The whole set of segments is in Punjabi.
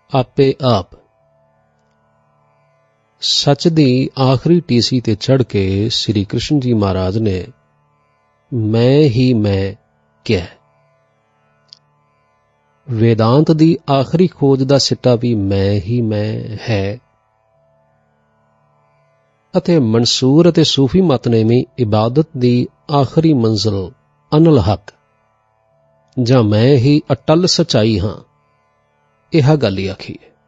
ਆਪੇ ਆਪ। ਸੱਚ ਦੀ ਆਖਰੀ ਟੀਸੀ ਤੇ ਚੜ੍ਹ ਕੇ ਸ੍ਰੀ ਕ੍ਰਿਸ਼ਨ ਜੀ ਮਹਾਰਾਜ ਨੇ ਮੈਂ ਹੀ ਮੈਂ ਕਿਹਾ। ਵੇਦਾਂਤ ਦੀ ਆਖਰੀ ਖੋਜ ਦਾ ਸਿੱਟਾ ਵੀ ਮੈਂ ਹੀ ਮੈਂ ਹੈ, ਅਤੇ ਮਨਸੂਰ ਅਤੇ ਸੂਫੀ ਮਤ ਨੇ ਵੀ ਇਬਾਦਤ ਦੀ ਆਖਰੀ ਮੰਜ਼ਿਲ ਅਨਲ ਹੱਕ ਜਾਂ ਮੈਂ ਹੀ ਅਟੱਲ ਸੱਚਾਈ ਹਾਂ, ਇਹ ਗੱਲ ਹੀ ਆਖੀ ਹੈ।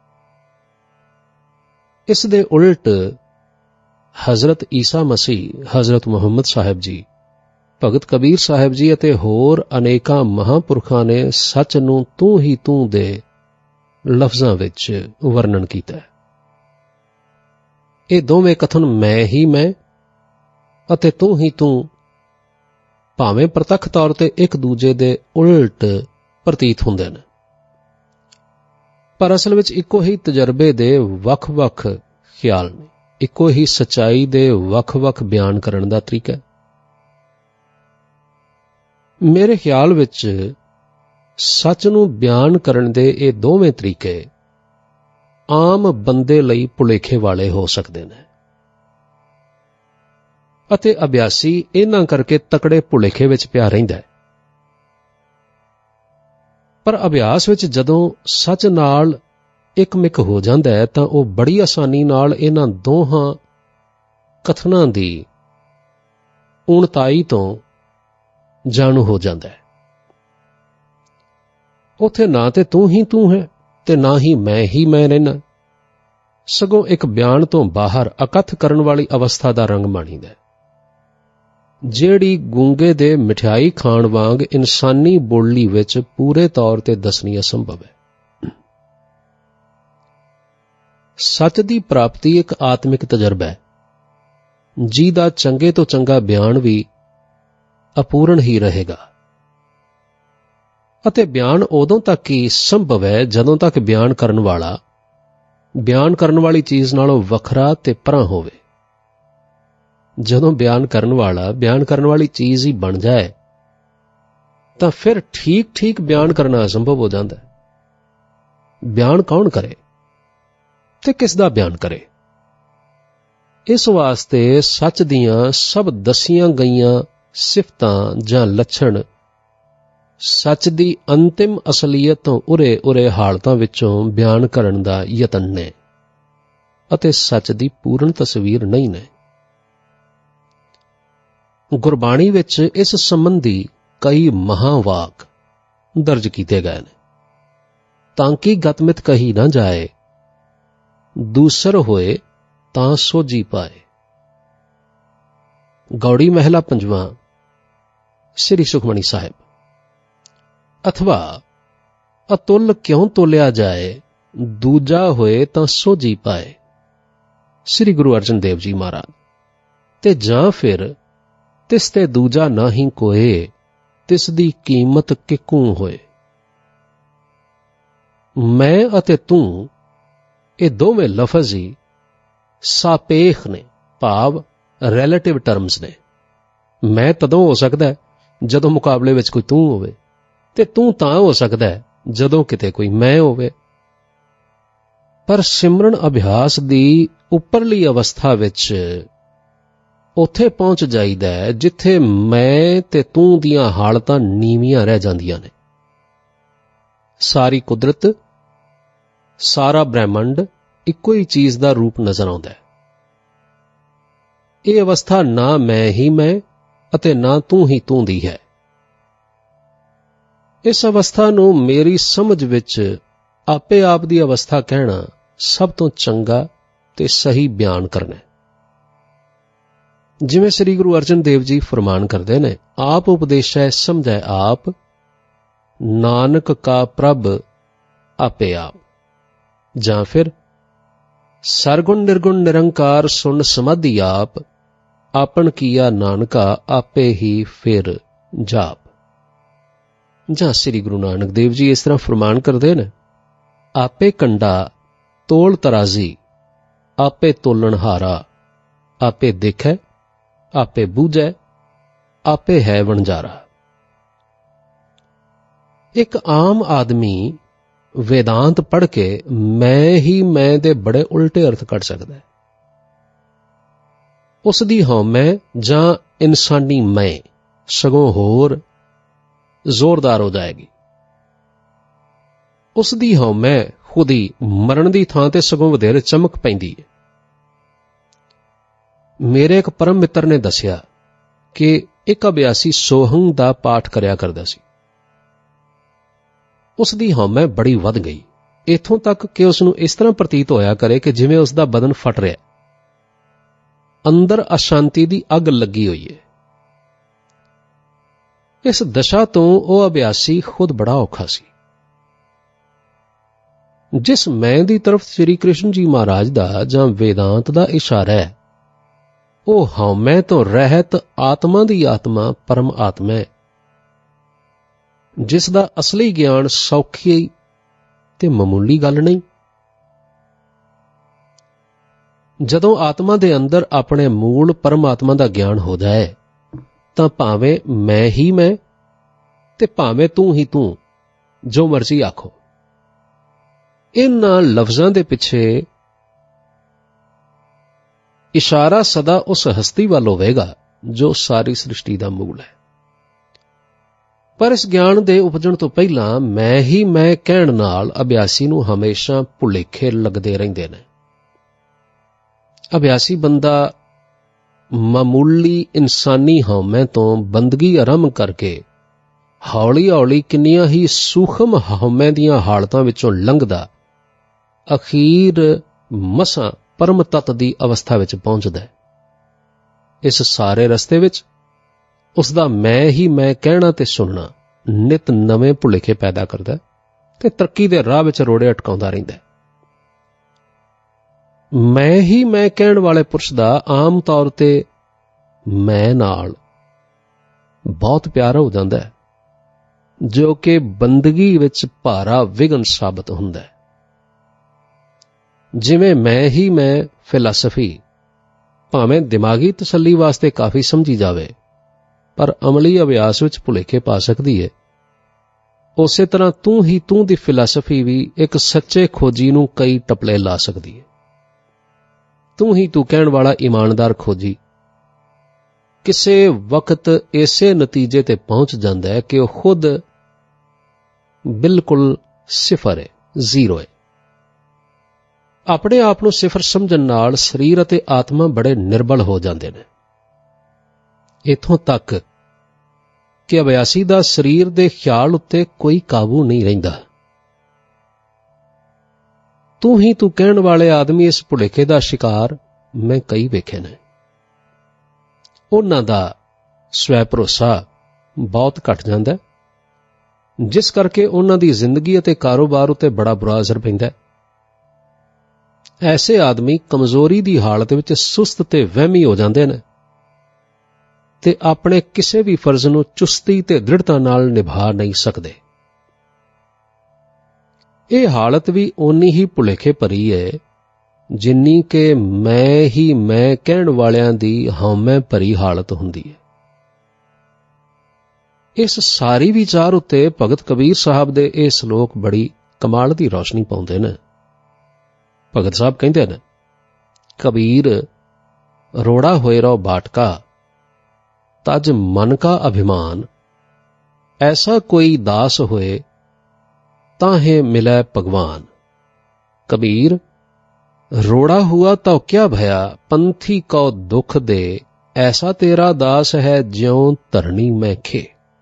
ਇਸ ਦੇ ਉਲਟ ਹਜ਼ਰਤ ਈਸਾ ਮਸੀਹ, ਹਜ਼ਰਤ ਮੁਹੰਮਦ ਸਾਹਿਬ ਜੀ, ਭਗਤ ਕਬੀਰ ਸਾਹਿਬ ਜੀ ਅਤੇ ਹੋਰ ਅਨੇਕਾਂ ਮਹਾਂਪੁਰਖਾਂ ਨੇ ਸੱਚ ਨੂੰ ਤੂੰ ਹੀ ਤੂੰ ਦੇ ਲਫ਼ਜ਼ਾਂ ਵਿੱਚ ਵਰਣਨ ਕੀਤਾ। ਇਹ ਦੋਵੇਂ ਕਥਨ ਮੈਂ ਹੀ ਮੈਂ ਅਤੇ ਤੂੰ ਹੀ ਤੂੰ ਭਾਵੇਂ ਪ੍ਰਤੱਖ ਤੌਰ ਤੇ ਇੱਕ ਦੂਜੇ ਦੇ ਉਲਟ ਪ੍ਰਤੀਤ ਹੁੰਦੇ ਨੇ, ਪਰ ਅਸਲ ਵਿੱਚ ਇੱਕੋ ਹੀ ਤਜਰਬੇ ਦੇ ਵੱਖ-ਵੱਖ ਖਿਆਲ ਨੇ, ਇੱਕੋ ਹੀ ਸੱਚਾਈ ਦੇ ਵੱਖ-ਵੱਖ ਬਿਆਨ ਕਰਨ ਦਾ ਤਰੀਕਾ ਹੈ। ਮੇਰੇ ਖਿਆਲ ਵਿੱਚ ਸੱਚ ਨੂੰ ਬਿਆਨ ਕਰਨ ਦੇ ਇਹ ਦੋਵੇਂ ਤਰੀਕੇ ਆਮ ਬੰਦੇ ਲਈ ਭੁਲੇਖੇ ਵਾਲੇ ਹੋ ਸਕਦੇ ਨੇ, ਅਤੇ ਅਭਿਆਸੀ ਇਹਨਾਂ ਕਰਕੇ ਤਕੜੇ ਭੁਲੇਖੇ ਵਿੱਚ ਪਿਆ ਰਹਿੰਦਾ ਹੈ। ਪਰ ਅਭਿਆਸ ਵਿੱਚ ਜਦੋਂ ਸੱਚ ਨਾਲ ਇੱਕਮਿਕ ਹੋ ਜਾਂਦਾ ਹੈ ਤਾਂ ਉਹ ਬੜੀ ਆਸਾਨੀ ਨਾਲ ਇਹਨਾਂ ਦੋਹਾਂ ਕਥਨਾਂ ਦੀ ਉਣਤਾਈ ਤੋਂ ਜਾਣੂ ਹੋ ਜਾਂਦਾ ਹੈ। ਉੱਥੇ ਨਾ ਤੇ ਤੂੰ ਹੀ ਤੂੰ ਹੈ ਤੇ ਨਾ ਹੀ ਮੈਂ ਰਹਿਣਾ, ਸਗੋਂ ਇੱਕ ਬਿਆਨ ਤੋਂ ਬਾਹਰ ਅਕਥ ਕਰਨ ਵਾਲੀ ਅਵਸਥਾ ਦਾ ਰੰਗ ਮਾਣੀਦਾ, ਜਿਹੜੀ ਗੂੰਗੇ ਦੇ ਮਠਿਆਈ ਖਾਣ ਵਾਂਗ ਇਨਸਾਨੀ ਬੋਲੀ ਵਿੱਚ ਪੂਰੇ ਤੌਰ ਤੇ ਦੱਸਣੀ ਅਸੰਭਵ ਹੈ। ਸੱਚ ਦੀ ਪ੍ਰਾਪਤੀ ਇੱਕ ਆਤਮਿਕ ਤਜਰਬਾ ਹੈ, ਜਿਹਦਾ ਚੰਗੇ ਤੋਂ ਚੰਗਾ ਬਿਆਨ ਵੀ ਅਪੂਰਨ ਹੀ ਰਹੇਗਾ, ਅਤੇ ਬਿਆਨ ਉਦੋਂ ਤੱਕ ਹੀ ਸੰਭਵ ਹੈ ਜਦੋਂ ਤੱਕ ਬਿਆਨ ਕਰਨ ਵਾਲਾ ਬਿਆਨ ਕਰਨ ਵਾਲੀ ਚੀਜ਼ ਨਾਲੋਂ ਵੱਖਰਾ ਤੇ ਪਰਾਂ ਹੋਵੇ। ਜਦੋਂ ਬਿਆਨ ਕਰਨ ਵਾਲਾ ਬਿਆਨ ਕਰਨ ਵਾਲੀ ਚੀਜ਼ ਹੀ ਬਣ ਜਾਏ ਤਾਂ ਫਿਰ ਠੀਕ ਬਿਆਨ ਕਰਨਾ ਅਸੰਭਵ ਹੋ ਜਾਂਦਾ ਹੈ। ਬਿਆਨ ਕੌਣ ਕਰੇ ਤੇ ਕਿਸ ਦਾ ਬਿਆਨ ਕਰੇ? ਇਸ ਵਾਸਤੇ ਸੱਚ ਦੀਆਂ ਸਭ ਦੱਸੀਆਂ ਗਈਆਂ ਸਿਫਤਾਂ ਜਾਂ ਲੱਛਣ ਸੱਚ ਦੀ ਅੰਤਿਮ ਅਸਲੀਅਤ ਤੋਂ ਉਰੇ ਹਾਲਤਾਂ ਵਿੱਚੋਂ ਬਿਆਨ ਕਰਨ ਦਾ ਯਤਨ ਨੇ, ਅਤੇ ਸੱਚ ਦੀ ਪੂਰਨ ਤਸਵੀਰ ਨਹੀਂ ਨੇ। ਗੁਰਬਾਣੀ ਵਿੱਚ ਇਸ ਸੰਬੰਧੀ ਕਈ ਮਹਾਂਵਾਕ ਦਰਜ ਕੀਤੇ ਗਏ ਨੇ, ਤਾਂ ਕਿ ਗਤਮਿਤ ਕਹੀ ਨਾ ਜਾਏ, ਦੂਸਰ ਹੋਏ ਤਾਂ ਸੋਝੀ ਪਾਏ। ਗੌੜੀ ਮਹਿਲਾ 5 ਸ੍ਰੀ ਸੁਖਮਣੀ ਸਾਹਿਬ। ਅਥਵਾ ਅਤੁੱਲ ਕਿਉਂ ਤੋਲਿਆ ਜਾਏ, ਦੂਜਾ ਹੋਏ ਤਾਂ ਸੋਝੀ ਪਾਏ, ਸ੍ਰੀ ਗੁਰੂ ਅਰਜਨ ਦੇਵ ਜੀ ਮਹਾਰਾਜ। ਤੇ ਜਾਂ ਫਿਰ ਤਿਸ ਤੇ ਦੂਜਾ ਨਾਹੀਂ ਕੋਏ, ਤਿਸ ਦੀ ਕੀਮਤ ਕਿਕੂ ਹੋਏ। ਮੈਂ ਅਤੇ ਤੂੰ ਇਹ ਦੋਵੇਂ ਲਫ਼ਜ਼ ਹੀ ਸਾਪੇਖ ਨੇ, ਭਾਵ ਰਿਲੇਟਿਵ ਟਰਮਸ ਨੇ। ਮੈਂ ਤਦੋਂ ਹੋ ਸਕਦਾ ਜਦੋਂ ਮੁਕਾਬਲੇ ਵਿੱਚ ਕੋਈ ਤੂੰ ਹੋਵੇ, ਤੇ ਤੂੰ ਤਾਂ ਹੋ ਸਕਦਾ ਜਦੋਂ ਕਿਤੇ ਕੋਈ ਮੈਂ ਹੋਵੇ। ਪਰ ਸਿਮਰਨ ਅਭਿਆਸ ਦੀ ਉੱਪਰਲੀ ਅਵਸਥਾ ਵਿੱਚ ਉੱਥੇ ਪਹੁੰਚ ਜਾਈਦਾ ਹੈ ਜਿੱਥੇ ਮੈਂ ਤੇ ਤੂੰ ਦੀਆਂ ਹਾਲਤਾਂ ਨੀਵੀਆਂ ਰਹਿ ਜਾਂਦੀਆਂ ਨੇ। ਸਾਰੀ ਕੁਦਰਤ, ਸਾਰਾ ਬ੍ਰਹਿਮੰਡ ਇੱਕੋ ਹੀ ਚੀਜ਼ ਦਾ ਰੂਪ ਨਜ਼ਰ ਆਉਂਦਾ ਹੈ। ਇਹ ਅਵਸਥਾ ਨਾ ਮੈਂ ਹੀ ਮੈਂ ਅਤੇ ਨਾ ਤੂੰ ਹੀ ਤੂੰ ਦੀ ਹੈ। ਇਸ ਅਵਸਥਾ ਨੂੰ ਮੇਰੀ ਸਮਝ ਵਿੱਚ ਆਪੇ ਆਪ ਦੀ ਅਵਸਥਾ ਕਹਿਣਾ ਸਭ ਤੋਂ ਚੰਗਾ ਤੇ ਸਹੀ ਬਿਆਨ ਕਰਨਾ। ਜਿਵੇਂ ਸ੍ਰੀ ਗੁਰੂ ਅਰਜਨ ਦੇਵ ਜੀ ਫਰਮਾਨ ਕਰਦੇ ਨੇ, ਆਪ ਉਪਦੇਸ਼ੈ ਸਮਝੈ ਆਪ, ਨਾਨਕ ਕਾ ਪ੍ਰਭ ਆਪੇ ਆਪ। ਜਾਂ ਫਿਰ ਸਰਗੁਣ ਨਿਰਗੁਣ ਨਿਰੰਕਾਰ ਸੁਣ ਸਮਾਧੀ ਆਪ, ਆਪਨ ਕੀਆ ਨਾਨਕਾ ਆਪੇ ਹੀ ਫਿਰ ਜਾਪ। ਜਾਂ ਸ੍ਰੀ ਗੁਰੂ ਨਾਨਕ ਦੇਵ ਜੀ ਇਸ ਤਰ੍ਹਾਂ ਫਰਮਾਨ ਕਰਦੇ ਨੇ, ਆਪੇ ਕੰਡਾ ਤੋਲ ਤਰਾਜ਼ੀ, ਆਪੇ ਤੋਲਣ ਹਾਰਾ, ਆਪੇ ਦੇਖੈ ਆਪੇ ਬੂਝੈ, ਆਪੇ ਹੈ ਵਣਜਾਰਾ। ਇੱਕ ਆਮ ਆਦਮੀ वेदांत पढ़ के मैं ही मैं दे बड़े उल्टे अर्थ कढ़ सकदा है। उस दी हौमै जां इंसानी मैं सगों होर जोरदार हो जाएगी। उस दी हौमै खुद ही मरण दी थां ते सगों वधेरे चमक पैंदी है। मेरे एक परम मित्र ने दसिया कि एक अभ्यासी सोहंग दा पाठ करया करदा सी। उस दी हौमै बड़ी वध गई, इथों तक कि उसनूं इस तरह प्रतीत होया करे कि जिवें उसदा बदन फट रिहा, अंदर अशांति दी अग लगी हुई है। इस दशा तो वह अभ्यासी खुद बड़ा औखा सी। जिस मैं दी तरफ श्री कृष्ण जी महाराज दा जां वेदांत दा इशारा है, वह हौमै तो रहत आत्मा दी आत्मा परम आत्मा है, जिस दा असली ज्ञान सौखी ते मामूली गल नहीं। जदों आत्मा दे अंदर अपने मूल परमात्मा दा ज्ञान हो जाए तां भावें मैं ही मैं ते भावें तू ही तू, जो मर्जी आखो, इन्हां लफ्जां दे पिछे इशारा सदा उस हस्ती वाल होवेगा जो सारी सृष्टि दा मूल है। पर इस ज्ञान दे उपजण तो पहलां मैं ही मैं कहण नाल अभ्यासी नूं हमेशा भुलेखे लगदे रहिंदे ने। अभ्यासी बंदा मामूली इंसानी हौमै तो बंदगी आरंभ करके हौली हौली किन्नियां ही सूखम हौमै दियां हालतां विचों लंघदा अखीर मसां परम तत्त दी अवस्था विच पहुंचदा है। इस सारे रस्ते विच उसदा मैं ही मैं कहना ते सुनना नित नवें भुलेखे पैदा करदा है ते तरक्की दे राह विच रोड़े अटकाउंदा रहिंदा है। मैं ही मैं कहण वाले पुरुष दा आम तौर ते मैं नाल बहुत प्यार हो जांदा है, जो कि बंदगी विच भारा विघन साबित हुंदा है। जिवें मैं ही मैं फिलासफी भावें दिमागी तसल्ली वास्ते काफ़ी समझी जावे पर अमली अभ्यास विच भुलेखे पा सकदी है, उसे तरह तू ही तू दी फिलासफी भी एक सच्चे खोजी नूं कई टपले ला सकदी है। तू ही तू कहण वाला ईमानदार खोजी किसे वक्त ऐसे नतीजे ते पहुंच जांदा है कि वह खुद बिल्कुल सिफर है, जीरो है। अपने आप नूं सिफर समझण नाल शरीर अते आत्मा बड़े निर्बल हो जांदे ने, इथों तक कि अभ्यासी दा शरीर दे ख्याल उत्ते कोई काबू नहीं रहिंदा। तू ही तू कहण वाले आदमी इस भुलेखे दा शिकार मैं कई वेखे ने। उन्हां दा स्वै भरोसा बहुत घट जांदा है, जिस करके उन्हां दी जिंदगी अते कारोबार उत्ते बड़ा बुरा असर पैंदा है। ऐसे आदमी कमजोरी दी हालत विच सुस्त ते वहमी हो जांदे ने ते अपने किसी भी फर्ज नूं चुस्ती ते दृढ़ता नाल निभा नहीं सकदे। यह हालत भी ओनी ही भुलेखे भरी है जिन्नी के मैं ही मैं कहण वालियां दी हौमै भरी हालत हुंदी है। इस सारी विचार उत्ते भगत कबीर साहब दे ये सलोक बड़ी कमाल दी रोशनी पाउंदे ने। भगत साहब कहंदे ने, कबीर रोड़ा होए रहो बाटका, तज मन का अभिमान, ऐसा कोई दास होए ताहे मिलै भगवान। कबीर रोड़ा हुआ तो क्या भया, पंथी को दुख दे, ऐसा तेरा दास है ज्यों धरणी में खे।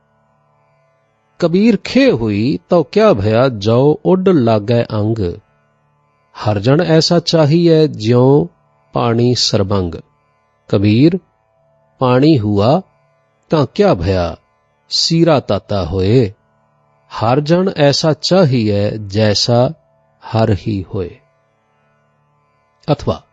कबीर खे हुई तो क्या भया, जो उड लागै अंग, हर जन ऐसा चाहिए ज्यों पानी सरबंग। कबीर पानी हुआ तां क्या भया, सीरा ताता होए, हर जन ऐसा चाहिए जैसा हर ही होए। अथवा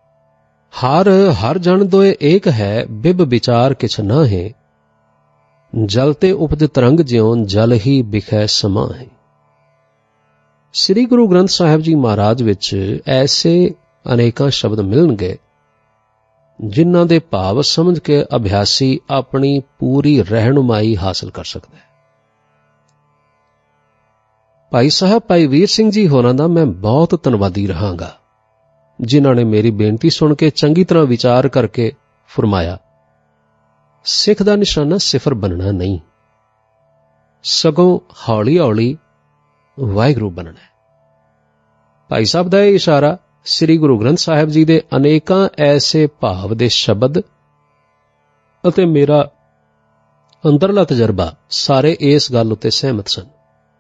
हर जन दोए एक है, बिब विचार किछ न है, जलते उपज तरंग ज्यों जल ही बिखै समा है। श्री गुरु ग्रंथ साहिब जी महाराज विच ऐसे अनेकां शब्द मिलणगे जिन्हां दे भाव समझ के अभ्यासी अपनी पूरी रहनुमाई हासिल कर सकता है। ਭਾਈ ਸਾਹਿਬ ਭਾਈ ਵੀਰ ਸਿੰਘ ਜੀ ਹੋਰਾਂ ਦਾ ਮੈਂ ਬਹੁਤ ਧੰਨਵਾਦੀ ਰਹਾਂਗਾ, ਜਿਨ੍ਹਾਂ ਨੇ ਮੇਰੀ ਬੇਨਤੀ ਸੁਣ ਕੇ ਚੰਗੀ ਤਰ੍ਹਾਂ ਵਿਚਾਰ ਕਰਕੇ ਫਰਮਾਇਆ, ਸਿੱਖ ਦਾ ਨਿਸ਼ਾਨਾ ਸਿਫਰ ਬਣਨਾ ਨਹੀਂ, ਸਗੋਂ ਹੌਲੀ-ਹੌਲੀ ਵਾਹਿਗੁਰੂ ਬਣਨਾ ਹੈ। ਭਾਈ ਸਾਹਿਬ ਦਾ ਇਹ ਇਸ਼ਾਰਾ ਸ੍ਰੀ ਗੁਰੂ ਗ੍ਰੰਥ ਸਾਹਿਬ ਜੀ ਦੇ ਅਨੇਕਾਂ ਐਸੇ ਭਾਵ ਦੇ ਸ਼ਬਦ ਅਤੇ ਮੇਰਾ ਅੰਦਰਲਾ ਤਜਰਬਾ ਸਾਰੇ ਇਸ ਗੱਲ ਉੱਤੇ ਸਹਿਮਤ ਸਨ।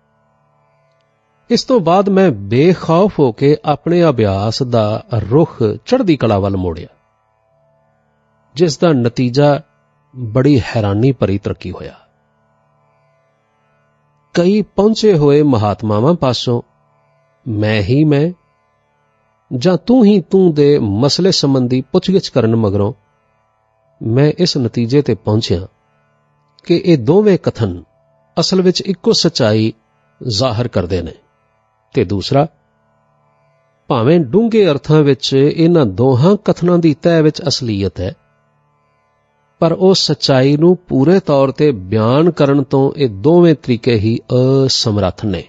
ਇਸ ਤੋਂ ਬਾਅਦ ਮੈਂ ਬੇਖੌਫ ਹੋ ਕੇ ਆਪਣੇ ਅਭਿਆਸ ਦਾ ਰੁਖ ਚੜ੍ਹਦੀ ਕਲਾ ਵੱਲ ਮੋੜਿਆ, ਜਿਸ ਦਾ ਨਤੀਜਾ ਬੜੀ ਹੈਰਾਨੀ ਭਰੀ ਤਰੱਕੀ ਹੋਇਆ। ਕਈ ਪਹੁੰਚੇ ਹੋਏ ਮਹਾਤਮਾਵਾਂ ਪਾਸੋਂ ਮੈਂ ਹੀ ਮੈਂ ਜਾਂ ਤੂੰ ਹੀ ਤੂੰ ਦੇ ਮਸਲੇ ਸੰਬੰਧੀ ਪੁੱਛਗਿੱਛ ਕਰਨ ਮਗਰੋਂ ਮੈਂ ਇਸ ਨਤੀਜੇ ਤੇ ਪਹੁੰਚਿਆ ਕਿ ਇਹ ਦੋਵੇਂ ਕਥਨ ਅਸਲ ਵਿੱਚ ਇੱਕੋ ਸੱਚਾਈ ਜ਼ਾਹਰ ਕਰਦੇ ਨੇ, ਤੇ ਦੂਸਰਾ, ਭਾਵੇਂ ਡੂੰਘੇ ਅਰਥਾਂ ਵਿੱਚ ਇਹਨਾਂ ਦੋਹਾਂ ਕਥਨਾਂ ਦੀ ਤਹਿ ਵਿੱਚ ਅਸਲੀਅਤ ਹੈ, ਪਰ ਉਹ ਸੱਚਾਈ ਨੂੰ ਪੂਰੇ ਤੌਰ ਤੇ ਬਿਆਨ ਕਰਨ ਤੋਂ ਇਹ ਦੋਵੇਂ ਤਰੀਕੇ ਹੀ ਅਸਮਰੱਥ ਨੇ।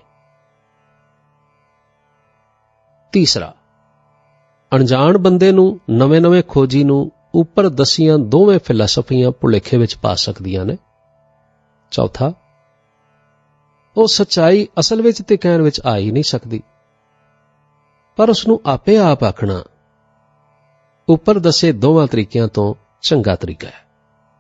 ਤੀਸਰਾ, ਅਣਜਾਣ ਬੰਦੇ ਨੂੰ, ਨਵੇਂ-ਨਵੇਂ ਖੋਜੀ ਨੂੰ ਉੱਪਰ ਦਸੀਆਂ ਦੋਵੇਂ ਫਿਲਾਸਫੀਆਂ ਭੁਲੇਖੇ ਵਿੱਚ ਪਾ ਸਕਦੀਆਂ ਨੇ। ਚੌਥਾ, ਉਹ ਸੱਚਾਈ ਅਸਲ ਵਿੱਚ ਤੇ ਕਹਿਣ ਵਿੱਚ ਆ ਹੀ ਨਹੀਂ ਸਕਦੀ, ਪਰ ਉਸ ਨੂੰ ਆਪੇ ਆਪ ਆਖਣਾ ਉੱਪਰ ਦੱਸੇ ਦੋਵਾਂ ਤਰੀਕਿਆਂ ਤੋਂ ਚੰਗਾ ਤਰੀਕਾ ਹੈ।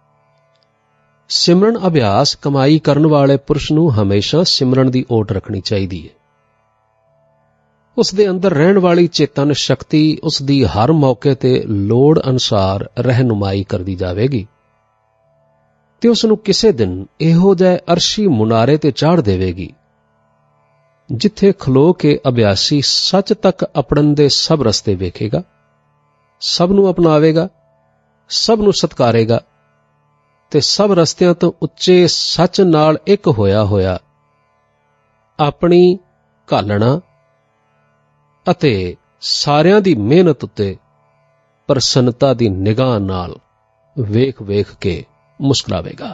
ਸਿਮਰਨ ਅਭਿਆਸ ਕਮਾਈ ਕਰਨ ਵਾਲੇ ਪੁਰਸ਼ ਨੂੰ ਹਮੇਸ਼ਾ ਸਿਮਰਨ ਦੀ ਓਟ ਰੱਖਣੀ ਚਾਹੀਦੀ ਹੈ। ਉਸ ਦੇ ਅੰਦਰ ਰਹਿਣ ਵਾਲੀ ਚੇਤਨ ਸ਼ਕਤੀ ਉਸ ਦੀ ਹਰ ਮੌਕੇ ਤੇ ਲੋੜ ਅਨੁਸਾਰ ਰਹਿਨੁਮਾਈ ਕਰਦੀ ਜਾਵੇਗੀ ਤੇ ਉਸ ਨੂੰ ਕਿਸੇ ਦਿਨ ਇਹੋ ਜਿਹੇ ਅਰਸ਼ੀ ਮੁਨਾਰੇ ਤੇ ਚਾੜ ਦੇਵੇਗੀ ਜਿੱਥੇ ਖਲੋ ਕੇ ਅਭਿਆਸੀ ਸੱਚ ਤੱਕ ਅਪੜਨ ਦੇ ਸਭ ਰਸਤੇ ਵੇਖੇਗਾ, ਸਭ ਨੂੰ ਅਪਣਾਵੇਗਾ, ਸਭ ਨੂੰ ਸਤਿਕਾਰੇਗਾ ਤੇ ਸਭ ਰਸਤਿਆਂ ਤੋਂ ਉੱਚੇ ਸੱਚ ਨਾਲ ਇੱਕ ਹੋਇਆ ਹੋਇਆ ਆਪਣੀ ਘਾਲਣਾ ਅਤੇ ਸਾਰਿਆਂ ਦੀ ਮਿਹਨਤ ਉੱਤੇ ਪ੍ਰਸੰਨਤਾ ਦੀ ਨਿਗਾਹ ਨਾਲ ਵੇਖ-ਵੇਖ ਕੇ ਮੁਸਕਰਾਵੇਗਾ।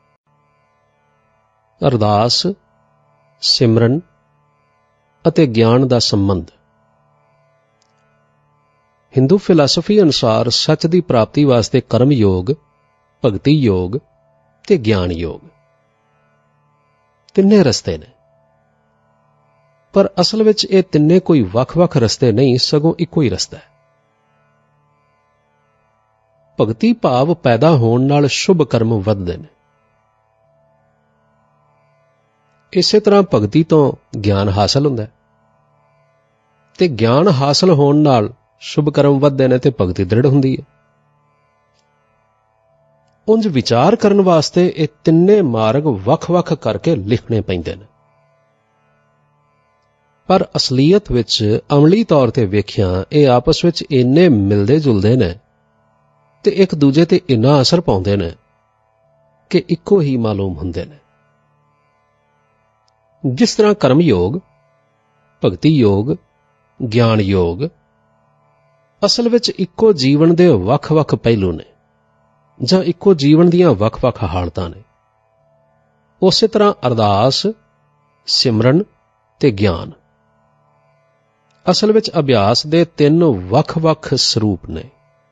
ਅਰਦਾਸ, ਸਿਮਰਨ ਅਤੇ ਗਿਆਨ ਦਾ ਸੰਬੰਧ। ਹਿੰਦੂ ਫਿਲਾਸਫੀ ਅਨੁਸਾਰ ਸੱਚ ਦੀ ਪ੍ਰਾਪਤੀ ਵਾਸਤੇ ਕਰਮ ਯੋਗ, ਭਗਤੀ ਯੋਗ ਤੇ ਗਿਆਨ ਯੋਗ ਤਿੰਨੇ ਰਸਤੇ ਨੇ, ਪਰ ਅਸਲ ਵਿੱਚ ਇਹ ਤਿੰਨੇ ਕੋਈ ਵੱਖ-ਵੱਖ ਰਸਤੇ ਨਹੀਂ, ਸਗੋਂ ਇੱਕੋ ਹੀ ਰਸਤਾ ਹੈ। ਭਗਤੀ ਭਾਵ ਪੈਦਾ ਹੋਣ ਨਾਲ ਸ਼ੁਭ ਕਰਮ ਵੱਧਦੇ ਨੇ। ਇਸੇ ਤਰ੍ਹਾਂ ਭਗਤੀ ਤੋਂ ਗਿਆਨ ਹਾਸਲ ਹੁੰਦਾ ਹੈ ਤੇ ਗਿਆਨ ਹਾਸਲ ਹੋਣ ਨਾਲ ਸ਼ੁਭ ਕਰਮ ਵੱਧਦੇ ਨੇ ਤੇ ਭਗਤੀ ਦ੍ਰਿੜ ਹੁੰਦੀ ਹੈ। ਉਂਝ ਵਿਚਾਰ ਕਰਨ ਵਾਸਤੇ ਇਹ ਤਿੰਨੇ ਮਾਰਗ ਵੱਖ-ਵੱਖ ਕਰਕੇ ਲਿਖਣੇ ਪੈਂਦੇ ਨੇ, ਪਰ ਅਸਲੀਅਤ ਵਿੱਚ ਅਮਲੀ ਤੌਰ ਤੇ ਵੇਖਿਆ ਇਹ ਆਪਸ ਵਿੱਚ ਇੰਨੇ ਮਿਲਦੇ ਜੁਲਦੇ ਨੇ ਤੇ ਇੱਕ ਦੂਜੇ ਤੇ ਇੰਨਾ ਅਸਰ ਪਾਉਂਦੇ ਨੇ ਕਿ ਇੱਕੋ ਹੀ ਮਾਲੂਮ ਹੁੰਦੇ ਨੇ। ਜਿਸ ਤਰ੍ਹਾਂ ਕਰਮ ਯੋਗ, ਭਗਤੀ ਯੋਗ, ਗਿਆਨ ਯੋਗ ਅਸਲ ਵਿੱਚ ਇੱਕੋ ਜੀਵਨ ਦੇ ਵੱਖ-ਵੱਖ ਪਹਿਲੂ ਨੇ ਜਾਂ ਇੱਕੋ ਜੀਵਨ ਦੀਆਂ ਵੱਖ-ਵੱਖ ਹਾਲਤਾਂ ਨੇ, ਉਸੇ ਤਰ੍ਹਾਂ ਅਰਦਾਸ, ਸਿਮਰਨ ਤੇ ਗਿਆਨ ਅਸਲ ਵਿੱਚ ਅਭਿਆਸ ਦੇ ਤਿੰਨ ਵੱਖ-ਵੱਖ ਸਰੂਪ ਨੇ।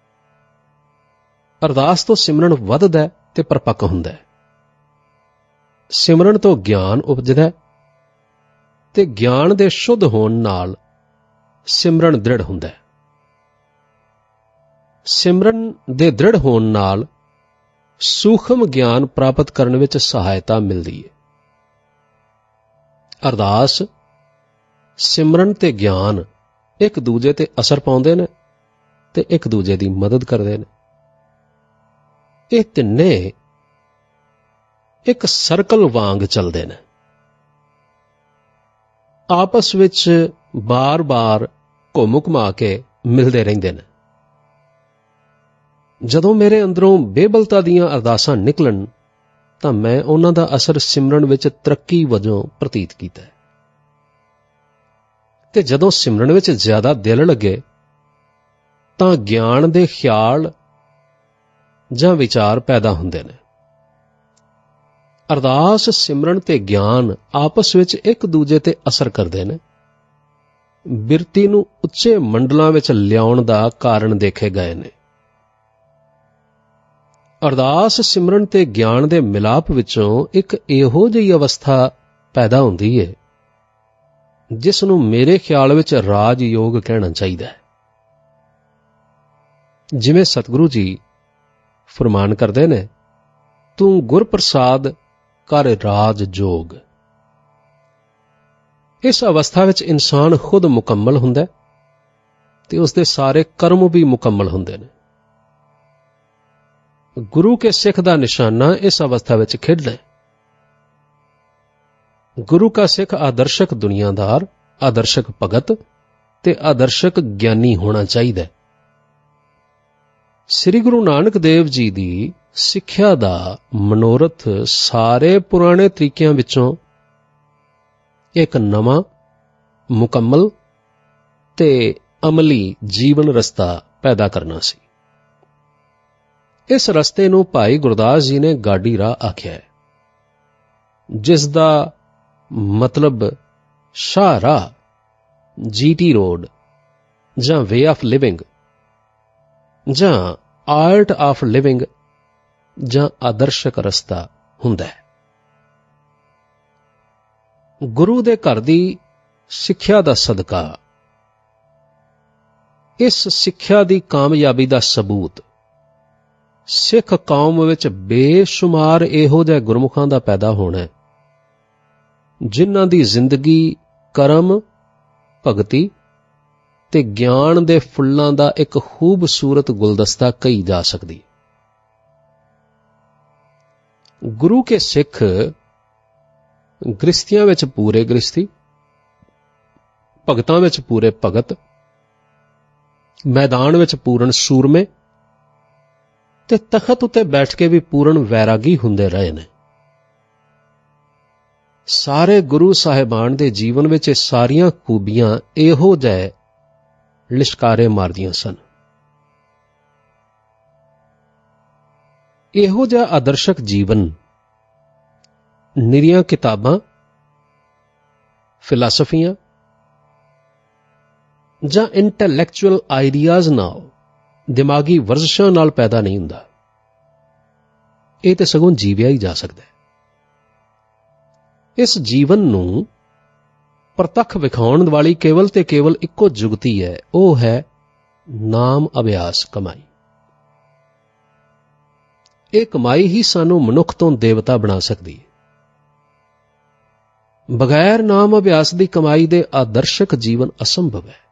ਅਰਦਾਸ ਤੋਂ ਸਿਮਰਨ ਵੱਧਦਾ ਤੇ ਪਰਪੱਕ ਹੁੰਦਾ ਹੈ, ਸਿਮਰਨ ਤੋਂ ਗਿਆਨ ਉਪਜਦਾ ਤੇ ਗਿਆਨ ਦੇ ਸ਼ੁੱਧ ਹੋਣ ਨਾਲ ਸਿਮਰਨ ਦ੍ਰਿੜ ਹੁੰਦਾ ਹੈ। ਸਿਮਰਨ ਦੇ ਦ੍ਰਿੜ ਹੋਣ ਨਾਲ ਸੂਖਮ ਗਿਆਨ ਪ੍ਰਾਪਤ ਕਰਨ ਵਿੱਚ ਸਹਾਇਤਾ ਮਿਲਦੀ ਹੈ। ਅਰਦਾਸ, ਸਿਮਰਨ ਤੇ ਗਿਆਨ ਇੱਕ ਦੂਜੇ ਤੇ ਅਸਰ ਪਾਉਂਦੇ ਨੇ ਤੇ ਇੱਕ ਦੂਜੇ ਦੀ ਮਦਦ ਕਰਦੇ ਨੇ। ਇਹ ਤਿੰਨੇ ਇੱਕ ਸਰਕਲ ਵਾਂਗ ਚੱਲਦੇ ਨੇ, ਆਪਸ ਵਿੱਚ ਬਾਰ-ਬਾਰ ਘੁੰਮ-ਘੁਮਾ ਕੇ ਮਿਲਦੇ ਰਹਿੰਦੇ ਨੇ। ਜਦੋਂ ਮੇਰੇ ਅੰਦਰੋਂ ਬੇਬਲਤਾ ਦੀਆਂ ਅਰਦਾਸਾਂ ਨਿਕਲਣ ਤਾਂ ਮੈਂ ਉਹਨਾਂ ਦਾ ਅਸਰ ਸਿਮਰਨ ਵਿੱਚ ਤਰੱਕੀ ਵਜੋਂ ਪ੍ਰਤੀਤ ਕੀਤਾ ਹੈ, ਤੇ ਜਦੋਂ ਸਿਮਰਨ ਵਿੱਚ ਜ਼ਿਆਦਾ ਦਿਲ ਲੱਗੇ ਤਾਂ ਗਿਆਨ ਦੇ ਖਿਆਲ ਜਾਂ ਵਿਚਾਰ ਪੈਦਾ ਹੁੰਦੇ ਨੇ। ਅਰਦਾਸ, ਸਿਮਰਨ ਤੇ ਗਿਆਨ ਆਪਸ ਵਿੱਚ ਇੱਕ ਦੂਜੇ ਤੇ ਅਸਰ ਕਰਦੇ ਨੇ। ਬਿਰਤੀ ਨੂੰ ਉੱਚੇ ਮੰਡਲਾਂ ਵਿੱਚ ਲਿਆਉਣ ਦਾ ਕਾਰਨ ਦੇਖੇ ਗਏ ਨੇ। ਅਰਦਾਸ, ਸਿਮਰਨ ਤੇ ਗਿਆਨ ਦੇ ਮਿਲਾਪ ਵਿੱਚੋਂ ਇੱਕ ਇਹੋ ਜਿਹੀ ਅਵਸਥਾ ਪੈਦਾ ਹੁੰਦੀ ਹੈ ਜਿਸ ਨੂੰ ਮੇਰੇ ਖਿਆਲ ਵਿੱਚ ਰਾਜ ਯੋਗ ਕਹਿਣਾ ਚਾਹੀਦਾ ਹੈ। ਜਿਵੇਂ ਸਤਿਗੁਰੂ ਜੀ ਫਰਮਾਨ ਕਰਦੇ ਨੇ, ਤੂੰ ਗੁਰ ਪ੍ਰਸਾਦ ਕਰ ਰਾਜ ਜੋਗ। ਇਸ ਅਵਸਥਾ ਵਿੱਚ ਇਨਸਾਨ ਖੁਦ ਮੁਕੰਮਲ ਹੁੰਦਾ ਤੇ ਉਸਦੇ ਸਾਰੇ ਕਰਮ ਵੀ ਮੁਕੰਮਲ ਹੁੰਦੇ ਨੇ। ਗੁਰੂ ਕੇ ਸਿੱਖ ਦਾ ਨਿਸ਼ਾਨਾ ਇਸ ਅਵਸਥਾ ਵਿੱਚ ਖਿੜਨਾ ਹੈ। ਗੁਰੂ ਕਾ ਸਿੱਖ ਆਦਰਸ਼ਕ ਦੁਨੀਆਦਾਰ, ਆਦਰਸ਼ਕ ਭਗਤ ਤੇ ਆਦਰਸ਼ਕ ਗਿਆਨੀ ਹੋਣਾ ਚਾਹੀਦਾ ਹੈ। ਸ੍ਰੀ ਗੁਰੂ ਨਾਨਕ ਦੇਵ ਜੀ ਦੀ ਸਿੱਖਿਆ ਦਾ ਮਨੋਰਥ ਸਾਰੇ ਪੁਰਾਣੇ ਤਰੀਕਿਆਂ ਵਿੱਚੋਂ ਇੱਕ ਨਵਾਂ, ਮੁਕੰਮਲ ਤੇ ਅਮਲੀ ਜੀਵਨ ਰਸਤਾ ਪੈਦਾ ਕਰਨਾ ਸੀ। ਇਸ ਰਸਤੇ ਨੂੰ ਭਾਈ ਗੁਰਦਾਸ ਜੀ ਨੇ ਗਾਡੀ ਰਾਹ ਆਖਿਆ ਹੈ, ਜਿਸ ਦਾ ਮਤਲਬ ਸ਼ਾਹਰਾਹ, ਜੀਟੀ ਰੋਡ ਜਾਂ ਵੇ ਆਫ ਲਿਵਿੰਗ ਜਾਂ ਆਰਟ ਆਫ ਲਿਵਿੰਗ ਜਾਂ ਆਦਰਸ਼ਕ ਰਸਤਾ ਹੁੰਦਾ ਹੈ। ਗੁਰੂ ਦੇ ਘਰ ਦੀ ਸਿੱਖਿਆ ਦਾ ਸਦਕਾ ਇਸ ਸਿੱਖਿਆ ਦੀ ਕਾਮਯਾਬੀ ਦਾ ਸਬੂਤ ਸਿੱਖ ਕੌਮ ਵਿੱਚ ਬੇਸ਼ੁਮਾਰ ਇਹੋ ਜਿਹੇ ਗੁਰਮੁਖਾਂ ਦਾ ਪੈਦਾ ਹੋਣਾ ਹੈ ਜਿਨ੍ਹਾਂ ਦੀ ਜ਼ਿੰਦਗੀ ਕਰਮ, ਭਗਤੀ ਤੇ ਗਿਆਨ ਦੇ ਫੁੱਲਾਂ ਦਾ ਇੱਕ ਖੂਬਸੂਰਤ ਗੁਲਦਸਤਾ ਕਹੀ ਜਾ ਸਕਦੀ। ਗੁਰੂ ਕੇ ਸਿੱਖ ਗ੍ਰਸਤੀਆਂ ਵਿੱਚ ਪੂਰੇ ਗ੍ਰਸਤੀ, ਭਗਤਾਂ ਵਿੱਚ ਪੂਰੇ ਭਗਤ, ਮੈਦਾਨ ਵਿੱਚ ਪੂਰਨ ਸੂਰਮੇ ਤੇ ਤਖਤ ਉੱਤੇ ਬੈਠ ਕੇ ਵੀ ਪੂਰਨ ਵੈਰਾਗੀ ਹੁੰਦੇ ਰਹੇ ਨੇ। ਸਾਰੇ ਗੁਰੂ ਸਾਹਿਬਾਨ ਦੇ ਜੀਵਨ ਵਿੱਚ ਇਹ ਸਾਰੀਆਂ ਖੂਬੀਆਂ ਇਹੋ ਜਿਹੇ ਲਿਸ਼ਕਾਰੇ ਮਾਰਦੀਆਂ ਸਨ। ਇਹੋ ਜਿਹਾ ਆਦਰਸ਼ਕ ਜੀਵਨ ਨਿਰੀਆਂ ਕਿਤਾਬਾਂ, ਫਿਲਾਸਫੀਆਂ ਜਾਂ ਇੰਟੈਲੈਕਚੁਅਲ ਆਈਡੀਆਜ਼ ਨਾਲ, ਦਿਮਾਗੀ ਵਰਜ਼ਸ਼ਾਂ ਨਾਲ ਪੈਦਾ ਨਹੀਂ ਹੁੰਦਾ। ਇਹ ਤੇ ਸਗੋਂ ਜੀਵਿਆ ਹੀ ਜਾ ਸਕਦਾ ਹੈ। ਇਸ ਜੀਵਨ ਨੂੰ ਪ੍ਰਤੱਖ ਵਿਖਾਉਣ ਵਾਲੀ ਕੇਵਲ ਤੇ ਕੇਵਲ ਇੱਕੋ ਜੁਗਤੀ ਹੈ, ਉਹ ਹੈ ਨਾਮ ਅਭਿਆਸ ਕਮਾਈ। ਇਹ ਕਮਾਈ ਹੀ ਸਾਨੂੰ ਮਨੁੱਖ ਤੋਂ ਦੇਵਤਾ ਬਣਾ ਸਕਦੀ ਹੈ। ਬਗੈਰ ਨਾਮ ਅਭਿਆਸ ਦੀ ਕਮਾਈ ਦੇ ਆਦਰਸ਼ਕ ਜੀਵਨ ਅਸੰਭਵ ਹੈ।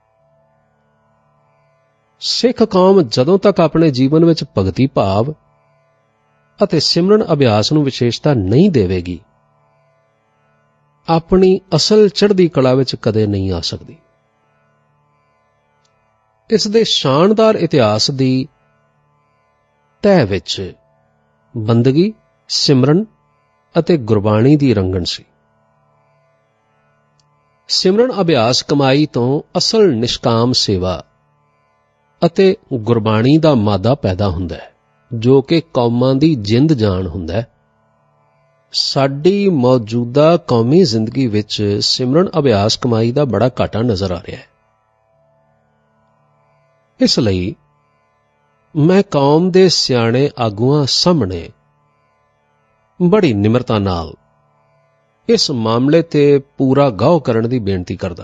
ਸਿੱਖ ਕੌਮ ਜਦੋਂ ਤੱਕ ਆਪਣੇ ਜੀਵਨ ਵਿੱਚ ਭਗਤੀ ਭਾਵ ਅਤੇ ਸਿਮਰਨ ਅਭਿਆਸ ਨੂੰ ਵਿਸ਼ੇਸ਼ਤਾ ਨਹੀਂ ਦੇਵੇਗੀ, ਆਪਣੀ ਅਸਲ ਚੜ੍ਹਦੀ ਕਲਾ ਵਿੱਚ ਕਦੇ ਨਹੀਂ ਆ ਸਕਦੀ। ਇਸ ਦੇ ਸ਼ਾਨਦਾਰ ਇਤਿਹਾਸ ਦੀ ਤਹਿ ਵਿੱਚ ਬੰਦਗੀ, ਸਿਮਰਨ ਅਤੇ ਗੁਰਬਾਣੀ ਦੀ ਰੰਗਣ ਸੀ। ਸਿਮਰਨ ਅਭਿਆਸ ਕਮਾਈ ਤੋਂ ਅਸਲ ਨਿਸ਼ਕਾਮ ਸੇਵਾ ਅਤੇ ਗੁਰਬਾਣੀ ਦਾ ਮਾਦਾ ਪੈਦਾ ਹੁੰਦਾ ਹੈ, ਜੋ ਕਿ ਕੌਮਾਂ ਦੀ ਜਿੰਦ ਜਾਨ ਹੁੰਦਾ ਹੈ। ਸਾਡੀ ਮੌਜੂਦਾ ਕੌਮੀ ਜ਼ਿੰਦਗੀ ਵਿੱਚ ਸਿਮਰਨ ਅਭਿਆਸ ਕਮਾਈ ਦਾ ਬੜਾ ਘਾਟਾ ਨਜ਼ਰ ਆ ਰਿਹਾ ਹੈ। ਇਸ ਲਈ ਮੈਂ ਕੌਮ ਦੇ ਸਿਆਣੇ ਆਗੂਆਂ ਸਾਹਮਣੇ ਬੜੀ ਨਿਮਰਤਾ ਨਾਲ ਇਸ ਮਾਮਲੇ ਤੇ ਪੂਰਾ ਗਹੁ ਕਰਨ ਦੀ ਬੇਨਤੀ ਕਰਦਾ।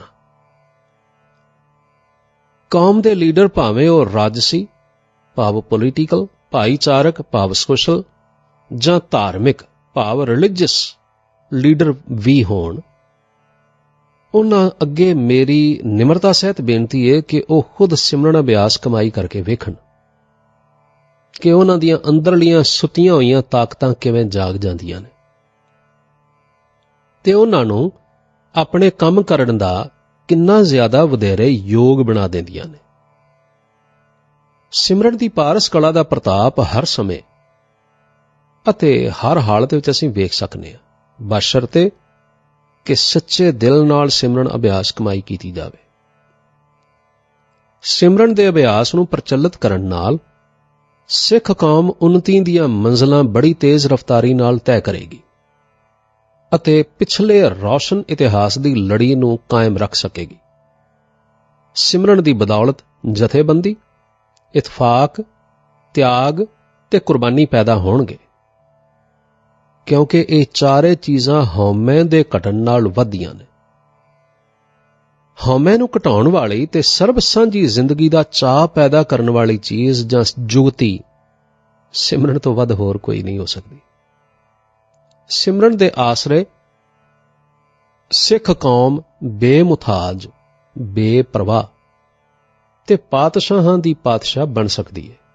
ਕੌਮ ਦੇ ਲੀਡਰ ਭਾਵੇਂ ਉਹ ਰਾਜਸੀ ਭਾਵ ਪੋਲੀਟੀਕਲ, ਭਾਈਚਾਰਕ ਭਾਵ ਸੋਸ਼ਲ ਜਾਂ ਧਾਰਮਿਕ ਭਾਵ ਰਿਲੀਜੀਅਸ ਲੀਡਰ ਵੀ ਹੋਣ, ਉਹਨਾਂ ਅੱਗੇ ਮੇਰੀ ਨਿਮਰਤਾ ਸਹਿਤ ਬੇਨਤੀ ਹੈ ਕਿ ਉਹ ਖੁਦ ਸਿਮਰਨ ਅਭਿਆਸ ਕਮਾਈ ਕਰਕੇ ਵੇਖਣ ਕਿ ਉਹਨਾਂ ਦੀਆਂ ਅੰਦਰਲੀਆਂ ਸੁੱਤੀਆਂ ਹੋਈਆਂ ਤਾਕਤਾਂ ਕਿਵੇਂ ਜਾਗ ਜਾਂਦੀਆਂ ਨੇ ਤੇ ਉਹਨਾਂ ਨੂੰ ਆਪਣੇ ਕੰਮ ਕਰਨ ਦਾ ਕਿੰਨਾ ਜ਼ਿਆਦਾ ਵਧੇਰੇ ਯੋਗ ਬਣਾ ਦਿੰਦੀਆਂ ਨੇ। ਸਿਮਰਨ ਦੀ ਪਾਰਸ ਕਲਾ ਦਾ ਪ੍ਰਤਾਪ ਹਰ ਸਮੇਂ ਅਤੇ ਹਰ ਹਾਲਤ ਵਿੱਚ ਅਸੀਂ ਵੇਖ ਸਕਦੇ ਹਾਂ, ਬਸ਼ਰਤੇ ਕਿ ਸੱਚੇ ਦਿਲ ਨਾਲ ਸਿਮਰਨ ਅਭਿਆਸ ਕਮਾਈ ਕੀਤੀ ਜਾਵੇ। ਸਿਮਰਨ ਦੇ ਅਭਿਆਸ ਨੂੰ ਪ੍ਰਚਲਿਤ ਕਰਨ ਨਾਲ ਸਿੱਖ ਕੌਮ ਉੱਨਤੀ ਦੀਆਂ ਮੰਜ਼ਲਾਂ ਬੜੀ ਤੇਜ਼ ਰਫ਼ਤਾਰੀ ਨਾਲ ਤੈਅ ਕਰੇਗੀ। ਅਤੇ ਪਿਛਲੇ ਰੌਸ਼ਨ ਇਤਿਹਾਸ ਦੀ ਲੜੀ ਨੂੰ ਕਾਇਮ ਰੱਖ ਸਕੇਗੀ। ਸਿਮਰਨ ਦੀ ਬਦੌਲਤ ਜਥੇਬੰਦੀ, ਇਤਫਾਕ, ਤਿਆਗ ਤੇ ਕੁਰਬਾਨੀ ਪੈਦਾ ਹੋਣਗੇ, ਕਿਉਂਕਿ ਇਹ ਚਾਰੇ ਚੀਜ਼ਾਂ ਹਉਮੈ ਦੇ ਘਟਣ ਨਾਲ ਵੱਧਦੀਆਂ ਨੇ। ਹਉਮੈ ਨੂੰ ਘਟਾਉਣ ਵਾਲੀ ਤੇ ਸਰਬ ਸਾਂਝੀ ਜ਼ਿੰਦਗੀ ਦਾ ਚਾਅ ਪੈਦਾ ਕਰਨ ਵਾਲੀ ਚੀਜ਼ ਜਾਂ ਜੁਗਤੀ ਸਿਮਰਨ ਤੋਂ ਵੱਧ ਹੋਰ ਕੋਈ ਨਹੀਂ ਹੋ ਸਕਦੀ। ਸਿਮਰਨ ਦੇ ਆਸਰੇ ਸਿੱਖ ਕੌਮ ਬੇਮੁਥਾਜ, ਬੇਪਰਵਾਹ ਤੇ ਪਾਤਸ਼ਾਹਾਂ ਦੀ ਪਾਤਸ਼ਾਹ ਬਣ ਸਕਦੀ ਹੈ।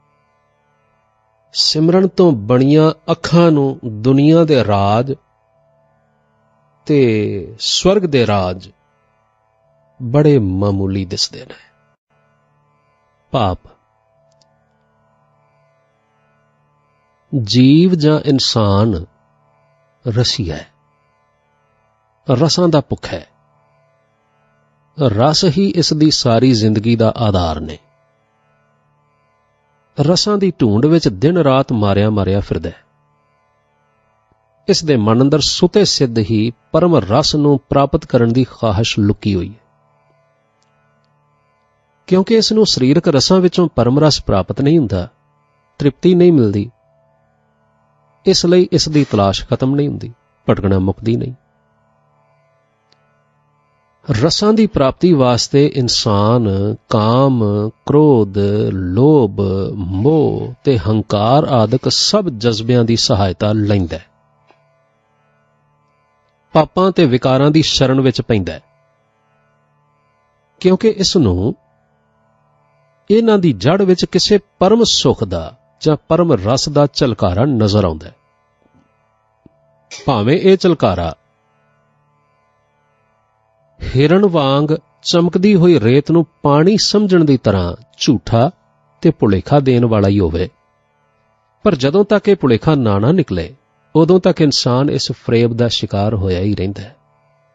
ਸਿਮਰਨ ਤੋਂ ਬਣੀਆਂ ਅੱਖਾਂ ਨੂੰ ਦੁਨੀਆ ਦੇ ਰਾਜ ਤੇ ਸਵਰਗ ਦੇ ਰਾਜ ਬੜੇ ਮਾਮੂਲੀ ਦਿਸਦੇ ਨੇ। ਭਾਵ ਜੀਵ ਜਾਂ ਇਨਸਾਨ ਰਸੀਆ ਹੈ, ਰਸਾਂ ਦਾ ਭੁੱਖਾ ਹੈ। ਰਸ ਹੀ ਇਸ ਦੀ ਸਾਰੀ ਜ਼ਿੰਦਗੀ ਦਾ ਆਧਾਰ ਨੇ। ਰਸਾਂ ਦੀ ਢੂੰਡ ਵਿੱਚ ਦਿਨ ਰਾਤ ਮਾਰਿਆ ਫਿਰਦਾ ਹੈ। ਇਸ ਦੇ ਮਨ ਅੰਦਰ ਸੁਤੇ ਸਿੱਧ ਹੀ ਪਰਮ ਰਸ ਨੂੰ ਪ੍ਰਾਪਤ ਕਰਨ ਦੀ ਖਾਹਿਸ਼ ਲੁਕੀ ਹੋਈ ਹੈ। ਕਿਉਂਕਿ ਇਸ ਨੂੰ ਸਰੀਰਕ ਰਸਾਂ ਵਿੱਚੋਂ ਪਰਮ ਰਸ ਪ੍ਰਾਪਤ ਨਹੀਂ ਹੁੰਦਾ, ਤ੍ਰਿਪਤੀ ਨਹੀਂ ਮਿਲਦੀ, ਇਸ ਲਈ ਇਸ ਦੀ ਤਲਾਸ਼ ਖਤਮ ਨਹੀਂ ਹੁੰਦੀ, ਭਟਕਣਾ ਮੁੱਕਦੀ ਨਹੀਂ। ਰਸਾਂ ਦੀ ਪ੍ਰਾਪਤੀ ਵਾਸਤੇ ਇਨਸਾਨ ਕਾਮ, ਕ੍ਰੋਧ, ਲੋਭ, ਮੋਹ ਤੇ ਹੰਕਾਰ ਆਦਿਕ ਸਭ ਜਜ਼ਬਿਆਂ ਦੀ ਸਹਾਇਤਾ ਲੈਂਦਾ ਹੈ। ਪਾਪਾਂ ਤੇ ਵਿਕਾਰਾਂ ਦੀ ਸ਼ਰਨ ਵਿੱਚ ਪੈਂਦਾ ਹੈ, ਕਿਉਂਕਿ ਇਸ ਨੂੰ ਇਹਨਾਂ ਦੀ ਜੜ ਵਿੱਚ ਕਿਸੇ ਪਰਮ ਸੁੱਖ ਦਾ ਜਾਂ ਪਰਮ ਰਸ ਦਾ ਝਲਕਾਰਾ ਨਜ਼ਰ ਆਉਂਦਾ ਹੈ। ਭਾਵੇਂ ਇਹ ਝਲਕਾਰਾ ਹਿਰਨ ਵਾਂਗ ਚਮਕਦੀ ਹੋਈ ਰੇਤ ਨੂੰ ਪਾਣੀ ਸਮਝਣ ਦੀ ਤਰ੍ਹਾਂ ਝੂਠਾ ਤੇ ਭੁਲੇਖਾ ਦੇਣ ਵਾਲਾ ਹੀ ਹੋਵੇ, ਪਰ ਜਦੋਂ ਤੱਕ ਇਹ ਭੁਲੇਖਾ ਨਾ ਨਿਕਲੇ ਉਦੋਂ ਤੱਕ ਇਨਸਾਨ ਇਸ ਫਰੇਬ ਦਾ ਸ਼ਿਕਾਰ ਹੋਇਆ ਹੀ ਰਹਿੰਦਾ ਹੈ।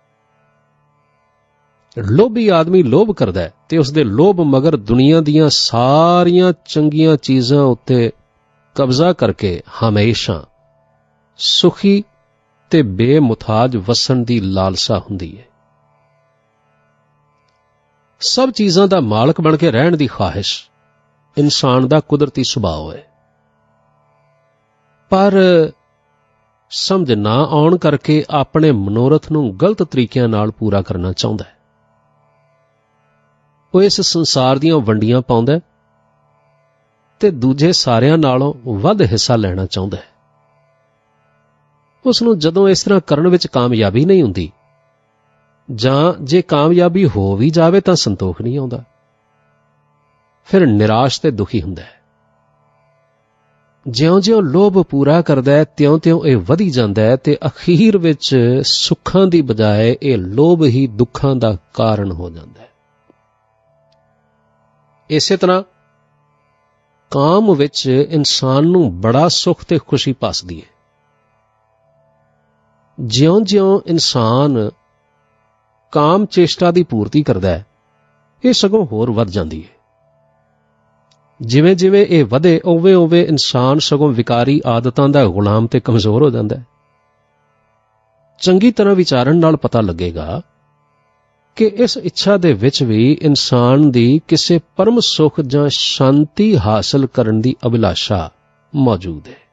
ਲੋਭੀ ਆਦਮੀ ਲੋਭ ਕਰਦਾ ਹੈ ਤੇ ਉਸਦੇ ਲੋਭ ਮਗਰ ਦੁਨੀਆ ਦੀਆਂ ਸਾਰੀਆਂ ਚੰਗੀਆਂ ਚੀਜ਼ਾਂ ਉੱਤੇ ਕਬਜ਼ਾ ਕਰਕੇ ਹਮੇਸ਼ਾ ਸੁਖੀ ਤੇ ਬੇਮੁਥਾਜ ਵਸਣ ਦੀ ਲਾਲਸਾ ਹੁੰਦੀ ਹੈ। ਸਭ ਚੀਜ਼ਾਂ ਦਾ ਮਾਲਕ ਬਣ ਕੇ ਰਹਿਣ ਦੀ ਖਾਹਿਸ਼ ਇਨਸਾਨ ਦਾ ਕੁਦਰਤੀ ਸੁਭਾਅ ਹੈ, ਪਰ ਸਮਝ ਨਾ ਆਉਣ ਕਰਕੇ ਆਪਣੇ ਮਨੋਰਥ ਨੂੰ ਗਲਤ ਤਰੀਕਿਆਂ ਨਾਲ ਪੂਰਾ ਕਰਨਾ ਚਾਹੁੰਦਾ ਹੈ। ਉਹ ਇਸ ਸੰਸਾਰ ਦੀਆਂ ਵੰਡੀਆਂ ਪਾਉਂਦਾ ਤੇ ਦੂਜੇ ਸਾਰਿਆਂ ਨਾਲੋਂ ਵੱਧ ਹਿੱਸਾ ਲੈਣਾ ਚਾਹੁੰਦਾ ਹੈ। ਉਸ ਨੂੰ ਜਦੋਂ ਇਸ ਤਰ੍ਹਾਂ ਕਰਨ ਵਿੱਚ ਕਾਮਯਾਬੀ ਨਹੀਂ ਹੁੰਦੀ, ਜਾਂ ਜੇ ਕਾਮਯਾਬੀ ਹੋ ਵੀ ਜਾਵੇ ਤਾਂ ਸੰਤੋਖ ਨਹੀਂ ਆਉਂਦਾ, ਫਿਰ ਨਿਰਾਸ਼ ਤੇ ਦੁਖੀ ਹੁੰਦਾ ਹੈ। ਜਿਉਂ-ਜਿਉਂ ਲੋਭ ਪੂਰਾ ਕਰਦਾ ਹੈ ਤਿਉਂ-ਤਿਉਂ ਇਹ ਵਧੀ ਜਾਂਦਾ ਹੈ ਤੇ ਅਖੀਰ ਵਿੱਚ ਸੁੱਖਾਂ ਦੀ ਬਜਾਏ ਇਹ ਲੋਭ ਹੀ ਦੁੱਖਾਂ ਦਾ ਕਾਰਨ ਹੋ ਜਾਂਦਾ ਹੈ। ਇਸੇ ਤਰ੍ਹਾਂ ਕਾਮ ਵਿੱਚ ਇਨਸਾਨ ਨੂੰ ਬੜਾ ਸੁੱਖ ਤੇ ਖੁਸ਼ੀ ਭਾਸਦੀ ਹੈ। ਜਿਉਂ-ਜਿਉਂ ਇਨਸਾਨ ਕਾਮ ਚੇਸ਼ਟਾ ਦੀ ਪੂਰਤੀ ਕਰਦਾ ਹੈ, ਇਹ ਸਗੋਂ ਹੋਰ ਵੱਧ ਜਾਂਦੀ ਹੈ। ਜਿਵੇਂ-ਜਿਵੇਂ ਇਹ ਵਧੇ ਉਵੇਂ-ਉਵੇਂ ਇਨਸਾਨ ਸਗੋਂ ਵਿਕਾਰੀ ਆਦਤਾਂ ਦਾ ਗੁਲਾਮ ਤੇ ਕਮਜ਼ੋਰ ਹੋ ਜਾਂਦਾ ਹੈ। ਚੰਗੀ ਤਰ੍ਹਾਂ ਵਿਚਾਰਨ ਨਾਲ ਪਤਾ ਲੱਗੇਗਾ ਕਿ ਇਸ ਇੱਛਾ ਦੇ ਵਿੱਚ ਵੀ ਇਨਸਾਨ ਦੀ ਕਿਸੇ ਪਰਮ ਸੁੱਖ ਜਾਂ ਸ਼ਾਂਤੀ ਹਾਸਲ ਕਰਨ ਦੀ ਅਭਿਲਾਸ਼ਾ ਮੌਜੂਦ ਹੈ।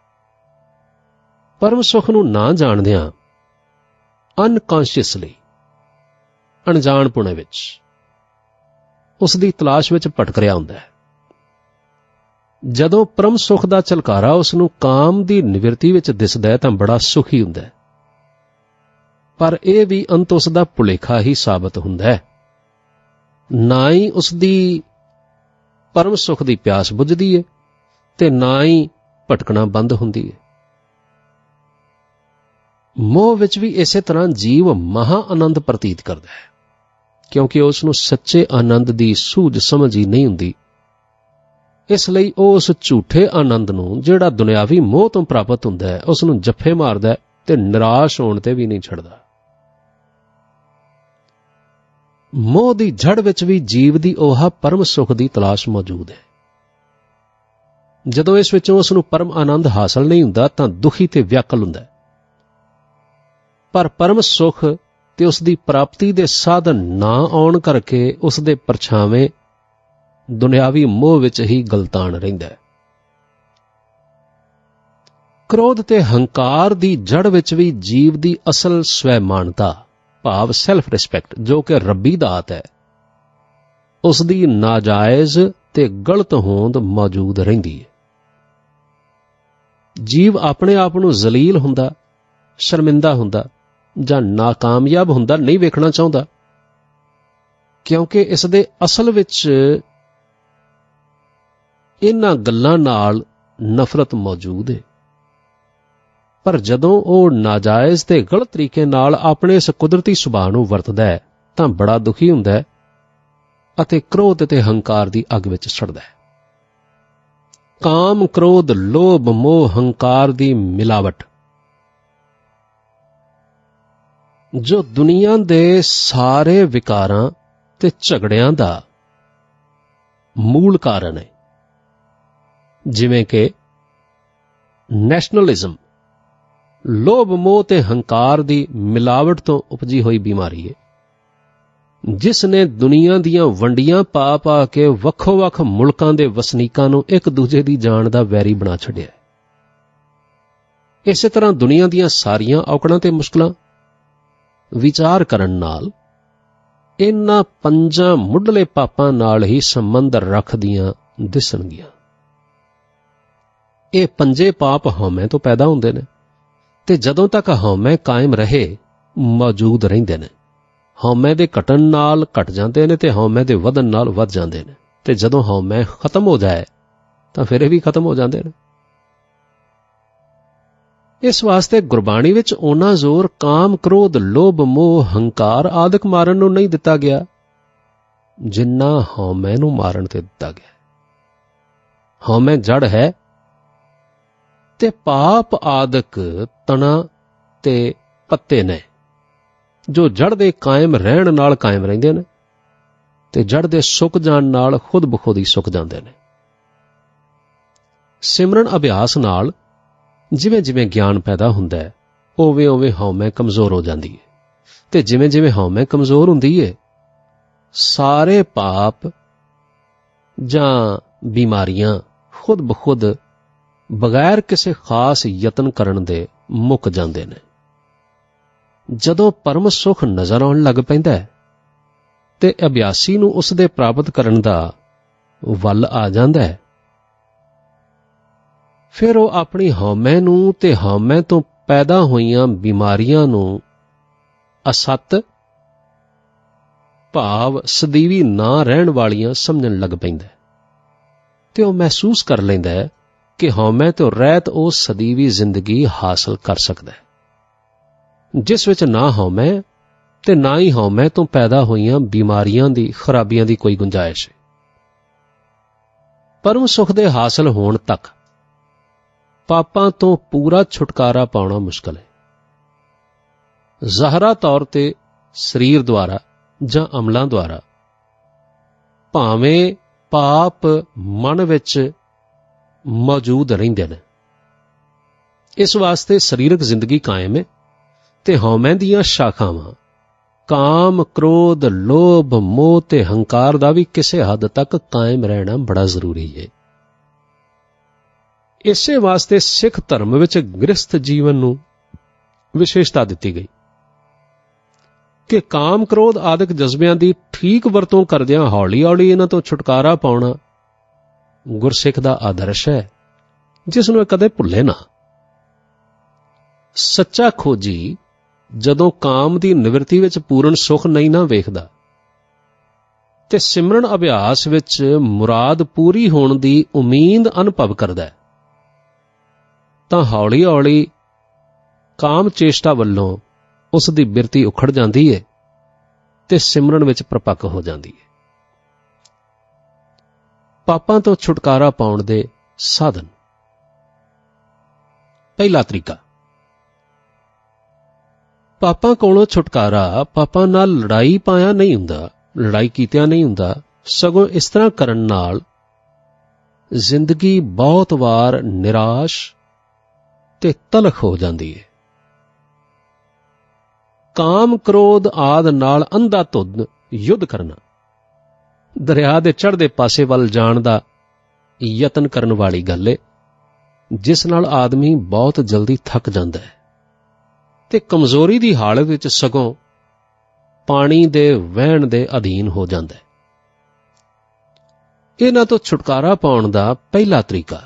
ਪਰਮ ਸੁੱਖ ਨੂੰ ਨਾ ਜਾਣਦਿਆਂ ਅਨਕੌਂਸ਼ੀਅਸਲੀ, ਅਣਜਾਣਪੁਣੇ ਵਿੱਚ ਉਸ ਦੀ ਤਲਾਸ਼ ਵਿੱਚ ਭਟਕ ਰਿਹਾ ਹੁੰਦਾ ਹੈ। ਜਦੋਂ ਪਰਮ ਸੁੱਖ ਦਾ ਝਲਕਾਰਾ ਉਸ ਨੂੰ ਕਾਮ ਦੀ ਨਿਵਰਤੀ ਵਿੱਚ ਦਿਸਦਾ ਹੈ ਤਾਂ ਬੜਾ ਸੁਖੀ ਹੁੰਦਾ ਹੈ, ਪਰ ਇਹ ਵੀ ਅੰਤ ਉਸ ਦਾ ਭੁਲੇਖਾ ਹੀ ਸਾਬਤ ਹੁੰਦਾ ਹੈ। ਨਾ ਹੀ ਉਸ ਦੀ ਪਰਮ ਸੁੱਖ ਦੀ ਪਿਆਸ ਬੁਝਦੀ ਹੈ ਤੇ ਨਾ ਹੀ ਭਟਕਣਾ ਬੰਦ ਹੁੰਦੀ ਹੈ। ਮੋਹ ਵਿੱਚ ਵੀ ਇਸੇ ਤਰ੍ਹਾਂ ਜੀਵ ਮਹਾ ਆਨੰਦ ਪ੍ਰਤੀਤ ਕਰਦਾ ਹੈ, ਕਿਉਂਕਿ ਉਸ ਨੂੰ ਸੱਚੇ ਆਨੰਦ ਦੀ ਸੂਝ ਸਮਝ ਹੀ ਨਹੀਂ ਹੁੰਦੀ। ਇਸ ਲਈ ਉਹ ਉਸ ਝੂਠੇ ਆਨੰਦ ਨੂੰ ਜਿਹੜਾ ਦੁਨਿਆਵੀ ਮੋਹ ਤੋਂ ਪ੍ਰਾਪਤ ਹੁੰਦਾ ਹੈ, ਉਸ ਨੂੰ ਜੱਫੇ ਮਾਰਦਾ ਤੇ ਨਿਰਾਸ਼ ਹੋਣ ਤੇ ਵੀ ਨਹੀਂ ਛੱਡਦਾ। ਮੋਹ ਦੀ ਜੜ ਵਿੱਚ ਵੀ ਜੀਵ ਦੀ ਉਹ ਪਰਮ ਸੁੱਖ ਦੀ ਤਲਾਸ਼ ਮੌਜੂਦ ਹੈ। ਜਦੋਂ ਇਸ ਵਿੱਚੋਂ ਉਸ ਨੂੰ ਪਰਮ ਆਨੰਦ ਹਾਸਲ ਨਹੀਂ ਹੁੰਦਾ ਤਾਂ ਦੁਖੀ ਤੇ ਵਿਆਕਲ ਹੁੰਦਾ ਹੈ। ਪਰ ਪਰਮ ਸੁਖ ਤੇ ਉਸ ਦੀ ਪ੍ਰਾਪਤੀ ਦੇ ਸਾਧਨ ਨਾ ਆਉਣ ਕਰਕੇ ਉਸ ਦੇ ਪਰਛਾਵੇਂ ਦੁਨਿਆਵੀ ਮੋਹ ਵਿੱਚ ਹੀ ਗਲਤਾਨ ਰਹਿੰਦਾ ਹੈ। ਕ੍ਰੋਧ ਤੇ ਹੰਕਾਰ ਦੀ ਜੜ ਵਿੱਚ ਵੀ ਜੀਵ ਦੀ ਅਸਲ ਸਵੈਮਾਨਤਾ ਭਾਵ ਸੈਲਫ ਰਿਸਪੈਕਟ, ਜੋ ਕਿ ਰੱਬੀ ਦਾਤ ਹੈ, ਉਸ ਦੀ ਨਾਜਾਇਜ਼ ਤੇ ਗਲਤ ਹੋਂਦ ਮੌਜੂਦ ਰਹਿੰਦੀ ਹੈ। ਜੀਵ ਆਪਣੇ ਆਪ ਨੂੰ ਜ਼ਲੀਲ ਹੁੰਦਾ, ਸ਼ਰਮਿੰਦਾ ਹੁੰਦਾ ਜਾਂ ਨਾਕਾਮਯਾਬ ਹੁੰਦਾ ਨਹੀਂ ਵੇਖਣਾ ਚਾਹੁੰਦਾ, ਕਿਉਂਕਿ ਇਸ ਦੇ ਅਸਲ ਵਿੱਚ ਇਹਨਾਂ ਗੱਲਾਂ ਨਾਲ ਨਫ਼ਰਤ ਮੌਜੂਦ ਹੈ। ਪਰ ਜਦੋਂ ਉਹ ਨਾਜਾਇਜ਼ ਤੇ ਗਲਤ ਤਰੀਕੇ ਨਾਲ ਆਪਣੇ ਇਸ ਕੁਦਰਤੀ ਸੁਭਾਅ ਨੂੰ ਵਰਤਦਾ ਹੈ ਤਾਂ ਬੜਾ ਦੁਖੀ ਹੁੰਦਾ ਹੈ ਅਤੇ ਕ੍ਰੋਧ ਤੇ ਹੰਕਾਰ ਦੀ ਅੱਗ ਵਿੱਚ ਸੜਦਾ ਹੈ। ਕਾਮ, ਕ੍ਰੋਧ, ਲੋਭ, ਮੋਹ, ਹੰਕਾਰ ਦੀ ਮਿਲਾਵਟ ਜੋ ਦੁਨੀਆ ਦੇ ਸਾਰੇ ਵਿਕਾਰਾਂ ਤੇ ਝਗੜਿਆਂ ਦਾ ਮੂਲ ਕਾਰਨ ਹੈ, ਜਿਵੇਂ ਕਿ ਨੈਸ਼ਨਲਿਜ਼ਮ, ਲੋਭ, ਮੋਹ ਤੇ ਹੰਕਾਰ ਦੀ ਮਿਲਾਵਟ ਤੋਂ ਉਪਜੀ ਹੋਈ ਬਿਮਾਰੀ ਹੈ, ਜਿਸ ਨੇ ਦੁਨੀਆ ਦੀਆਂ ਵੰਡੀਆਂ ਪਾ ਪਾ ਕੇ ਵੱਖੋ-ਵੱਖ ਮੁਲਕਾਂ ਦੇ ਵਸਨੀਕਾਂ ਨੂੰ ਇੱਕ ਦੂਜੇ ਦੀ ਜਾਨ ਦਾ ਵੈਰੀ ਬਣਾ ਛੱਡਿਆ। ਇਸੇ ਤਰ੍ਹਾਂ ਦੁਨੀਆ ਦੀਆਂ ਸਾਰੀਆਂ ਔਕੜਾਂ ਤੇ ਮੁਸ਼ਕਲਾਂ ਵਿਚਾਰ ਕਰਨ ਨਾਲ ਇਹਨਾਂ ਪੰਜਾਂ ਮੁੱਢਲੇ ਪਾਪਾਂ ਨਾਲ ਹੀ ਸੰਬੰਧ ਰੱਖਦੀਆਂ ਦਿਸਣਗੀਆਂ। ਇਹ ਪੰਜੇ ਪਾਪ ਹਉਮੈ ਤੋਂ ਪੈਦਾ ਹੁੰਦੇ ਨੇ ਤੇ ਜਦੋਂ ਤੱਕ ਹਉਮੈ ਕਾਇਮ ਰਹੇ ਮੌਜੂਦ ਰਹਿੰਦੇ ਨੇ। ਹਉਮੈ ਦੇ ਘਟਣ ਨਾਲ ਘਟ ਜਾਂਦੇ ਨੇ ਤੇ ਹਉਮੈ ਦੇ ਵਧਣ ਨਾਲ ਵੱਧ ਜਾਂਦੇ ਨੇ, ਤੇ ਜਦੋਂ ਹਉਮੈ ਖਤਮ ਹੋ ਜਾਏ ਤਾਂ ਫਿਰ ਇਹ ਵੀ ਖਤਮ ਹੋ ਜਾਂਦੇ ਨੇ। ਇਸ ਵਾਸਤੇ ਗੁਰਬਾਣੀ ਵਿੱਚ ਓਨਾ ਜ਼ੋਰ ਕਾਮ, ਕ੍ਰੋਧ, ਲੋਭ, ਮੋਹ, ਹੰਕਾਰ ਆਦਿਕ ਮਾਰਨ ਨੂੰ ਨਹੀਂ ਦਿੱਤਾ ਗਿਆ ਜਿੰਨਾ ਹਉਮੈ ਨੂੰ ਮਾਰਨ ਤੇ ਦਿੱਤਾ ਗਿਆ। ਹਉਮੈ ਜੜ ਹੈ ਤੇ ਪਾਪ ਆਦਿਕ ਤਣਾ ਤੇ ਪੱਤੇ ਨੇ ਜੋ ਜੜ ਦੇ ਕਾਇਮ ਰਹਿਣ ਨਾਲ ਕਾਇਮ ਰਹਿੰਦੇ ਨੇ ਤੇ ਜੜ ਦੇ ਸੁੱਕ ਜਾਣ ਨਾਲ ਖੁਦ ਬਖੁਦ ਹੀ ਸੁੱਕ ਜਾਂਦੇ ਨੇ। ਸਿਮਰਨ ਅਭਿਆਸ ਨਾਲ ਜਿਵੇਂ ਜਿਵੇਂ ਗਿਆਨ ਪੈਦਾ ਹੁੰਦਾ ਹੈ ਉਵੇਂ ਉਵੇਂ ਹਉਮੈ ਕਮਜ਼ੋਰ ਹੋ ਜਾਂਦੀ ਹੈ ਤੇ ਜਿਵੇਂ ਜਿਵੇਂ ਹਉਮੈ ਕਮਜ਼ੋਰ ਹੁੰਦੀ ਹੈ ਸਾਰੇ ਪਾਪ ਜਾਂ ਬਿਮਾਰੀਆਂ ਖੁਦ ਬਖੁਦ ਬਗੈਰ ਕਿਸੇ ਖਾਸ ਯਤਨ ਕਰਨ ਦੇ ਮੁੱਕ ਜਾਂਦੇ ਨੇ। ਜਦੋਂ ਪਰਮ ਸੁਖ ਨਜ਼ਰ ਆਉਣ ਲੱਗ ਪੈਂਦਾ ਹੈ ਤੇ ਅਭਿਆਸੀ ਨੂੰ ਉਸ ਦੇ ਪ੍ਰਾਪਤ ਕਰਨ ਦਾ ਵੱਲ ਆ ਜਾਂਦਾ ਹੈ, ਫਿਰ ਉਹ ਆਪਣੀ ਹਉਮੈ ਨੂੰ ਤੇ ਹਉਮੈ ਤੋਂ ਪੈਦਾ ਹੋਈਆਂ ਬਿਮਾਰੀਆਂ ਨੂੰ ਅਸਤ ਭਾਵ ਸਦੀਵੀ ਨਾ ਰਹਿਣ ਵਾਲੀਆਂ ਸਮਝਣ ਲੱਗ ਪੈਂਦਾ ਹੈ ਤੇ ਉਹ ਮਹਿਸੂਸ ਕਰ ਲੈਂਦਾ ਹੈ ਕਿ ਹਉਮੈ ਤੋਂ ਰਹਿਤ ਉਹ ਸਦੀਵੀ ਜ਼ਿੰਦਗੀ ਹਾਸਲ ਕਰ ਸਕਦਾ ਹੈ, ਜਿਸ ਵਿੱਚ ਨਾ ਹਉਮੈ ਤੇ ਨਾ ਹੀ ਹਉਮੈ ਤੋਂ ਪੈਦਾ ਹੋਈਆਂ ਬਿਮਾਰੀਆਂ ਦੀ ਖਰਾਬੀਆਂ ਦੀ ਕੋਈ ਗੁੰਜਾਇਸ਼ ਹੈ। ਪਰਮ ਸੁਖ ਦੇ ਹਾਸਲ ਹੋਣ ਤੱਕ ਪਾਪਾਂ ਤੋਂ ਪੂਰਾ ਛੁਟਕਾਰਾ ਪਾਉਣਾ ਮੁਸ਼ਕਲ ਹੈ। ਜ਼ਾਹਰਾ ਤੌਰ ਤੇ ਸਰੀਰ ਦੁਆਰਾ ਜਾਂ ਅਮਲਾਂ ਦੁਆਰਾ ਭਾਵੇਂ ਪਾਪ ਮਨ ਵਿੱਚ ਮੌਜੂਦ ਰਹਿੰਦੇ ਨੇ, ਇਸ ਵਾਸਤੇ ਸਰੀਰਕ ਜ਼ਿੰਦਗੀ ਕਾਇਮ ਹੈ ਤੇ ਹਉਮੈ ਦੀਆਂ ਸ਼ਾਖਾਵਾਂ ਕਾਮ, ਕ੍ਰੋਧ, ਲੋਭ, ਮੋਹ ਤੇ ਹੰਕਾਰ ਦਾ ਵੀ ਕਿਸੇ ਹੱਦ ਤੱਕ ਕਾਇਮ ਰਹਿਣਾ ਬੜਾ ਜ਼ਰੂਰੀ ਹੈ। ਇਸੇ ਵਾਸਤੇ ਸਿੱਖ ਧਰਮ ਵਿੱਚ ਗ੍ਰਸਥ ਜੀਵਨ ਨੂੰ ਵਿਸ਼ੇਸ਼ਤਾ ਦਿੱਤੀ ਗਈ ਕਿ ਕਾਮ, ਕ੍ਰੋਧ ਆਦਿਕ ਜਜ਼ਬਿਆਂ ਦੀ ਠੀਕ ਵਰਤੋਂ ਕਰਦਿਆਂ ਹੌਲੀ ਹੌਲੀ ਇਹਨਾਂ ਤੋਂ ਛੁਟਕਾਰਾ ਪਾਉਣਾ ਗੁਰਸਿੱਖ ਦਾ ਆਦਰਸ਼ ਹੈ, ਜਿਸ ਨੂੰ ਇਹ ਕਦੇ ਭੁੱਲੇ ਨਾ। ਸੱਚਾ ਖੋਜੀ ਜਦੋਂ ਕਾਮ ਦੀ ਨਿਵਰਤੀ ਵਿੱਚ ਪੂਰਨ ਸੁਖ ਨਹੀਂ ਨਾ ਵੇਖਦਾ ਤੇ ਸਿਮਰਨ ਅਭਿਆਸ ਵਿੱਚ ਮੁਰਾਦ ਪੂਰੀ ਹੋਣ ਦੀ ਉਮੀਦ ਅਨੁਭਵ ਕਰਦਾ ਹੈ ਤਾਂ ਹੌਲੀ ਹੌਲੀ ਕਾਮ ਚੇਸ਼ਟਾ ਵੱਲੋਂ ਉਸ ਦੀ ਬਿਰਤੀ ਉਖੜ ਜਾਂਦੀ ਹੈ ਤੇ ਸਿਮਰਨ ਵਿੱਚ ਪ੍ਰਪੱਕ ਹੋ ਜਾਂਦੀ ਹੈ। ਪਾਪਾਂ ਤੋਂ ਛੁਟਕਾਰਾ ਪਾਉਣ ਦੇ ਸਾਧਨ। ਪਹਿਲਾ ਤਰੀਕਾ, ਪਾਪਾਂ ਕੋਲੋਂ ਛੁਟਕਾਰਾ ਪਾਪਾਂ ਨਾਲ ਲੜਾਈ ਪਾਇਆ ਨਹੀਂ ਹੁੰਦਾ, ਲੜਾਈ ਕੀਤਿਆਂ ਨਹੀਂ ਹੁੰਦਾ, ਸਗੋਂ ਇਸ ਤਰ੍ਹਾਂ ਕਰਨ ਨਾਲ ਜ਼ਿੰਦਗੀ ਬਹੁਤ ਵਾਰ ਨਿਰਾਸ਼ ਤੇ ਤਲਖ ਹੋ ਜਾਂਦੀ ਹੈ। ਕਾਮ ਕ੍ਰੋਧ ਆਦ ਨਾਲ ਅੰਧਾ ਧੁੰਦ ਯੁੱਧ ਕਰਨਾ, ਦਰਿਆ ਦੇ ਚੜ੍ਹਦੇ ਪਾਸੇ ਵੱਲ ਜਾਣ ਦਾ ਯਤਨ ਕਰਨ ਵਾਲੀ ਗੱਲ ਏ, ਜਿਸ ਨਾਲ ਆਦਮੀ ਬਹੁਤ ਜਲਦੀ ਥੱਕ ਜਾਂਦਾ ਹੈ ਤੇ ਕਮਜ਼ੋਰੀ ਦੀ ਹਾਲਤ ਵਿੱਚ ਸਗੋਂ ਪਾਣੀ ਦੇ ਵਹਿਣ ਦੇ ਅਧੀਨ ਹੋ ਜਾਂਦਾ ਹੈ। ਇਹਨਾਂ ਤੋਂ ਛੁਟਕਾਰਾ ਪਾਉਣ ਦਾ ਪਹਿਲਾ ਤਰੀਕਾ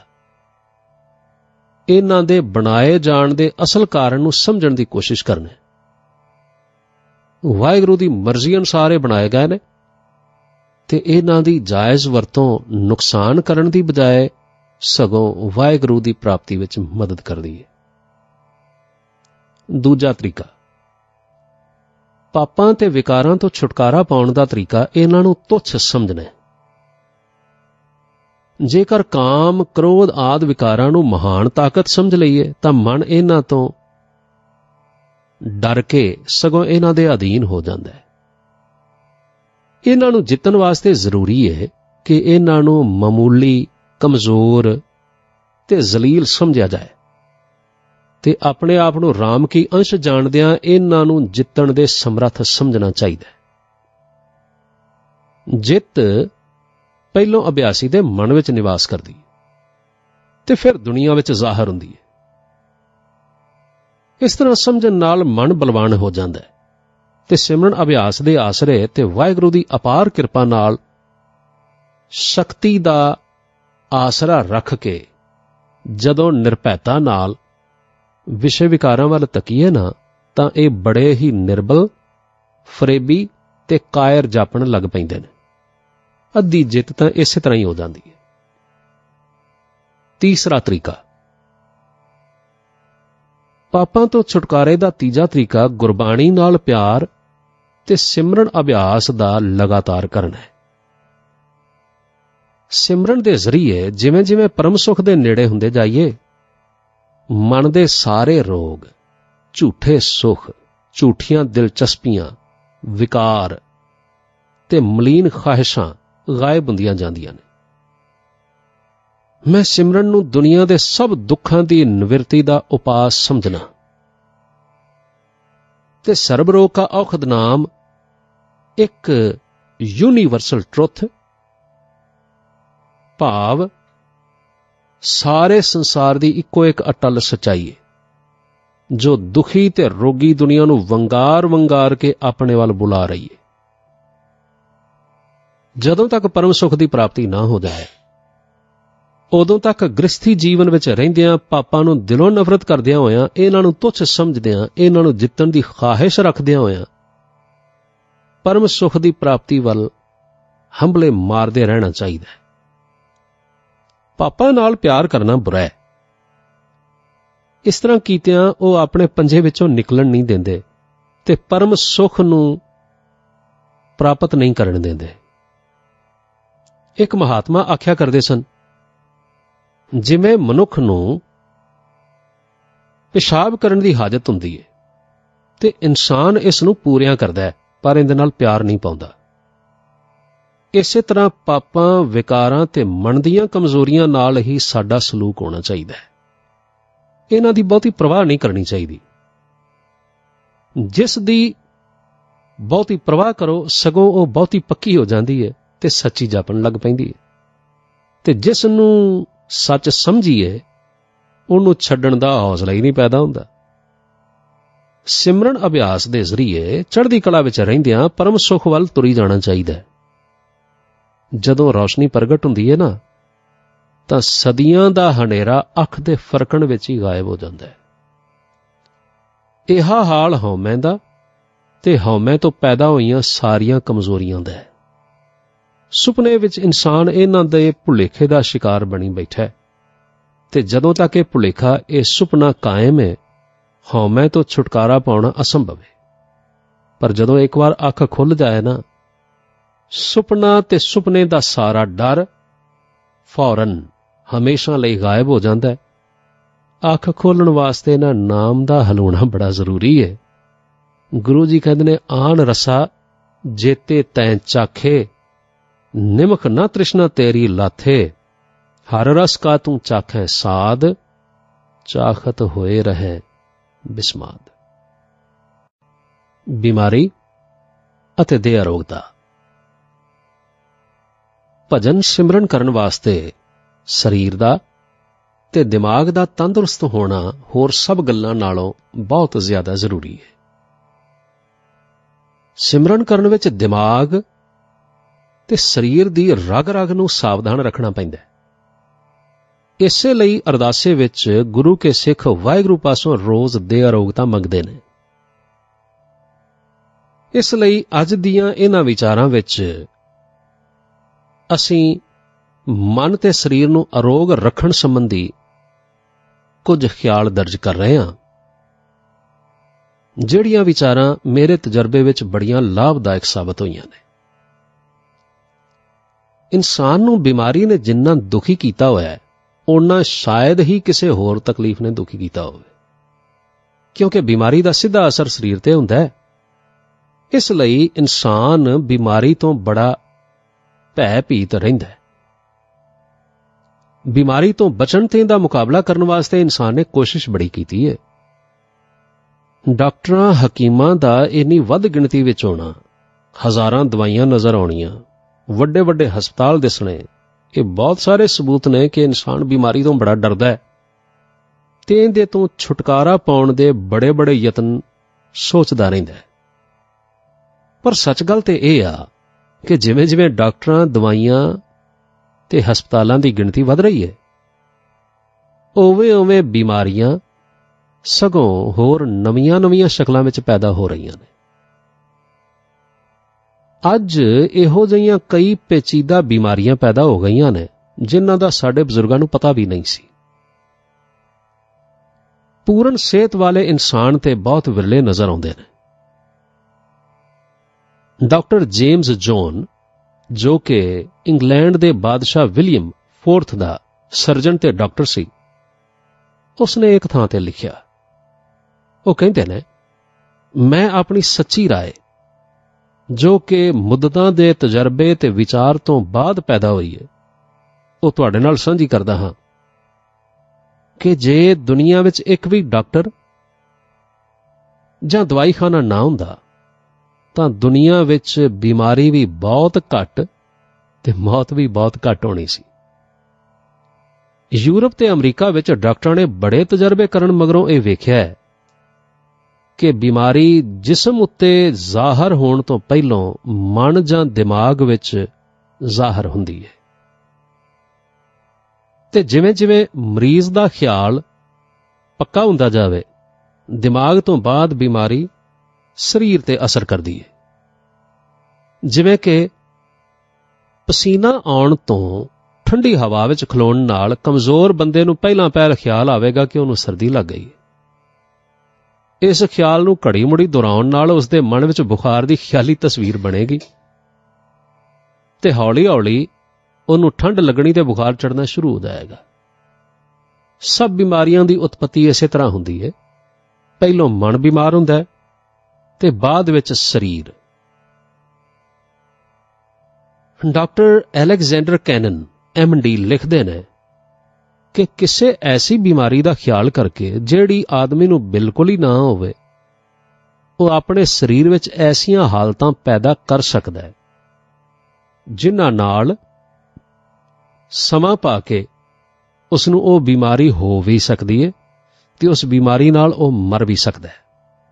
ਇਹਨਾਂ ਦੇ ਬਣਾਏ ਜਾਣ ਦੇ ਅਸਲ ਕਾਰਨ ਨੂੰ ਸਮਝਣ ਦੀ ਕੋਸ਼ਿਸ਼ ਕਰਨਾ ਹੈ। ਵਾਹਿਗੁਰੂ ਦੀ ਮਰਜ਼ੀ ਅਨੁਸਾਰ ਇਹ ਬਣਾਏ ਗਏ ਨੇ ਤੇ ਇਹਨਾਂ ਦੀ ਜਾਇਜ਼ ਵਰਤੋਂ ਨੁਕਸਾਨ ਕਰਨ ਦੀ ਬਜਾਏ ਸਗੋਂ ਵਾਹਿਗੁਰੂ ਦੀ ਪ੍ਰਾਪਤੀ ਵਿੱਚ ਮਦਦ ਕਰਦੀ ਹੈ। ਦੂਜਾ ਤਰੀਕਾ, ਪਾਪਾਂ ਤੇ ਵਿਕਾਰਾਂ ਤੋਂ ਛੁਟਕਾਰਾ ਪਾਉਣ ਦਾ ਤਰੀਕਾ ਇਹਨਾਂ ਨੂੰ ਤੁੱਛ ਸਮਝਣਾ ਹੈ। ਜੇਕਰ ਕਾਮ ਕ੍ਰੋਧ ਆਦਿ ਵਿਕਾਰਾਂ ਨੂੰ ਮਹਾਨ ਤਾਕਤ ਸਮਝ ਲਈਏ ਤਾਂ ਮਨ ਇਹਨਾਂ ਤੋਂ ਡਰ ਕੇ ਸਗੋਂ ਇਹਨਾਂ ਦੇ ਅਧੀਨ ਹੋ ਜਾਂਦਾ ਹੈ। ਇਹਨਾਂ ਨੂੰ ਜਿੱਤਣ ਵਾਸਤੇ ਜ਼ਰੂਰੀ ਹੈ ਕਿ ਇਹਨਾਂ ਨੂੰ ਮਾਮੂਲੀ, ਕਮਜ਼ੋਰ ਤੇ ਜ਼ਲੀਲ ਸਮਝਿਆ ਜਾਏ ਤੇ ਆਪਣੇ ਆਪ ਨੂੰ ਰਾਮ ਕੀ ਅੰਸ਼ ਜਾਣਦਿਆਂ ਇਹਨਾਂ ਨੂੰ ਜਿੱਤਣ ਦੇ ਸਮਰੱਥ ਸਮਝਣਾ ਚਾਹੀਦਾ ਹੈ। ਜਿੱਤ ਪਹਿਲੋਂ ਅਭਿਆਸੀ ਦੇ ਮਨ ਵਿੱਚ ਨਿਵਾਸ ਕਰਦੀ ਹੈ ਤੇ ਫਿਰ ਦੁਨੀਆ ਵਿੱਚ ਜ਼ਾਹਰ ਹੁੰਦੀ ਹੈ। ਇਸ ਤਰ੍ਹਾਂ ਸਮਝਣ ਨਾਲ ਮਨ ਬਲਵਾਨ ਹੋ ਜਾਂਦਾ ਹੈ ਤੇ ਸਿਮਰਨ ਅਭਿਆਸ ਦੇ ਆਸਰੇ ਤੇ ਵਾਹਿਗੁਰੂ ਦੀ ਅਪਾਰ ਕਿਰਪਾ ਨਾਲ ਸ਼ਕਤੀ ਦਾ ਆਸਰਾ ਰੱਖ ਕੇ ਜਦੋਂ ਨਿਰਭੈਤਾ ਨਾਲ ਵਿਸ਼ੇ ਵਿਕਾਰਾਂ ਵੱਲ ਤੱਕੀਏ ਨਾ ਤਾਂ ਇਹ ਬੜੇ ਹੀ ਨਿਰਬਲ, ਫਰੇਬੀ ਤੇ ਕਾਇਰ ਜਾਪਣ ਲੱਗ ਪੈਂਦੇ ਨੇ। ਅੱਧੀ ਜਿੱਤ ਤਾਂ ਇਸੇ ਤਰ੍ਹਾਂ ਹੀ ਹੋ ਜਾਂਦੀ ਹੈ। ਤੀਸਰਾ ਤਰੀਕਾ, ਪਾਪਾਂ ਤੋਂ ਛੁਟਕਾਰੇ ਦਾ ਤੀਜਾ ਤਰੀਕਾ ਗੁਰਬਾਣੀ ਨਾਲ ਪਿਆਰ ਤੇ ਸਿਮਰਨ ਅਭਿਆਸ ਦਾ ਲਗਾਤਾਰ ਕਰਨਾ ਹੈ। ਸਿਮਰਨ ਦੇ ਜ਼ਰੀਏ ਜਿਵੇਂ ਜਿਵੇਂ ਪਰਮ ਸੁਖ ਦੇ ਨੇੜੇ ਹੁੰਦੇ ਜਾਈਏ, ਮਨ ਦੇ ਸਾਰੇ ਰੋਗ, ਝੂਠੇ ਸੁਖ, ਝੂਠੀਆਂ ਦਿਲਚਸਪੀਆਂ, ਵਿਕਾਰ ਤੇ ਮਲੀਨ ਖਾਹਿਸ਼ਾਂ ਗਾਇਬ ਹੁੰਦੀਆਂ ਜਾਂਦੀਆਂ ਨੇ। ਮੈਂ ਸਿਮਰਨ ਨੂੰ ਦੁਨੀਆ ਦੇ ਸਭ ਦੁੱਖਾਂ ਦੀ ਨਿਵਰਤੀ ਦਾ ਉਪਾਅ ਸਮਝਣਾ ਤੇ ਸਰਬ ਰੋਗ ਕਾ ਔਖਦ ਨਾਮ ਇੱਕ ਯੂਨੀਵਰਸਲ ਟਰੁਥ, ਭਾਵ ਸਾਰੇ ਸੰਸਾਰ ਦੀ ਇੱਕੋ ਇੱਕ ਅਟਲ ਸੱਚਾਈ ਹੈ ਜੋ ਦੁਖੀ ਤੇ ਰੋਗੀ ਦੁਨੀਆ ਨੂੰ ਵੰਗਾਰ ਵੰਗਾਰ ਕੇ ਆਪਣੇ ਵੱਲ ਬੁਲਾ ਰਹੀ ਹੈ। ਜਦੋਂ ਤੱਕ ਪਰਮ ਸੁਖ ਦੀ ਪ੍ਰਾਪਤੀ ਨਾ ਹੋ ਜਾਏ, ਉਦੋਂ ਤੱਕ ਗ੍ਰਸਥੀ ਜੀਵਨ ਵਿੱਚ ਰਹਿੰਦਿਆਂ ਪਾਪਾਂ ਨੂੰ ਦਿਲੋਂ ਨਫ਼ਰਤ ਕਰਦਿਆਂ ਹੋਇਆਂ, ਇਹਨਾਂ ਨੂੰ ਤੁੱਛ ਸਮਝਦਿਆਂ, ਇਹਨਾਂ ਨੂੰ ਜਿੱਤਣ ਦੀ ਖਾਹਿਸ਼ ਰੱਖਦਿਆਂ ਹੋਇਆਂ ਪਰਮ ਸੁਖ ਦੀ ਪ੍ਰਾਪਤੀ ਵੱਲ ਹੰਭਲੇ ਮਾਰਦੇ ਰਹਿਣਾ ਚਾਹੀਦਾ ਹੈ। ਪਾਪਾਂ ਨਾਲ ਪਿਆਰ ਕਰਨਾ ਬੁਰਾ ਹੈ। ਇਸ ਤਰ੍ਹਾਂ ਕੀਤਿਆਂ ਉਹ ਆਪਣੇ ਪੰਜੇ ਵਿੱਚੋਂ ਨਿਕਲਣ ਨਹੀਂ ਦਿੰਦੇ ਤੇ ਪਰਮ ਸੁਖ ਨੂੰ ਪ੍ਰਾਪਤ ਨਹੀਂ ਕਰਨ ਦਿੰਦੇ। ਇੱਕ ਮਹਾਤਮਾ ਆਖਿਆ ਕਰਦੇ ਸਨ, ਜਿਵੇਂ ਮਨੁੱਖ ਨੂੰ ਪਿਸ਼ਾਬ ਕਰਨ ਦੀ ਹਾਜਤ ਹੁੰਦੀ ਹੈ ਤੇ ਇਨਸਾਨ ਇਸ ਨੂੰ ਪੂਰਿਆਂ ਕਰਦਾ ਹੈ ਪਰ ਇਹਦੇ ਨਾਲ ਪਿਆਰ ਨਹੀਂ ਪਾਉਂਦਾ, ਇਸੇ ਤਰ੍ਹਾਂ ਪਾਪਾਂ, ਵਿਕਾਰਾਂ ਤੇ ਮਨ ਦੀਆਂ ਕਮਜ਼ੋਰੀਆਂ ਨਾਲ ਹੀ ਸਾਡਾ ਸਲੂਕ ਹੋਣਾ ਚਾਹੀਦਾ ਹੈ। ਇਹਨਾਂ ਦੀ ਬਹੁਤੀ ਪ੍ਰਵਾਹ ਨਹੀਂ ਕਰਨੀ ਚਾਹੀਦੀ। ਜਿਸ ਦੀ ਬਹੁਤੀ ਪ੍ਰਵਾਹ ਕਰੋ ਸਗੋਂ ਉਹ ਬਹੁਤੀ ਪੱਕੀ ਹੋ ਜਾਂਦੀ ਹੈ ਤੇ ਸੱਚੀ ਜਾਪਣ ਲੱਗ ਪੈਂਦੀ ਹੈ, ਤੇ ਜਿਸ ਨੂੰ ਸੱਚ ਸਮਝੀਏ ਉਹਨੂੰ ਛੱਡਣ ਦਾ ਹੌਸਲਾ ਹੀ ਨਹੀਂ ਪੈਦਾ ਹੁੰਦਾ। ਸਿਮਰਨ ਅਭਿਆਸ ਦੇ ਜ਼ਰੀਏ ਚੜ੍ਹਦੀ ਕਲਾ ਵਿੱਚ ਰਹਿੰਦਿਆਂ ਪਰਮ ਸੁਖ ਵੱਲ ਤੁਰੀ ਜਾਣਾ ਚਾਹੀਦਾ ਹੈ। ਜਦੋਂ ਰੌਸ਼ਨੀ ਪ੍ਰਗਟ ਹੁੰਦੀ ਹੈ ਨਾ, ਤਾਂ ਸਦੀਆਂ ਦਾ ਹਨੇਰਾ ਅੱਖ ਦੇ ਫਰਕਣ ਵਿੱਚ ਹੀ ਗਾਇਬ ਹੋ ਜਾਂਦਾ ਹੈ। ਇਹ ਹਾਲ ਹਉਮੈ ਦਾ ਤੇ ਹਉਮੈ ਤੋਂ ਪੈਦਾ ਹੋਈਆਂ ਸਾਰੀਆਂ ਕਮਜ਼ੋਰੀਆਂ ਦਾ ਹੈ। ਸੁਪਨੇ ਵਿੱਚ ਇਨਸਾਨ ਇਹਨਾਂ ਦੇ ਭੁਲੇਖੇ ਦਾ ਸ਼ਿਕਾਰ ਬਣੀ ਬੈਠਾ ਹੈ ਤੇ ਜਦੋਂ ਤੱਕ ਇਹ ਭੁਲੇਖਾ, ਇਹ ਸੁਪਨਾ ਕਾਇਮ ਹੈ, ਹਉਮੈ ਤੋਂ ਛੁਟਕਾਰਾ ਪਾਉਣਾ ਅਸੰਭਵ ਹੈ। ਪਰ ਜਦੋਂ ਇੱਕ ਵਾਰ ਅੱਖ ਖੁੱਲ ਜਾਏ ਨਾ, ਸੁਪਨਾ ਤੇ ਸੁਪਨੇ ਦਾ ਸਾਰਾ ਡਰ ਫੌਰਨ ਹਮੇਸ਼ਾ ਲਈ ਗਾਇਬ ਹੋ ਜਾਂਦਾ ਹੈ। ਅੱਖ ਖੋਲਣ ਵਾਸਤੇ ਨਾ ਨਾਮ ਦਾ ਹਲੂਣਾ ਬੜਾ ਜ਼ਰੂਰੀ ਹੈ। ਗੁਰੂ ਜੀ ਕਹਿੰਦੇ ਨੇ, ਆਣ ਰਸਾ ਜੇਤੇ ਤੈਂ ਚਾਖੇ, ਨਿਮਖ ਨਾ ਤ੍ਰਿਸ਼ਨਾ ਤੇਰੀ ਲਾਥੇ, ਹਰ ਰਸ ਕਾ ਤੂੰ ਚਾਖੈ ਸਾਧ, ਚਾਖਤ ਹੋਏ ਰਹੇ ਬਿਸਮਾਦ। ਬਿਮਾਰੀ ਅਤੇ ਦੇਹ ਅਰੋਗਤਾ। ਭਜਨ ਸਿਮਰਨ ਕਰਨ ਵਾਸਤੇ ਸਰੀਰ ਦਾ ਤੇ ਦਿਮਾਗ ਦਾ ਤੰਦਰੁਸਤ ਹੋਣਾ ਹੋਰ ਸਭ ਗੱਲਾਂ ਨਾਲੋਂ ਬਹੁਤ ਜ਼ਿਆਦਾ ਜ਼ਰੂਰੀ ਹੈ। ਸਿਮਰਨ ਕਰਨ ਵਿੱਚ ਦਿਮਾਗ ਤੇ ਸਰੀਰ ਦੀ ਰਗ-ਰਗ ਨੂੰ ਸਾਵਧਾਨ ਰੱਖਣਾ ਪੈਂਦਾ ਹੈ। ਇਸੇ ਲਈ ਅਰਦਾਸੇ ਵਿੱਚ ਗੁਰੂ ਕੇ ਸਿੱਖ ਵਾਹਿਗੁਰੂ ਪਾਸੋਂ ਰੋਜ਼ ਦੇਹ ਅਰੋਗਤਾ ਮੰਗਦੇ ਨੇ। ਇਸ ਲਈ ਅੱਜ ਦੀਆਂ ਇਹਨਾਂ ਵਿਚਾਰਾਂ ਵਿੱਚ ਅਸੀਂ ਮਨ ਤੇ ਸਰੀਰ ਨੂੰ ਅਰੋਗ ਰੱਖਣ ਸੰਬੰਧੀ ਕੁਝ ਖਿਆਲ ਦਰਜ ਕਰ ਰਹੇ ਹਾਂ, ਜਿਹੜੀਆਂ ਵਿਚਾਰਾਂ ਮੇਰੇ ਤਜਰਬੇ ਵਿੱਚ ਬੜੀਆਂ ਲਾਭਦਾਇਕ ਸਾਬਤ ਹੋਈਆਂ ਨੇ। ਇਨਸਾਨ ਨੂੰ ਬਿਮਾਰੀ ਨੇ ਜਿੰਨਾ ਦੁਖੀ ਕੀਤਾ ਹੋਇਆ ਹੈ, ਓਨਾ ਸ਼ਾਇਦ ਹੀ ਕਿਸੇ ਹੋਰ ਤਕਲੀਫ ਨੇ ਦੁਖੀ ਕੀਤਾ ਹੋਵੇ, ਕਿਉਂਕਿ ਬਿਮਾਰੀ ਦਾ ਸਿੱਧਾ ਅਸਰ ਸਰੀਰ ਤੇ ਹੁੰਦਾ ਹੈ। ਇਸ ਲਈ ਇਨਸਾਨ ਬਿਮਾਰੀ ਤੋਂ ਬੜਾ ਭੈ-ਭੀਤ ਰਹਿੰਦਾ ਹੈ। ਬਿਮਾਰੀ ਤੋਂ ਬਚਣ ਤੇ ਇਹਦਾ ਮੁਕਾਬਲਾ ਕਰਨ ਵਾਸਤੇ ਇਨਸਾਨ ਨੇ ਕੋਸ਼ਿਸ਼ ਬੜੀ ਕੀਤੀ ਹੈ। ਡਾਕਟਰਾਂ ਹਕੀਮਾਂ ਦਾ ਇੰਨੀ ਵੱਧ ਗਿਣਤੀ ਵਿੱਚ ਹੋਣਾ, ਹਜ਼ਾਰਾਂ ਦਵਾਈਆਂ ਨਜ਼ਰ ਆਉਣੀਆਂ, ਵੱਡੇ ਵੱਡੇ ਹਸਪਤਾਲ ਦਿਸਣੇ, ਇਹ ਬਹੁਤ ਸਾਰੇ ਸਬੂਤ ਨੇ ਕਿ ਇਨਸਾਨ ਬਿਮਾਰੀ ਤੋਂ ਬੜਾ ਡਰਦਾ ਹੈ ਤੇ ਇਹਦੇ ਤੋਂ ਛੁਟਕਾਰਾ ਪਾਉਣ ਦੇ ਬੜੇ ਬੜੇ ਯਤਨ ਸੋਚਦਾ ਰਹਿੰਦਾ ਹੈ। ਪਰ ਸੱਚ ਗੱਲ ਤੇ ਇਹ ਆ ਕਿ ਜਿਵੇਂ ਜਿਵੇਂ ਡਾਕਟਰਾਂ, ਦਵਾਈਆਂ ਤੇ ਹਸਪਤਾਲਾਂ ਦੀ ਗਿਣਤੀ ਵੱਧ ਰਹੀ ਹੈ, ਉਵੇਂ-ਉਵੇਂ ਬਿਮਾਰੀਆਂ ਸਗੋਂ ਹੋਰ ਨਵੀਆਂ-ਨਵੀਆਂ ਸ਼ਕਲਾਂ ਵਿੱਚ ਪੈਦਾ ਹੋ ਰਹੀਆਂ ਨੇ। ਅੱਜ ਇਹੋ ਜਿਹੀਆਂ ਕਈ ਪੇਚੀਦਾ ਬਿਮਾਰੀਆਂ ਪੈਦਾ ਹੋ ਗਈਆਂ ਨੇ ਜਿਨ੍ਹਾਂ ਦਾ ਸਾਡੇ ਬਜ਼ੁਰਗਾਂ ਨੂੰ ਪਤਾ ਵੀ ਨਹੀਂ ਸੀ। ਪੂਰਨ ਸਿਹਤ ਵਾਲੇ ਇਨਸਾਨ ਤੇ ਬਹੁਤ ਵਿਰਲੇ ਨਜ਼ਰ ਆਉਂਦੇ ਨੇ। ਡਾਕਟਰ ਜੇਮਸ ਜੌਨ, ਜੋ ਕਿ ਇੰਗਲੈਂਡ ਦੇ ਬਾਦਸ਼ਾਹ ਵਿਲੀਅਮ IV ਦਾ ਸਰਜਨ ਤੇ ਡਾਕਟਰ ਸੀ, ਉਸਨੇ ਇੱਕ ਥਾਂ ਤੇ ਲਿਖਿਆ, ਉਹ ਕਹਿੰਦੇ ਨੇ, ਮੈਂ ਆਪਣੀ ਸੱਚੀ ਰਾਏ, ਜੋ ਕਿ ਮੁੱਦਤਾਂ ਦੇ ਤਜਰਬੇ ਤੇ ਵਿਚਾਰ ਤੋਂ ਬਾਅਦ ਪੈਦਾ ਹੋਈ ਹੈ, ਉਹ ਤੁਹਾਡੇ ਨਾਲ ਸਾਂਝੀ ਕਰਦਾ ਹਾਂ ਕਿ ਜੇ ਦੁਨੀਆ ਵਿੱਚ ਇੱਕ ਵੀ ਡਾਕਟਰ ਜਾਂ ਦਵਾਈਖਾਨਾ ਨਾ ਹੁੰਦਾ ਤਾਂ ਦੁਨੀਆ ਵਿੱਚ ਬਿਮਾਰੀ ਵੀ ਬਹੁਤ ਘੱਟ ਤੇ ਮੌਤ ਵੀ ਬਹੁਤ ਘੱਟ ਹੋਣੀ ਸੀ। ਯੂਰਪ ਤੇ ਅਮਰੀਕਾ ਵਿੱਚ ਡਾਕਟਰਾਂ ਨੇ ਬੜੇ ਤਜਰਬੇ ਕਰਨ ਮਗਰੋਂ ਇਹ ਵੇਖਿਆ ਹੈ ਕਿ ਬਿਮਾਰੀ ਜਿਸਮ ਉੱਤੇ ਜ਼ਾਹਰ ਹੋਣ ਤੋਂ ਪਹਿਲਾਂ ਮਨ ਜਾਂ ਦਿਮਾਗ ਵਿੱਚ ਜ਼ਾਹਰ ਹੁੰਦੀ ਹੈ, ਤੇ ਜਿਵੇਂ-ਜਿਵੇਂ ਮਰੀਜ਼ ਦਾ ਖਿਆਲ ਪੱਕਾ ਹੁੰਦਾ ਜਾਵੇ, ਦਿਮਾਗ ਤੋਂ ਬਾਅਦ ਬਿਮਾਰੀ ਸਰੀਰ ਤੇ ਅਸਰ ਕਰਦੀ ਹੈ। ਜਿਵੇਂ ਕਿ ਪਸੀਨਾ ਆਉਣ ਤੋਂ ਠੰਡੀ ਹਵਾ ਵਿੱਚ ਖਲੋਣ ਨਾਲ ਕਮਜ਼ੋਰ ਬੰਦੇ ਨੂੰ ਪਹਿਲਾਂ ਪਹਿਲ ਖਿਆਲ ਆਵੇਗਾ ਕਿ ਉਹਨੂੰ ਸਰਦੀ ਲੱਗ ਗਈ ਹੈ। ਇਸ ਖਿਆਲ ਨੂੰ ਘੜੀ ਮੁੜੀ ਦੁਹਰਾਉਣ ਨਾਲ ਉਸਦੇ ਮਨ ਵਿੱਚ ਬੁਖਾਰ ਦੀ ਖਿਆਲੀ ਤਸਵੀਰ ਬਣੇਗੀ ਤੇ ਹੌਲੀ-ਹੌਲੀ ਉਹਨੂੰ ਠੰਡ ਲੱਗਣੀ ਤੇ ਬੁਖਾਰ ਚੜ੍ਹਨਾ ਸ਼ੁਰੂ ਹੋ ਜਾਏਗਾ। ਸਭ ਬਿਮਾਰੀਆਂ ਦੀ ਉਤਪਤੀ ਇਸੇ ਤਰ੍ਹਾਂ ਹੁੰਦੀ ਹੈ। ਪਹਿਲੋਂ ਮਨ ਬਿਮਾਰ ਹੁੰਦਾ ਹੈ ਤੇ ਬਾਅਦ ਵਿੱਚ ਸਰੀਰ। ਡਾਕਟਰ ਐਲੈਗਜ਼ੈਂਡਰ ਕੈਨਨ MD ਲਿਖਦੇ ਨੇ ਕਿ ਕਿਸੇ ਐਸੀ ਬਿਮਾਰੀ ਦਾ ਖਿਆਲ ਕਰਕੇ ਜਿਹੜੀ ਆਦਮੀ ਨੂੰ ਬਿਲਕੁਲ ਹੀ ਨਾ ਹੋਵੇ, ਉਹ ਆਪਣੇ ਸਰੀਰ ਵਿੱਚ ਐਸੀਆਂ ਹਾਲਤਾਂ ਪੈਦਾ ਕਰ ਸਕਦਾ ਹੈ ਜਿਨ੍ਹਾਂ ਨਾਲ ਸਮਾਂ ਪਾ ਕੇ ਉਸ ਨੂੰ ਉਹ ਬਿਮਾਰੀ ਹੋ ਵੀ ਸਕਦੀ ਹੈ ਤੇ ਉਸ ਬਿਮਾਰੀ ਨਾਲ ਉਹ ਮਰ ਵੀ ਸਕਦਾ ਹੈ।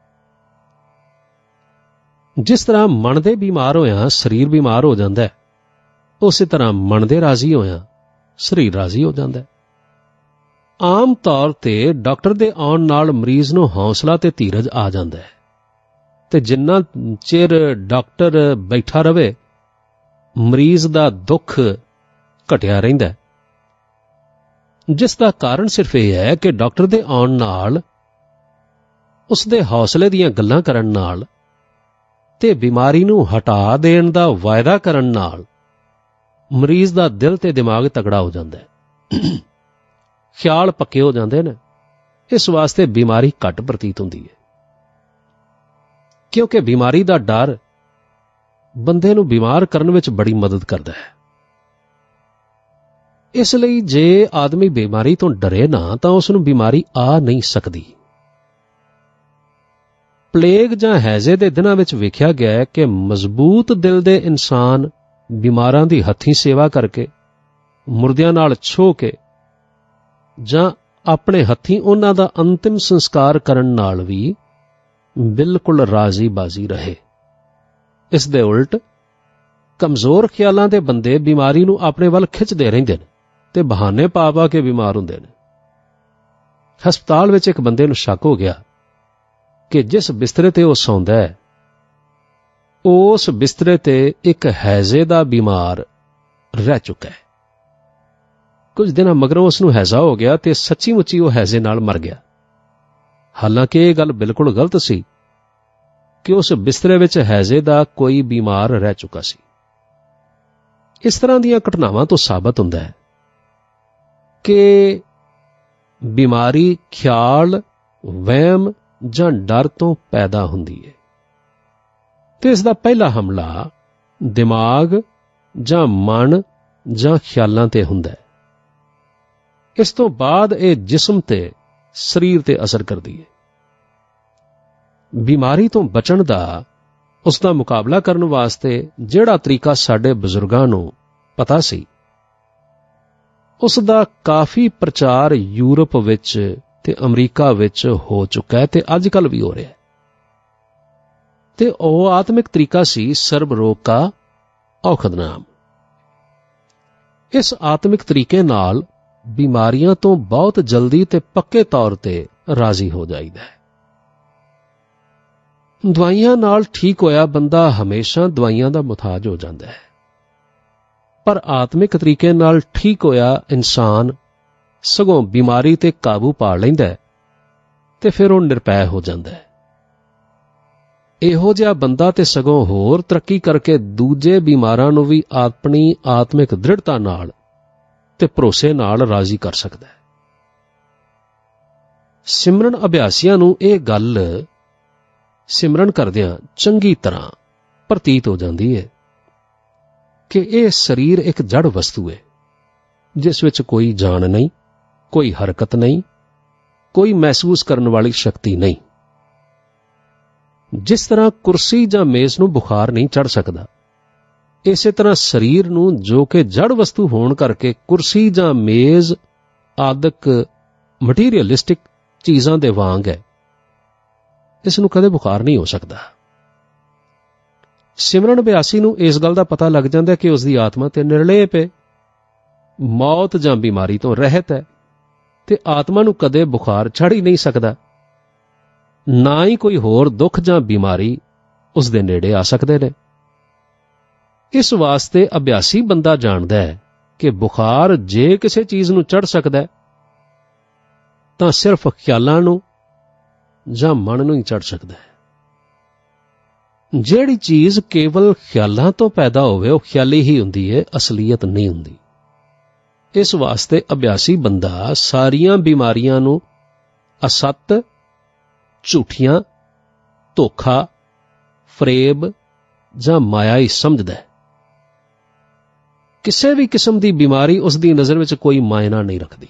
ਜਿਸ ਤਰ੍ਹਾਂ ਮਨ ਦੇ ਬਿਮਾਰ ਹੋਇਆਂ ਸਰੀਰ ਬਿਮਾਰ ਹੋ ਜਾਂਦਾ ਹੈ, ਉਸੇ ਤਰ੍ਹਾਂ ਮਨ ਦੇ ਰਾਜ਼ੀ ਹੋਇਆਂ ਸਰੀਰ ਰਾਜ਼ੀ ਹੋ ਜਾਂਦਾ ਹੈ। ਆਮ ਤੌਰ ਤੇ ਡਾਕਟਰ ਦੇ ਆਉਣ ਨਾਲ ਮਰੀਜ਼ ਨੂੰ ਹੌਸਲਾ ਤੇ ਧੀਰਜ ਆ ਜਾਂਦਾ ਹੈ, ਤੇ ਜਿੰਨਾ ਚਿਰ ਡਾਕਟਰ ਬੈਠਾ ਰਵੇ ਮਰੀਜ਼ ਦਾ ਦੁੱਖ ਘਟਿਆ ਰਹਿੰਦਾ ਹੈ, ਜਿਸ ਦਾ ਕਾਰਨ ਸਿਰਫ ਇਹ ਹੈ ਕਿ ਡਾਕਟਰ ਦੇ ਆਉਣ ਨਾਲ, ਉਸ ਦੇ ਹੌਸਲੇ ਦੀਆਂ ਗੱਲਾਂ ਕਰਨ ਨਾਲ ਤੇ ਬਿਮਾਰੀ ਨੂੰ ਹਟਾ ਦੇਣ ਦਾ ਵਾਅਦਾ ਕਰਨ ਨਾਲ ਮਰੀਜ਼ ਦਾ ਦਿਲ ਤੇ ਦਿਮਾਗ ਤਗੜਾ ਹੋ ਜਾਂਦਾ ਹੈ, ਖਿਆਲ ਪੱਕੇ ਹੋ ਜਾਂਦੇ ਨੇ। ਇਸ ਵਾਸਤੇ ਬਿਮਾਰੀ ਘੱਟ ਪ੍ਰਤੀਤ ਹੁੰਦੀ ਹੈ, ਕਿਉਂਕਿ ਬਿਮਾਰੀ ਦਾ ਡਰ ਬੰਦੇ ਨੂੰ ਬਿਮਾਰ ਕਰਨ ਵਿੱਚ ਬੜੀ ਮਦਦ ਕਰਦਾ ਹੈ। ਇਸ ਲਈ ਜੇ ਆਦਮੀ ਬਿਮਾਰੀ ਤੋਂ ਡਰੇ ਨਾ ਤਾਂ ਉਸ ਨੂੰ ਬਿਮਾਰੀ ਆ ਨਹੀਂ ਸਕਦੀ। ਪਲੇਗ ਜਾਂ ਹੈਜ਼ੇ ਦੇ ਦਿਨਾਂ ਵਿੱਚ ਵੇਖਿਆ ਗਿਆ ਹੈ ਕਿ ਮਜ਼ਬੂਤ ਦਿਲ ਦੇ ਇਨਸਾਨ ਬਿਮਾਰਾਂ ਦੀ ਹੱਥੀਂ ਸੇਵਾ ਕਰਕੇ, ਮੁਰਦਿਆਂ ਨਾਲ ਛੋਹ ਕੇ ਜਾਂ ਆਪਣੇ ਹੱਥੀਂ ਉਹਨਾਂ ਦਾ ਅੰਤਿਮ ਸੰਸਕਾਰ ਕਰਨ ਨਾਲ ਵੀ ਬਿਲਕੁਲ ਰਾਜ਼ੀ ਬਾਜ਼ੀ ਰਹੇ। ਇਸ ਦੇ ਉਲਟ ਕਮਜ਼ੋਰ ਖਿਆਲਾਂ ਦੇ ਬੰਦੇ ਬਿਮਾਰੀ ਨੂੰ ਆਪਣੇ ਵੱਲ ਖਿੱਚਦੇ ਰਹਿੰਦੇ ਨੇ ਤੇ ਬਹਾਨੇ ਪਾ ਕੇ ਬਿਮਾਰ ਹੁੰਦੇ ਨੇ। ਹਸਪਤਾਲ ਵਿੱਚ ਇੱਕ ਬੰਦੇ ਨੂੰ ਸ਼ੱਕ ਹੋ ਗਿਆ ਕਿ ਜਿਸ ਬਿਸਤਰੇ ਤੇ ਉਹ ਸੌਂਦਾ ਹੈ, ਉਸ ਬਿਸਤਰੇ ਤੇ ਇੱਕ ਹੈਜ਼ੇ ਦਾ ਬਿਮਾਰ ਰਹਿ ਚੁੱਕਾ ਹੈ। ਕੁਝ ਦਿਨਾਂ ਮਗਰੋਂ ਉਸ ਨੂੰ ਹੈਜ਼ਾ ਹੋ ਗਿਆ ਤੇ ਸੱਚੀ ਮੁੱਚੀ ਉਹ ਹੈਜ਼ੇ ਨਾਲ ਮਰ ਗਿਆ। ਹਾਲਾਂਕਿ ਇਹ ਗੱਲ ਬਿਲਕੁਲ ਗਲਤ ਸੀ ਕਿ ਉਸ ਬਿਸਤਰੇ ਵਿੱਚ ਹੈਜ਼ੇ ਦਾ ਕੋਈ ਬਿਮਾਰ ਰਹਿ ਚੁੱਕਾ ਸੀ। ਇਸ ਤਰ੍ਹਾਂ ਦੀਆਂ ਘਟਨਾਵਾਂ ਤੋਂ ਸਾਬਤ ਹੁੰਦਾ ਹੈ ਕਿ ਬਿਮਾਰੀ ਖਿਆਲ, ਵਹਿਮ ਜਾਂ ਡਰ ਤੋਂ ਪੈਦਾ ਹੁੰਦੀ ਹੈ ਤੇ ਇਸ ਦਾ ਪਹਿਲਾ ਹਮਲਾ ਦਿਮਾਗ ਜਾਂ ਮਨ ਜਾਂ ਖਿਆਲਾਂ ਤੇ ਹੁੰਦਾ ਹੈ। ਇਸ ਤੋਂ ਬਾਅਦ ਇਹ ਜਿਸਮ ਤੇ ਸਰੀਰ ਤੇ ਅਸਰ ਕਰਦੀ ਹੈ। ਬਿਮਾਰੀ ਤੋਂ ਬਚਣ ਦਾ, ਉਸ ਦਾ ਮੁਕਾਬਲਾ ਕਰਨ ਵਾਸਤੇ ਜਿਹੜਾ ਤਰੀਕਾ ਸਾਡੇ ਬਜ਼ੁਰਗਾਂ ਨੂੰ ਪਤਾ ਸੀ, ਉਸ ਦਾ ਕਾਫੀ ਪ੍ਰਚਾਰ ਯੂਰਪ ਵਿੱਚ ਤੇ ਅਮਰੀਕਾ ਵਿੱਚ ਹੋ ਚੁੱਕਾ ਹੈ ਤੇ ਅੱਜ ਕੱਲ੍ਹ ਵੀ ਹੋ ਰਿਹਾ ਹੈ। ਤੇ ਉਹ ਆਤਮਿਕ ਤਰੀਕਾ ਸੀ ਸਰਬ ਰੋਗ ਕਾ ਔਖਦਨਾਮ। ਇਸ ਆਤਮਿਕ ਤਰੀਕੇ ਨਾਲ ਬਿਮਾਰੀਆਂ ਤੋਂ ਬਹੁਤ ਜਲਦੀ ਤੇ ਪੱਕੇ ਤੌਰ ਤੇ ਰਾਜ਼ੀ ਹੋ ਜਾਈਦਾ ਹੈ। ਦਵਾਈਆਂ ਨਾਲ ਠੀਕ ਹੋਇਆ ਬੰਦਾ ਹਮੇਸ਼ਾ ਦਵਾਈਆਂ ਦਾ ਮੁਹਤਾਜ ਹੋ ਜਾਂਦਾ ਹੈ, ਪਰ ਆਤਮਿਕ ਤਰੀਕੇ ਨਾਲ ਠੀਕ ਹੋਇਆ ਇਨਸਾਨ ਸਗੋਂ ਬਿਮਾਰੀ ਤੇ ਕਾਬੂ ਪਾ ਲੈਂਦਾ ਹੈ ਤੇ ਫਿਰ ਉਹ ਨਿਰਭੈ ਹੋ ਜਾਂਦਾ ਹੈ। ਇਹੋ ਜਿਹਾ ਬੰਦਾ ਤੇ ਸਗੋਂ ਹੋਰ ਤਰੱਕੀ ਕਰਕੇ ਦੂਜੇ ਬਿਮਾਰਾਂ ਨੂੰ ਵੀ ਆਪਣੀ ਆਤਮਿਕ ਦ੍ਰਿੜਤਾ ਨਾਲ ਤੇ ਭਰੋਸੇ ਨਾਲ ਰਾਜ਼ੀ ਕਰ ਸਕਦਾ ਹੈ। ਸਿਮਰਨ ਅਭਿਆਸੀਆਂ ਨੂੰ ਇਹ ਗੱਲ ਸਿਮਰਨ ਕਰਦਿਆਂ ਚੰਗੀ ਤਰ੍ਹਾਂ ਪ੍ਰਤੀਤ ਹੋ ਜਾਂਦੀ ਹੈ ਕਿ ਇਹ ਸਰੀਰ ਇੱਕ ਜੜ ਵਸਤੂ ਹੈ ਜਿਸ ਵਿੱਚ ਕੋਈ ਜਾਨ ਨਹੀਂ, ਕੋਈ ਹਰਕਤ ਨਹੀਂ, ਕੋਈ ਮਹਿਸੂਸ ਕਰਨ ਵਾਲੀ ਸ਼ਕਤੀ ਨਹੀਂ। ਜਿਸ ਤਰ੍ਹਾਂ ਕੁਰਸੀ ਜਾਂ ਮੇਜ਼ ਨੂੰ ਬੁਖਾਰ ਨਹੀਂ ਚੜ੍ਹ ਸਕਦਾ, ਇਸੇ ਤਰ੍ਹਾਂ ਸਰੀਰ ਨੂੰ, ਜੋ ਕਿ ਜੜ ਵਸਤੂ ਹੋਣ ਕਰਕੇ ਕੁਰਸੀ ਜਾਂ ਮੇਜ਼ ਆਦਿਕ ਮਟੀਰੀਅਲਿਸਟਿਕ ਚੀਜ਼ਾਂ ਦੇ ਵਾਂਗ ਹੈ, ਇਸ ਨੂੰ ਕਦੇ ਬੁਖਾਰ ਨਹੀਂ ਹੋ ਸਕਦਾ। ਸਿਮਰਨ ਅਭਿਆਸੀ ਨੂੰ ਇਸ ਗੱਲ ਦਾ ਪਤਾ ਲੱਗ ਜਾਂਦਾ ਕਿ ਉਸ ਦੀ ਆਤਮਾ ਤੇ ਨਿਰਲੇਪ ਹੈ, ਮੌਤ ਜਾਂ ਬਿਮਾਰੀ ਤੋਂ ਰਹਿਤ ਹੈ ਤੇ ਆਤਮਾ ਨੂੰ ਕਦੇ ਬੁਖਾਰ ਚੜ੍ਹ ਹੀ ਨਹੀਂ ਸਕਦਾ। ਨਾ ਹੀ ਕੋਈ ਹੋਰ ਦੁੱਖ ਜਾਂ ਬਿਮਾਰੀ ਉਸ ਦੇ ਨੇੜੇ ਆ ਸਕਦੇ ਨੇ। ਇਸ ਵਾਸਤੇ ਅਭਿਆਸੀ ਬੰਦਾ ਜਾਣਦਾ ਹੈ ਕਿ ਬੁਖਾਰ ਜੇ ਕਿਸੇ ਚੀਜ਼ ਨੂੰ ਚੜ੍ਹ ਸਕਦਾ ਤਾਂ ਸਿਰਫ ਖਿਆਲਾਂ ਨੂੰ ਜਾਂ ਮਨ ਨੂੰ ਹੀ ਚੜ੍ਹ ਸਕਦਾ ਹੈ। ਜਿਹੜੀ ਚੀਜ਼ ਕੇਵਲ ਖਿਆਲਾਂ ਤੋਂ ਪੈਦਾ ਹੋਵੇ ਉਹ ਖਿਆਲੀ ਹੀ ਹੁੰਦੀ ਹੈ, ਅਸਲੀਅਤ ਨਹੀਂ ਹੁੰਦੀ। ਇਸ ਵਾਸਤੇ ਅਭਿਆਸੀ ਬੰਦਾ ਸਾਰੀਆਂ ਬਿਮਾਰੀਆਂ ਨੂੰ ਅਸੱਤ, ਝੂਠੀਆਂ, ਧੋਖਾ, ਫਰੇਬ ਜਾਂ ਮਾਇਆ ਹੀ ਸਮਝਦਾ ਹੈ। ਕਿਸੇ ਵੀ ਕਿਸਮ ਦੀ ਬਿਮਾਰੀ ਉਸ ਦੀ ਨਜ਼ਰ ਵਿੱਚ ਕੋਈ ਮਾਇਨਾ ਨਹੀਂ ਰੱਖਦੀ।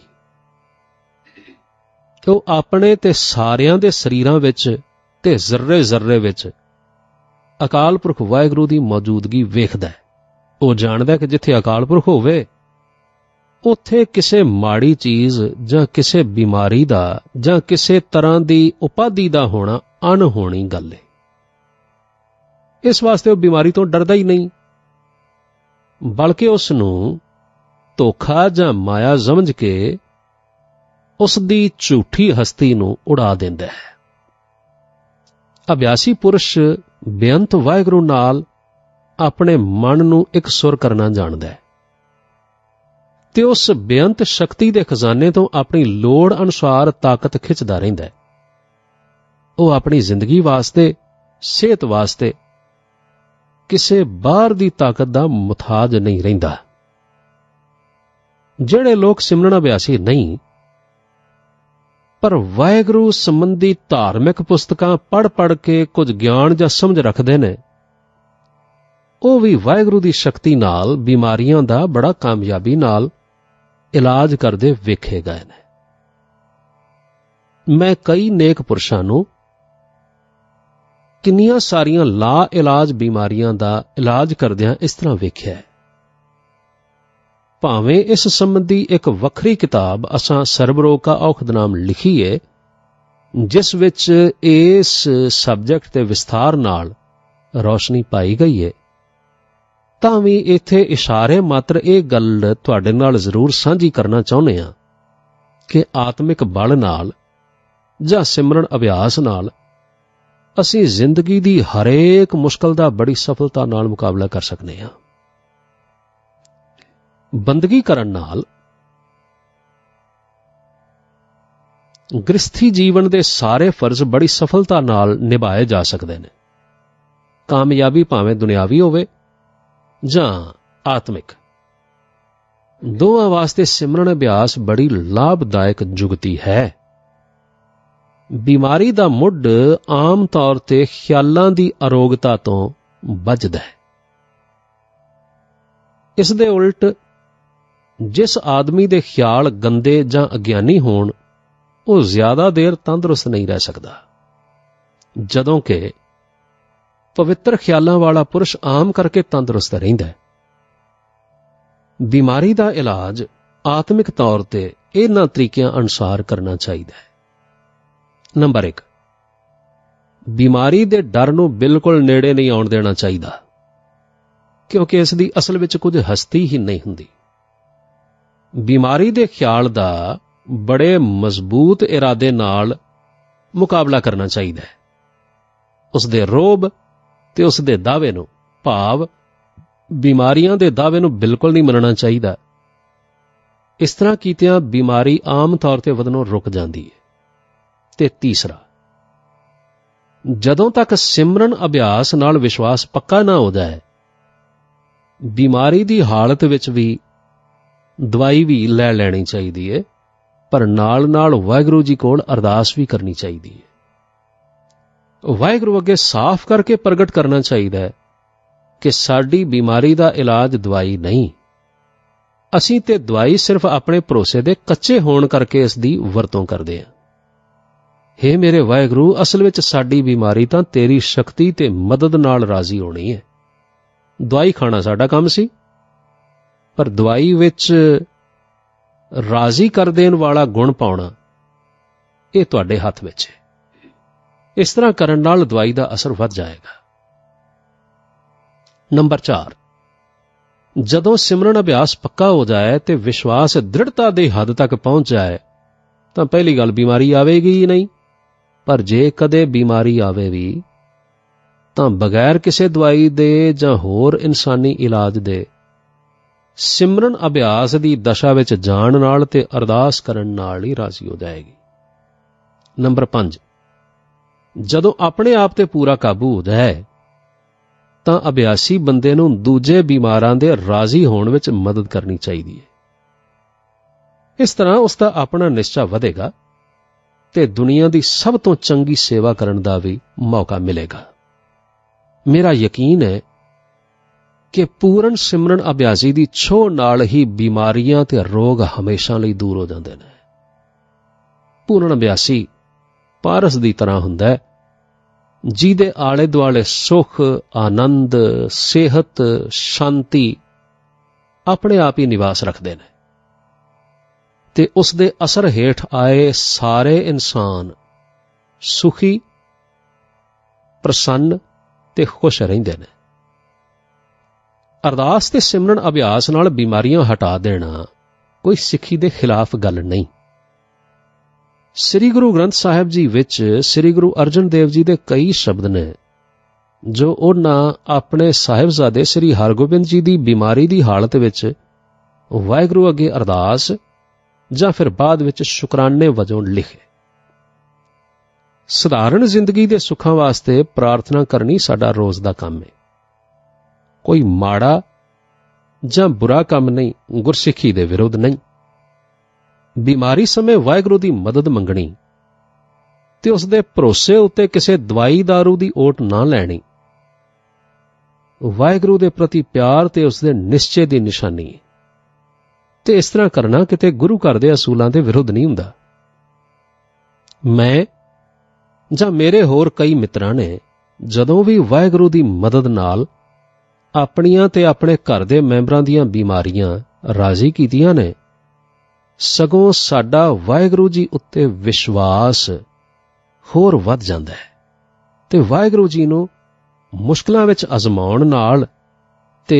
ਉਹ ਆਪਣੇ ਤੇ ਸਾਰਿਆਂ ਦੇ ਸਰੀਰਾਂ ਵਿੱਚ ਤੇ ਜ਼ਰਰੇ ਜ਼ਰਰੇ ਵਿੱਚ ਅਕਾਲ ਪੁਰਖ ਵਾਹਿਗੁਰੂ ਦੀ ਮੌਜੂਦਗੀ ਵੇਖਦਾ ਹੈ। ਉਹ ਜਾਣਦਾ ਕਿ ਜਿੱਥੇ ਅਕਾਲ ਪੁਰਖ ਹੋਵੇ ਉੱਥੇ ਕਿਸੇ ਮਾੜੀ ਚੀਜ਼ ਜਾਂ ਕਿਸੇ ਬਿਮਾਰੀ ਦਾ ਜਾਂ ਕਿਸੇ ਤਰ੍ਹਾਂ ਦੀ ਉਪਾਧੀ ਦਾ ਹੋਣਾ ਅਣਹੋਣੀ ਗੱਲ ਹੈ। ਇਸ ਵਾਸਤੇ ਉਹ ਬਿਮਾਰੀ ਤੋਂ ਡਰਦਾ ਹੀ ਨਹੀਂ, ਬਲਕਿ ਉਸ ਨੂੰ ਧੋਖਾ ਜਾਂ ਮਾਇਆ ਸਮਝ ਕੇ ਉਸ ਦੀ ਝੂਠੀ ਹਸਤੀ ਨੂੰ ਉਡਾ ਦਿੰਦਾ ਹੈ। ਅਭਿਆਸੀ ਪੁਰਸ਼ ਬੇਅੰਤ ਵਾਹਿਗੁਰੂ ਨਾਲ ਆਪਣੇ ਮਨ ਨੂੰ ਇੱਕ ਸੁਰ ਕਰਨਾ ਜਾਣਦਾ ਹੈ ਤੇ ਉਸ ਬੇਅੰਤ ਸ਼ਕਤੀ ਦੇ ਖਜ਼ਾਨੇ ਤੋਂ ਆਪਣੀ ਲੋੜ ਅਨੁਸਾਰ ਤਾਕਤ ਖਿੱਚਦਾ ਰਹਿੰਦਾ ਹੈ। ਉਹ ਆਪਣੀ ਜ਼ਿੰਦਗੀ ਵਾਸਤੇ, ਸਿਹਤ ਵਾਸਤੇ ਕਿਸੇ ਬਾਹਰ ਦੀ ਤਾਕਤ ਦਾ ਮੁਹਤਾਜ ਨਹੀਂ ਰਹਿੰਦਾ। ਜਿਹੜੇ ਲੋਕ ਸਿਮਰਨ ਅਭਿਆਸੀ ਨਹੀਂ ਪਰ ਵਾਹਿਗੁਰੂ ਸੰਬੰਧੀ ਧਾਰਮਿਕ ਪੁਸਤਕਾਂ ਪੜ੍ਹ ਕੇ ਕੁਝ ਗਿਆਨ ਜਾਂ ਸਮਝ ਰੱਖਦੇ ਨੇ, ਉਹ ਵੀ ਵਾਹਿਗੁਰੂ ਦੀ ਸ਼ਕਤੀ ਨਾਲ ਬਿਮਾਰੀਆਂ ਦਾ ਬੜਾ ਕਾਮਯਾਬੀ ਨਾਲ ਇਲਾਜ ਕਰਦੇ ਵੇਖੇ ਗਏ ਨੇ। ਮੈਂ ਕਈ ਨੇਕ ਪੁਰਸ਼ਾਂ ਨੂੰ ਕਿੰਨੀਆਂ ਸਾਰੀਆਂ ਲਾ ਇਲਾਜ ਬਿਮਾਰੀਆਂ ਦਾ ਇਲਾਜ ਕਰਦਿਆਂ ਇਸ ਤਰ੍ਹਾਂ ਵੇਖਿਆ ਹੈ। ਭਾਵੇਂ ਇਸ ਸੰਬੰਧੀ ਇੱਕ ਵੱਖਰੀ ਕਿਤਾਬ ਅਸਾਂ ਸਰਬਰੋਗ ਕਾ ਔਖਦਨਾਮ ਲਿਖੀ ਏ, ਜਿਸ ਵਿੱਚ ਇਸ ਸਬਜੈਕਟ ਤੇ ਵਿਸਥਾਰ ਨਾਲ ਰੌਸ਼ਨੀ ਪਾਈ ਗਈ ਏ, ਤਾਂ ਵੀ ਇੱਥੇ ਇਸ਼ਾਰੇ ਮਾਤਰ ਇਹ ਗੱਲ ਤੁਹਾਡੇ ਨਾਲ ਜ਼ਰੂਰ ਸਾਂਝੀ ਕਰਨਾ ਚਾਹੁੰਦੇ ਹਾਂ ਕਿ ਆਤਮਿਕ ਬਲ ਨਾਲ ਜਾਂ ਸਿਮਰਨ ਅਭਿਆਸ ਨਾਲ ਅਸੀਂ ਜ਼ਿੰਦਗੀ ਦੀ ਹਰੇਕ ਮੁਸ਼ਕਲ ਦਾ ਬੜੀ ਸਫਲਤਾ ਨਾਲ ਮੁਕਾਬਲਾ ਕਰ ਸਕਦੇ ਹਾਂ। ਬੰਦਗੀ ਕਰਨ ਨਾਲ ਗ੍ਰਸਥੀ ਜੀਵਨ ਦੇ ਸਾਰੇ ਫਰਜ਼ ਬੜੀ ਸਫਲਤਾ ਨਾਲ ਨਿਭਾਏ ਜਾ ਸਕਦੇ ਨੇ। ਕਾਮਯਾਬੀ ਭਾਵੇਂ ਦੁਨਿਆਵੀ ਹੋਵੇ ਜਾਂ ਆਤਮਿਕ, ਦੋਵਾਂ ਵਾਸਤੇ ਸਿਮਰਨ ਅਭਿਆਸ ਬੜੀ ਲਾਭਦਾਇਕ ਜੁਗਤੀ ਹੈ। ਬਿਮਾਰੀ ਦਾ ਮੁੱਢ ਆਮ ਤੌਰ ਤੇ ਖਿਆਲਾਂ ਦੀ ਅਰੋਗਤਾ ਤੋਂ ਵੱਜਦਾ ਹੈ। ਇਸ ਦੇ ਉਲਟ ਜਿਸ ਆਦਮੀ ਦੇ ਖਿਆਲ ਗੰਦੇ ਜਾਂ ਅਗਿਆਨੀ ਹੋਣ, ਉਹ ਜ਼ਿਆਦਾ ਦੇਰ ਤੰਦਰੁਸਤ ਨਹੀਂ ਰਹਿ ਸਕਦਾ, ਜਦੋਂ ਕਿ ਪਵਿੱਤਰ ਖਿਆਲਾਂ ਵਾਲਾ ਪੁਰਸ਼ ਆਮ ਕਰਕੇ ਤੰਦਰੁਸਤ ਰਹਿੰਦਾ ਹੈ। ਬਿਮਾਰੀ ਦਾ ਇਲਾਜ ਆਤਮਿਕ ਤੌਰ ਤੇ ਇਹਨਾਂ ਤਰੀਕਿਆਂ ਅਨੁਸਾਰ ਕਰਨਾ ਚਾਹੀਦਾ ਹੈ। ਨੰਬਰ 1, ਬਿਮਾਰੀ ਦੇ ਡਰ ਨੂੰ ਬਿਲਕੁਲ ਨੇੜੇ ਨਹੀਂ ਆਉਣ ਦੇਣਾ ਚਾਹੀਦਾ, ਕਿਉਂਕਿ ਇਸ ਦੀ ਅਸਲ ਵਿੱਚ ਕੁਝ ਹਸਤੀ ਹੀ ਨਹੀਂ ਹੁੰਦੀ। ਬਿਮਾਰੀ ਦੇ ਖਿਆਲ ਦਾ ਬੜੇ ਮਜ਼ਬੂਤ ਇਰਾਦੇ ਨਾਲ ਮੁਕਾਬਲਾ ਕਰਨਾ ਚਾਹੀਦਾ ਹੈ। ਉਸ ਦੇ ਰੋਬ ਤੇ ਉਸ ਦੇ ਦਾਅਵੇ ਨੂੰ, ਭਾਵ ਬਿਮਾਰੀਆਂ ਦੇ ਦਾਅਵੇ ਨੂੰ ਬਿਲਕੁਲ ਨਹੀਂ ਮੰਨਣਾ ਚਾਹੀਦਾ। ਇਸ ਤਰ੍ਹਾਂ ਕੀਤਿਆਂ ਬਿਮਾਰੀ ਆਮ ਤੌਰ ਤੇ ਵਧਣੋਂ ਰੁਕ ਜਾਂਦੀ ਹੈ। ਤੇ ਤੀਸਰਾ, ਜਦੋਂ ਤੱਕ ਸਿਮਰਨ ਅਭਿਆਸ ਨਾਲ ਵਿਸ਼ਵਾਸ ਪੱਕਾ ਨਾ ਹੋ ਜਾਏ, ਬਿਮਾਰੀ ਦੀ ਹਾਲਤ ਵਿੱਚ ਵੀ ਦਵਾਈ ਵੀ ਲੈ ਲੈਣੀ ਚਾਹੀਦੀ ਹੈ, ਪਰ ਨਾਲ-ਨਾਲ ਵਾਹਿਗੁਰੂ ਜੀ ਕੋਲ ਅਰਦਾਸ ਵੀ ਕਰਨੀ ਚਾਹੀਦੀ ਹੈ। ਵਾਹਿਗੁਰੂ ਅੱਗੇ ਸਾਫ਼ ਕਰਕੇ ਪ੍ਰਗਟ ਕਰਨਾ ਚਾਹੀਦਾ ਹੈ ਕਿ ਸਾਡੀ ਬਿਮਾਰੀ ਦਾ ਇਲਾਜ ਦਵਾਈ ਨਹੀਂ, ਅਸੀਂ ਤੇ ਦਵਾਈ ਸਿਰਫ ਆਪਣੇ ਭਰੋਸੇ ਦੇ ਕੱਚੇ ਹੋਣ ਕਰਕੇ ਇਸ ਦੀ ਵਰਤੋਂ ਕਰਦੇ ਹਾਂ। ਹੇ ਮੇਰੇ ਵਾਹਿਗੁਰੂ, ਅਸਲ ਵਿੱਚ ਸਾਡੀ ਬਿਮਾਰੀ ਤਾਂ ਤੇਰੀ ਸ਼ਕਤੀ ਤੇ ਮਦਦ ਨਾਲ ਰਾਜ਼ੀ ਹੋਣੀ ਹੈ। ਦਵਾਈ ਖਾਣਾ ਸਾਡਾ ਕੰਮ ਸੀ, ਪਰ ਦਵਾਈ ਵਿੱਚ ਰਾਜ਼ੀ ਕਰ ਦੇਣ ਵਾਲਾ ਗੁਣ ਪਾਉਣਾ ਇਹ ਤੁਹਾਡੇ ਹੱਥ ਵਿੱਚ ਹੈ। ਇਸ ਤਰ੍ਹਾਂ ਕਰਨ ਨਾਲ ਦਵਾਈ ਦਾ ਅਸਰ ਵੱਧ ਜਾਏਗਾ। ਨੰਬਰ 4, ਜਦੋਂ ਸਿਮਰਨ ਅਭਿਆਸ ਪੱਕਾ ਹੋ ਜਾਏ ਤੇ ਵਿਸ਼ਵਾਸ ਦ੍ਰਿੜਤਾ ਦੇ ਹੱਦ ਤੱਕ ਪਹੁੰਚ ਜਾਏ, ਤਾਂ ਪਹਿਲੀ ਗੱਲ ਬਿਮਾਰੀ ਆਵੇਗੀ ਹੀ ਨਹੀਂ। ਪਰ ਜੇ ਕਦੇ ਬਿਮਾਰੀ ਆਵੇ ਵੀ, ਤਾਂ ਬਗੈਰ ਕਿਸੇ ਦਵਾਈ ਦੇ ਜਾਂ ਹੋਰ ਇਨਸਾਨੀ ਇਲਾਜ ਦੇ ਸਿਮਰਨ ਅਭਿਆਸ ਦੀ ਦਸ਼ਾ ਵਿੱਚ ਜਾਣ ਨਾਲ ਤੇ ਅਰਦਾਸ ਕਰਨ ਨਾਲ ਹੀ ਰਾਜ਼ੀ ਹੋ ਜਾਏਗੀ। ਨੰਬਰ 5, ਜਦੋਂ ਆਪਣੇ ਆਪ ਤੇ ਪੂਰਾ ਕਾਬੂ ਹੋ ਜਾਏ, ਤਾਂ ਅਭਿਆਸੀ ਬੰਦੇ ਨੂੰ ਦੂਜੇ ਬਿਮਾਰਾਂ ਦੇ ਰਾਜ਼ੀ ਹੋਣ ਵਿੱਚ ਮਦਦ ਕਰਨੀ ਚਾਹੀਦੀ ਹੈ। ਇਸ ਤਰ੍ਹਾਂ ਉਸ ਦਾ ਆਪਣਾ ਨਿਸ਼ਚਾ ਵਧੇਗਾ ਤੇ ਦੁਨੀਆ ਦੀ ਸਭ ਤੋਂ ਚੰਗੀ ਸੇਵਾ ਕਰਨ ਦਾ ਵੀ ਮੌਕਾ ਮਿਲੇਗਾ। ਮੇਰਾ ਯਕੀਨ ਹੈ ਕਿ ਪੂਰਨ ਸਿਮਰਨ ਅਭਿਆਸੀ ਦੀ ਛੋਹ ਨਾਲ ਹੀ ਬਿਮਾਰੀਆਂ ਤੇ ਰੋਗ ਹਮੇਸ਼ਾ ਲਈ ਦੂਰ ਹੋ ਜਾਂਦੇ ਨੇ। ਪੂਰਨ ਅਭਿਆਸੀ ਪਾਰਸ ਦੀ ਤਰ੍ਹਾਂ ਹੁੰਦਾ ਹੈ, ਜਿਹਦੇ ਆਲੇ ਦੁਆਲੇ ਸੁਖ, ਆਨੰਦ, ਸਿਹਤ, ਸ਼ਾਂਤੀ ਆਪਣੇ ਆਪ ਹੀ ਨਿਵਾਸ ਰੱਖਦੇ ਨੇ, ਤੇ ਉਸ ਦੇ ਅਸਰ ਹੇਠ ਆਏ ਸਾਰੇ ਇਨਸਾਨ ਸੁਖੀ, ਪ੍ਰਸੰਨ ਤੇ ਖੁਸ਼ ਰਹਿੰਦੇ ਨੇ। ਅਰਦਾਸ ਤੇ ਸਿਮਰਨ ਅਭਿਆਸ ਨਾਲ ਬਿਮਾਰੀਆਂ ਹਟਾ ਦੇਣਾ ਕੋਈ ਸਿੱਖੀ ਦੇ ਖਿਲਾਫ ਗੱਲ ਨਹੀਂ। ਸ੍ਰੀ ਗੁਰੂ ਗ੍ਰੰਥ ਸਾਹਿਬ ਜੀ ਵਿੱਚ ਸ੍ਰੀ ਗੁਰੂ ਅਰਜਨ ਦੇਵ ਜੀ ਦੇ ਕਈ ਸ਼ਬਦ ਨੇ ਜੋ ਉਹਨਾਂ ਆਪਣੇ ਸਾਹਿਬਜ਼ਾਦੇ ਸ੍ਰੀ ਹਰਗੋਬਿੰਦ ਜੀ ਦੀ ਬਿਮਾਰੀ ਦੀ ਹਾਲਤ ਵਿੱਚ ਵਾਹਿਗੁਰੂ ਅੱਗੇ ਅਰਦਾਸ ਜਾਂ ਫਿਰ ਬਾਅਦ ਵਿੱਚ ਸ਼ੁਕਰਾਨੇ ਵਜੋਂ ਲਿਖੇ। ਸਧਾਰਨ ਜ਼ਿੰਦਗੀ ਦੇ ਸੁੱਖਾਂ ਵਾਸਤੇ ਪ੍ਰਾਰਥਨਾ ਕਰਨੀ ਸਾਡਾ ਰੋਜ਼ ਦਾ ਕੰਮ ਹੈ। ਕੋਈ ਮਾੜਾ ਜਾਂ ਬੁਰਾ ਕੰਮ ਨਹੀਂ, ਗੁਰਸਿੱਖੀ ਦੇ ਵਿਰੁੱਧ ਨਹੀਂ। ਬਿਮਾਰੀ ਸਮੇਂ ਵਾਹਿਗੁਰੂ ਦੀ ਮਦਦ ਮੰਗਣੀ ਤੇ ਉਸ ਦੇ ਭਰੋਸੇ ਉੱਤੇ ਕਿਸੇ ਦਵਾਈ ਦਾਰੂ ਦੀ ਓਟ ਨਾ ਲੈਣੀ ਵਾਹਿਗੁਰੂ ਦੇ ਪ੍ਰਤੀ ਪਿਆਰ ਤੇ ਉਸ ਦੇ ਨਿਸ਼ਚੇ ਦੀ ਨਿਸ਼ਾਨੀ ਹੈ। ਤੇ ਇਸ ਤਰ੍ਹਾਂ ਕਰਨਾ ਕਿਤੇ ਗੁਰੂ ਘਰ ਦੇ ਅਸੂਲਾਂ ਦੇ ਵਿਰੁੱਧ ਨਹੀਂ ਹੁੰਦਾ। ਮੈਂ ਜਾਂ ਮੇਰੇ ਹੋਰ ਕਈ ਮਿੱਤਰਾਂ ਨੇ ਜਦੋਂ ਵੀ ਵਾਹਿਗੁਰੂ ਦੀ ਮਦਦ ਨਾਲ ਆਪਣੀਆਂ ਤੇ ਆਪਣੇ ਘਰ ਦੇ ਮੈਂਬਰਾਂ ਦੀਆਂ ਬਿਮਾਰੀਆਂ ਰਾਜ਼ੀ ਕੀਤੀਆਂ ਨੇ, ਸਗੋਂ ਸਾਡਾ ਵਾਹਿਗੁਰੂ ਜੀ ਉੱਤੇ ਵਿਸ਼ਵਾਸ ਹੋਰ ਵੱਧ ਜਾਂਦਾ ਹੈ ਤੇ ਵਾਹਿਗੁਰੂ ਜੀ ਨੂੰ ਮੁਸ਼ਕਲਾਂ ਵਿੱਚ ਅਜ਼ਮਾਉਣ ਨਾਲ ਤੇ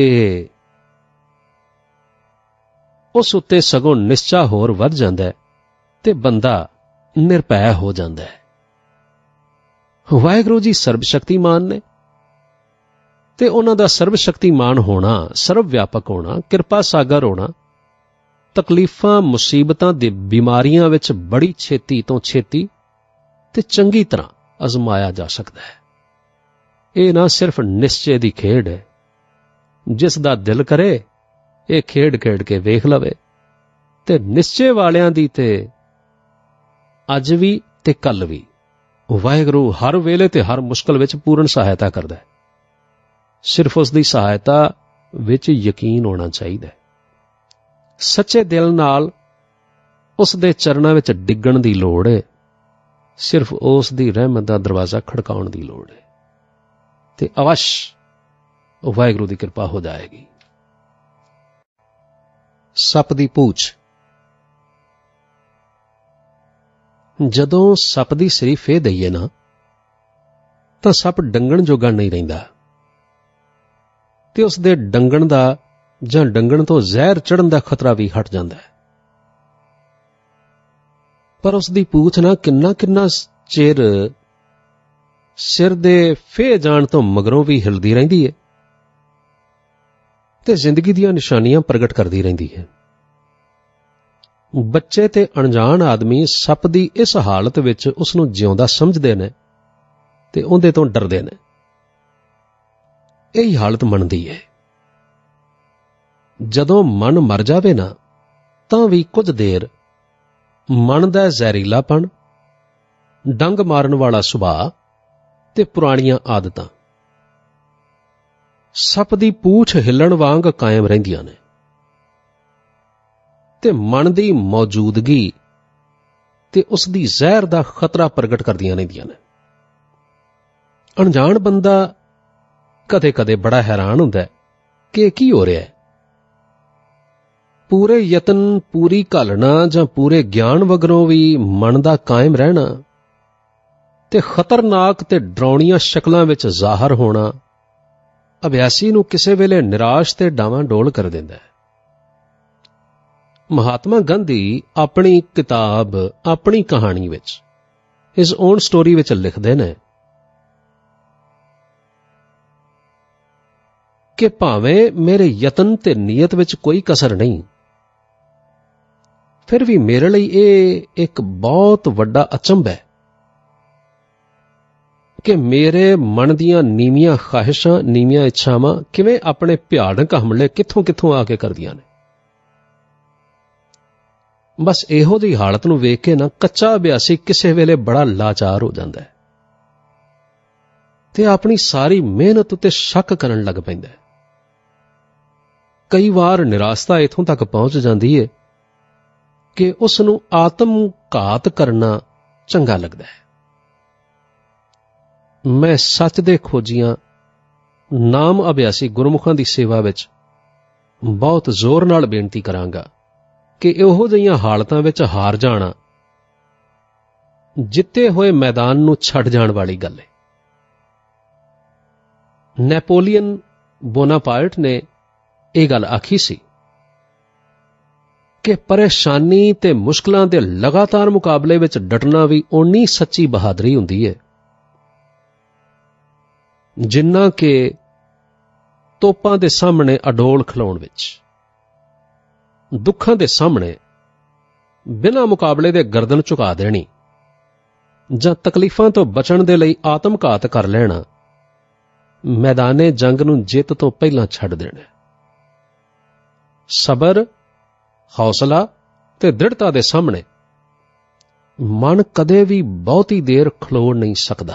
ਉਸ ਉੱਤੇ ਸਗੋਂ ਨਿਸ਼ਚਾ ਹੋਰ ਵੱਧ ਜਾਂਦਾ ਹੈ ਤੇ ਬੰਦਾ ਨਿਰਭੈ ਹੋ ਜਾਂਦਾ ਹੈ। ਵਾਹਿਗੁਰੂ ਜੀ ਸਰਬ ਸ਼ਕਤੀਮਾਨ ਨੇ ਤੇ ਉਹਨਾਂ ਦਾ ਸਰਬ ਸ਼ਕਤੀਮਾਨ ਹੋਣਾ, ਸਰਬ ਵਿਆਪਕ ਹੋਣਾ, ਕਿਰਪਾ ਸਾਗਰ ਹੋਣਾ ਤਕਲੀਫਾਂ, ਮੁਸੀਬਤਾਂ ਦੇ ਬਿਮਾਰੀਆਂ ਵਿੱਚ ਬੜੀ ਛੇਤੀ ਤੋਂ ਛੇਤੀ ਤੇ ਚੰਗੀ ਤਰ੍ਹਾਂ ਅਜ਼ਮਾਇਆ ਜਾ ਸਕਦਾ ਹੈ। ਇਹ ਨਾ ਸਿਰਫ ਨਿਸ਼ਚੇ ਦੀ ਖੇਡ ਹੈ, ਜਿਸ ਦਾ ਦਿਲ ਕਰੇ ਇਹ ਖੇਡ ਖੇਡ ਕੇ ਵੇਖ ਲਵੇ, ਤੇ ਨਿਸ਼ਚੇ ਵਾਲਿਆਂ ਦੀ ਤੇ ਅੱਜ ਵੀ ਤੇ ਕੱਲ ਵੀ ਵਾਹਿਗੁਰੂ ਹਰ ਵੇਲੇ ਤੇ ਹਰ ਮੁਸ਼ਕਲ ਵਿੱਚ ਪੂਰਨ ਸਹਾਇਤਾ ਕਰਦਾ ਹੈ। ਸਿਰਫ ਉਸ ਦੀ ਸਹਾਇਤਾ ਵਿੱਚ ਯਕੀਨ ਹੋਣਾ ਚਾਹੀਦਾ ਹੈ। ਸੱਚੇ ਦਿਲ ਨਾਲ ਉਸ ਦੇ ਚਰਨਾਂ ਵਿੱਚ ਡਿੱਗਣ ਦੀ ਲੋੜ ਹੈ। ਸਿਰਫ ਉਸ ਦੀ ਰਹਿਮਤ ਦਾ ਦਰਵਾਜ਼ਾ ਖੜਕਾਉਣ ਦੀ ਲੋੜ ਹੈ ਤੇ ਅਵਸ਼ ਵਾਹਿਗੁਰੂ ਦੀ ਕਿਰਪਾ ਹੋ ਜਾਏਗੀ। ਸੱਪ ਦੀ ਪੂਛ। ਜਦੋਂ ਸੱਪ ਦੀ ਸਿਰੀ ਫੇਹ ਦਈਏ ਨਾ, ਤਾਂ ਸੱਪ ਡੰਗਣ ਜੋਗਾ ਨਹੀਂ ਰਹਿੰਦਾ ਤੇ ਉਸ ਦੇ ਡੰਗਣ ਦਾ ਜਾਂ ਡੰਗਣ ਤੋਂ ਜ਼ਹਿਰ ਚੜ੍ਹਨ ਦਾ ਖਤਰਾ ਵੀ ਹਟ ਜਾਂਦਾ ਹੈ। ਪਰ ਉਸ ਦੀ ਪੂਛ ਨਾ ਕਿੰਨਾ ਕਿੰਨਾ ਚਿਰ ਸਿਰ ਦੇ ਫੇਹ ਜਾਣ ਤੋਂ ਮਗਰੋਂ ਵੀ ਹਿਲਦੀ ਰਹਿੰਦੀ ਹੈ ਤੇ ਜ਼ਿੰਦਗੀ ਦੀਆਂ ਨਿਸ਼ਾਨੀਆਂ ਪ੍ਰਗਟ ਕਰਦੀ ਰਹਿੰਦੀ ਹੈ। ਬੱਚੇ ਤੇ ਅਣਜਾਣ ਆਦਮੀ ਸੱਪ ਦੀ ਇਸ ਹਾਲਤ ਵਿੱਚ ਉਸ ਨੂੰ ਜਿਉਂਦਾ ਸਮਝਦੇ ਨੇ ਤੇ ਉਹਦੇ ਤੋਂ ਡਰਦੇ ਨੇ। ਇਹ ਹਾਲਤ ਮਨ ਦੀ ਹੈ। ਜਦੋਂ ਮਨ ਮਰ ਜਾਵੇ ਨਾ, ਤਾਂ ਵੀ ਕੁਝ ਦੇਰ ਮਨ ਦਾ ਜ਼ਹਿਰੀਲਾਪਣ, ਡੰਗ ਮਾਰਨ ਵਾਲਾ ਸੁਭਾਅ ਤੇ ਪੁਰਾਣੀਆਂ ਆਦਤਾਂ ਸੱਪ ਦੀ ਪੂਛ ਹਿੱਲਣ ਵਾਂਗ ਕਾਇਮ ਰਹਿੰਦੀਆਂ ਨੇ ਤੇ ਮਨ ਦੀ ਮੌਜੂਦਗੀ ਤੇ ਉਸ ਦੀ ਜ਼ਹਿਰ ਦਾ ਖਤਰਾ ਪ੍ਰਗਟ ਕਰਦੀਆਂ ਰਹਿੰਦੀਆਂ ਨੇ। ਅਣਜਾਣ ਬੰਦਾ ਕਦੇ-ਕਦੇ ਬੜਾ ਹੈਰਾਨ ਹੁੰਦਾ ਕਿ ਕੀ ਹੋ ਰਿਹਾ ਹੈ। ਪੂਰੇ ਯਤਨ, ਪੂਰੀ ਘਾਲਣਾ ਜਾਂ ਪੂਰੇ ਗਿਆਨ ਵਗਰੋਂ ਵੀ ਮਨ ਦਾ ਕਾਇਮ ਰਹਿਣਾ ਤੇ ਖਤਰਨਾਕ ਤੇ ਡਰਾਉਣੀਆਂ ਸ਼ਕਲਾਂ ਵਿੱਚ ਜ਼ਾਹਰ ਹੋਣਾ ਅਭਿਆਸੀ ਨੂੰ ਕਿਸੇ ਵੇਲੇ ਨਿਰਾਸ਼ ਤੇ ਡਾਵਾਂ-ਡੋਲ ਕਰ ਦਿੰਦਾ ਹੈ। ਮਹਾਤਮਾ ਗਾਂਧੀ ਆਪਣੀ ਕਿਤਾਬ, ਆਪਣੀ ਕਹਾਣੀ ਵਿੱਚ, ਹਿਜ਼ ਓਨ ਸਟੋਰੀ ਵਿੱਚ ਲਿਖਦੇ ਨੇ ਕਿ ਭਾਵੇਂ ਮੇਰੇ ਯਤਨ ਤੇ ਨੀਅਤ ਵਿੱਚ ਕੋਈ ਕਸਰ ਨਹੀਂ, ਫਿਰ ਵੀ ਮੇਰੇ ਲਈ ਇਹ ਇੱਕ ਬਹੁਤ ਵੱਡਾ ਅਚੰਭ ਹੈ ਕਿ ਮੇਰੇ ਮਨ ਦੀਆਂ ਨੀਵੀਆਂ ਖਾਹਿਸ਼ਾਂ, ਨੀਵੀਆਂ ਇੱਛਾਵਾਂ ਕਿਵੇਂ ਆਪਣੇ ਭਿਆਨਕ ਹਮਲੇ ਕਿੱਥੋਂ-ਕਿੱਥੋਂ ਆ ਕੇ ਕਰਦੀਆਂ ਨੇ। ਬਸ ਇਹੋ ਜਿਹੀ ਹਾਲਤ ਨੂੰ ਵੇਖ ਕੇ ਨਾ ਕੱਚਾ ਅਭਿਆਸੀ ਕਿਸੇ ਵੇਲੇ ਬੜਾ ਲਾਚਾਰ ਹੋ ਜਾਂਦਾ ਹੈ ਤੇ ਆਪਣੀ ਸਾਰੀ ਮਿਹਨਤ ਉੱਤੇ ਸ਼ੱਕ ਕਰਨ ਲੱਗ ਪੈਂਦਾ ਹੈ। ਕਈ ਵਾਰ ਨਿਰਾਸ਼ਤਾ ਇੱਥੋਂ ਤੱਕ ਪਹੁੰਚ ਜਾਂਦੀ ਹੈ ਕਿ ਉਸ ਨੂੰ ਆਤਮ ਘਾਤ ਕਰਨਾ ਚੰਗਾ ਲੱਗਦਾ ਹੈ। ਮੈਂ ਸੱਚ ਦੇ ਖੋਜੀਆਂ, ਨਾਮ ਅਭਿਆਸੀ ਗੁਰਮੁਖਾਂ ਦੀ ਸੇਵਾ ਵਿੱਚ ਬਹੁਤ ਜ਼ੋਰ ਨਾਲ ਬੇਨਤੀ ਕਰਾਂਗਾ ਕਿ ਇਹੋ ਜਿਹੀਆਂ ਹਾਲਤਾਂ ਵਿੱਚ ਹਾਰ ਜਾਣਾ ਜਿੱਤੇ ਹੋਏ ਮੈਦਾਨ ਨੂੰ ਛੱਡ ਜਾਣ ਵਾਲੀ ਗੱਲ ਹੈ। ਨੈਪੋਲੀਅਨ ਬੋਨਾਪਾਰਟ ਨੇ ਇਹ ਗੱਲ ਆਖੀ ਸੀ ਕਿ ਪਰੇਸ਼ਾਨੀ ਤੇ ਮੁਸ਼ਕਲਾਂ ਦੇ ਲਗਾਤਾਰ ਮੁਕਾਬਲੇ ਵਿੱਚ ਡਟਣਾ ਵੀ ਓਨੀ ਸੱਚੀ ਬਹਾਦਰੀ ਹੁੰਦੀ ਹੈ ਜਿੰਨਾ ਕਿ ਤੋਪਾਂ ਦੇ ਸਾਹਮਣੇ ਅਡੋਲ ਖਲੋਣ ਵਿੱਚ। ਦੁੱਖਾਂ ਦੇ ਸਾਹਮਣੇ ਬਿਨਾਂ ਮੁਕਾਬਲੇ ਦੇ ਗਰਦਨ ਝੁਕਾ ਦੇਣੀ ਜਾਂ ਤਕਲੀਫਾਂ ਤੋਂ ਬਚਣ ਦੇ ਲਈ ਆਤਮਘਾਤ ਕਰ ਲੈਣਾ ਮੈਦਾਨੇ ਜੰਗ ਨੂੰ ਜਿੱਤ ਤੋਂ ਪਹਿਲਾਂ ਛੱਡ ਦੇਣਾ। ਸਬਰ, ਹੌਸਲਾ ਤੇ ਦ੍ਰਿੜਤਾ ਦੇ ਸਾਹਮਣੇ ਮਨ ਕਦੇ ਵੀ ਬਹੁਤੀ ਦੇਰ ਖਲੋ ਨਹੀਂ ਸਕਦਾ।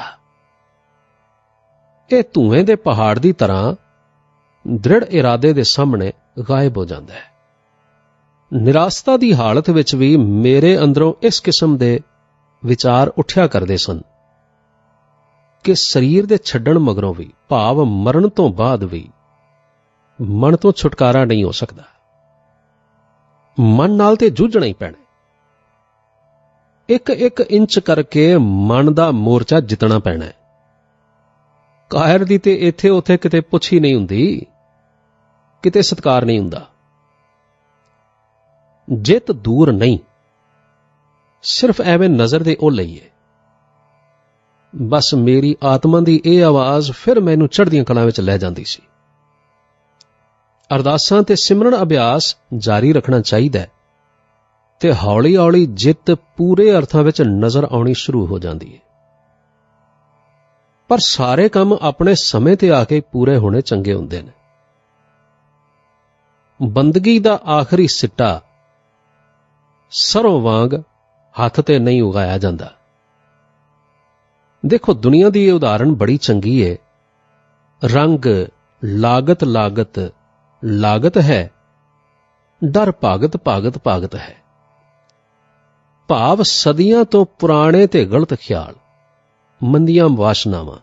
ਇਹ ਧੂਏ ਦੇ ਪਹਾੜ ਦੀ ਤਰ੍ਹਾਂ ਦ੍ਰਿੜ ਇਰਾਦੇ ਦੇ ਸਾਹਮਣੇ ਗਾਇਬ ਹੋ ਜਾਂਦਾ ਹੈ। ਨਿਰਾਸ਼ਤਾ ਦੀ ਹਾਲਤ ਵਿੱਚ ਵੀ ਮੇਰੇ ਅੰਦਰੋਂ ਇਸ ਕਿਸਮ ਦੇ ਵਿਚਾਰ ਉੱਠਿਆ ਕਰਦੇ ਸਨ ਕਿ ਸਰੀਰ ਦੇ ਛੱਡਣ ਮਗਰੋਂ ਵੀ, ਭਾਵ ਮਰਨ ਤੋਂ ਬਾਅਦ ਵੀ, ਮਨ ਤੋਂ ਛੁਟਕਾਰਾ ਨਹੀਂ ਹੋ ਸਕਦਾ। ਮਨ ਨਾਲ ਤੇ ਜੂਝਣਾ ਹੀ ਪੈਣਾ। ਇੱਕ ਇੱਕ ਇੰਚ ਕਰਕੇ ਮਨ ਦਾ ਮੋਰਚਾ ਜਿੱਤਣਾ ਪੈਣਾ ਹੈ। ਕਾਇਰ ਦੀ ਤੇ ਇੱਥੇ ਉੱਥੇ ਕਿਤੇ ਪੁੱਛ ਹੀ ਨਹੀਂ ਹੁੰਦੀ, ਕਿਤੇ ਸਤਿਕਾਰ ਨਹੀਂ ਹੁੰਦਾ। ਜਿੱਤ ਦੂਰ ਨਹੀਂ, ਸਿਰਫ ਐਵੇਂ ਨਜ਼ਰ ਦੇ ਉਹ ਲਈਏ। ਬਸ ਮੇਰੀ ਆਤਮਾ ਦੀ ਇਹ ਆਵਾਜ਼ ਫਿਰ ਮੈਨੂੰ ਚੜ੍ਹਦੀਆਂ ਕਲਾਂ ਵਿੱਚ ਲੈ ਜਾਂਦੀ ਸੀ। ਅਰਦਾਸਾਂ ਤੇ ਸਿਮਰਨ ਅਭਿਆਸ ਜਾਰੀ ਰੱਖਣਾ ਚਾਹੀਦਾ ਹੈ ਤੇ ਹੌਲੀ ਹੌਲੀ ਜਿੱਤ ਪੂਰੇ ਅਰਥਾਂ ਵਿੱਚ ਨਜ਼ਰ ਆਉਣੀ ਸ਼ੁਰੂ ਹੋ ਜਾਂਦੀ ਹੈ। ਪਰ ਸਾਰੇ ਕੰਮ ਆਪਣੇ ਸਮੇਂ ਤੇ ਆ ਕੇ ਪੂਰੇ ਹੋਣੇ ਚੰਗੇ ਹੁੰਦੇ ਨੇ। ਬੰਦਗੀ ਦਾ ਆਖਰੀ ਸਿੱਟਾ ਸਰੋਂ ਵਾਂਗ ਹੱਥ ਤੇ ਨਹੀਂ ਉਗਾਇਆ ਜਾਂਦਾ। ਦੇਖੋ, ਦੁਨੀਆ ਦੀ ਇਹ ਉਦਾਹਰਣ ਬੜੀ ਚੰਗੀ ਹੈ। ਰੰਗ ਲਾਗਤ ਲਾਗਤ ਲਾਗਤ ਹੈ, ਡਰ ਭਾਗਤ ਭਾਗਤ ਭਾਗਤ ਹੈ। ਭਾਵ ਸਦੀਆਂ ਤੋਂ ਪੁਰਾਣੇ ਤੇ ਗਲਤ ਖਿਆਲ, ਮੰਦੀਆਂ ਵਾਸ਼ਨਾਵਾਂ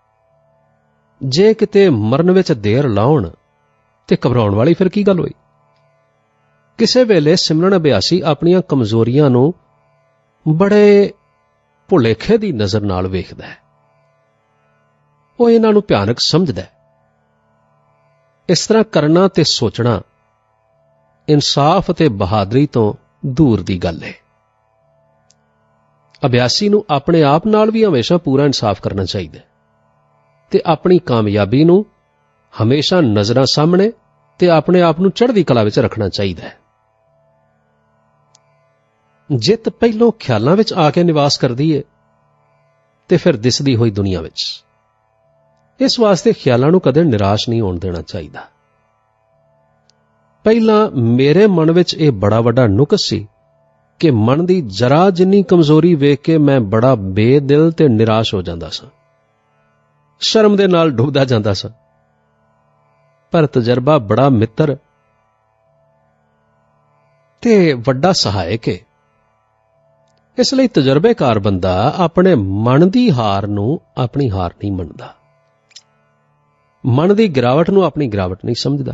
ਜੇ ਕਿਤੇ ਮਰਨ ਵਿੱਚ ਦੇਰ ਲਾਉਣ ਤੇ ਘਬਰਾਉਣ ਵਾਲੀ ਫਿਰ ਕੀ ਗੱਲ ਹੋਈ। ਕਿਸੇ ਵੇਲੇ ਸਿਮਰਨ ਅਭਿਆਸੀ ਆਪਣੀਆਂ ਕਮਜ਼ੋਰੀਆਂ ਨੂੰ ਬੜੇ ਭੁਲੇਖੇ ਦੀ ਨਜ਼ਰ ਨਾਲ ਵੇਖਦਾ ਹੈ। ਉਹ ਇਹਨਾਂ ਨੂੰ ਭਿਆਨਕ ਸਮਝਦਾ ਹੈ। ਇਸ ਤਰ੍ਹਾਂ ਕਰਨਾ ਤੇ ਸੋਚਣਾ ਇਨਸਾਫ ਅਤੇ ਬਹਾਦਰੀ ਤੋਂ ਦੂਰ ਦੀ ਗੱਲ ਹੈ। ਅਭਿਆਸੀ ਨੂੰ ਆਪਣੇ ਆਪ ਨਾਲ ਵੀ ਹਮੇਸ਼ਾ ਪੂਰਾ ਇਨਸਾਫ ਕਰਨਾ ਚਾਹੀਦਾ ਹੈ ਤੇ ਆਪਣੀ ਕਾਮਯਾਬੀ ਨੂੰ ਹਮੇਸ਼ਾ ਨਜ਼ਰਾਂ ਸਾਹਮਣੇ ਤੇ ਆਪਣੇ ਆਪ ਨੂੰ ਚੜ੍ਹਦੀ ਕਲਾ ਵਿੱਚ ਰੱਖਣਾ ਚਾਹੀਦਾ ਹੈ। ਜਿੱਤ ਪਹਿਲੋਂ ਖਿਆਲਾਂ ਵਿੱਚ ਆ ਕੇ ਨਿਵਾਸ ਕਰਦੀ ਹੈ ਤੇ ਫਿਰ ਦਿਸਦੀ ਹੋਈ ਦੁਨੀਆ ਵਿੱਚ। ਇਸ ਵਾਸਤੇ ਖਿਆਲਾਂ ਨੂੰ ਕਦੇ ਨਿਰਾਸ਼ ਨਹੀਂ ਹੋਣ ਦੇਣਾ ਚਾਹੀਦਾ। ਪਹਿਲਾਂ ਮੇਰੇ ਮਨ ਵਿੱਚ ਇਹ ਬੜਾ ਵੱਡਾ ਨੁਕਸ ਸੀ ਕਿ ਮਨ ਦੀ ਜਰਾ ਜਿੰਨੀ ਕਮਜ਼ੋਰੀ ਵੇਖ ਕੇ ਮੈਂ ਬੜਾ ਬੇਦਿਲ ਤੇ ਨਿਰਾਸ਼ ਹੋ ਜਾਂਦਾ ਸਾਂ, ਸ਼ਰਮ ਦੇ ਨਾਲ ਡੁੱਬਦਾ ਜਾਂਦਾ ਸਾਂ। ਪਰ ਤਜਰਬਾ ਬੜਾ ਮਿੱਤਰ ਤੇ ਵੱਡਾ ਸਹਾਇਕ ਹੈ। ਇਸ ਲਈ ਤਜਰਬੇਕਾਰ ਬੰਦਾ ਆਪਣੇ ਮਨ ਦੀ ਹਾਰ ਨੂੰ ਆਪਣੀ ਹਾਰ ਨਹੀਂ ਮੰਨਦਾ, ਮਨ ਦੀ ਗਿਰਾਵਟ ਨੂੰ ਆਪਣੀ ਗਿਰਾਵਟ ਨਹੀਂ ਸਮਝਦਾ।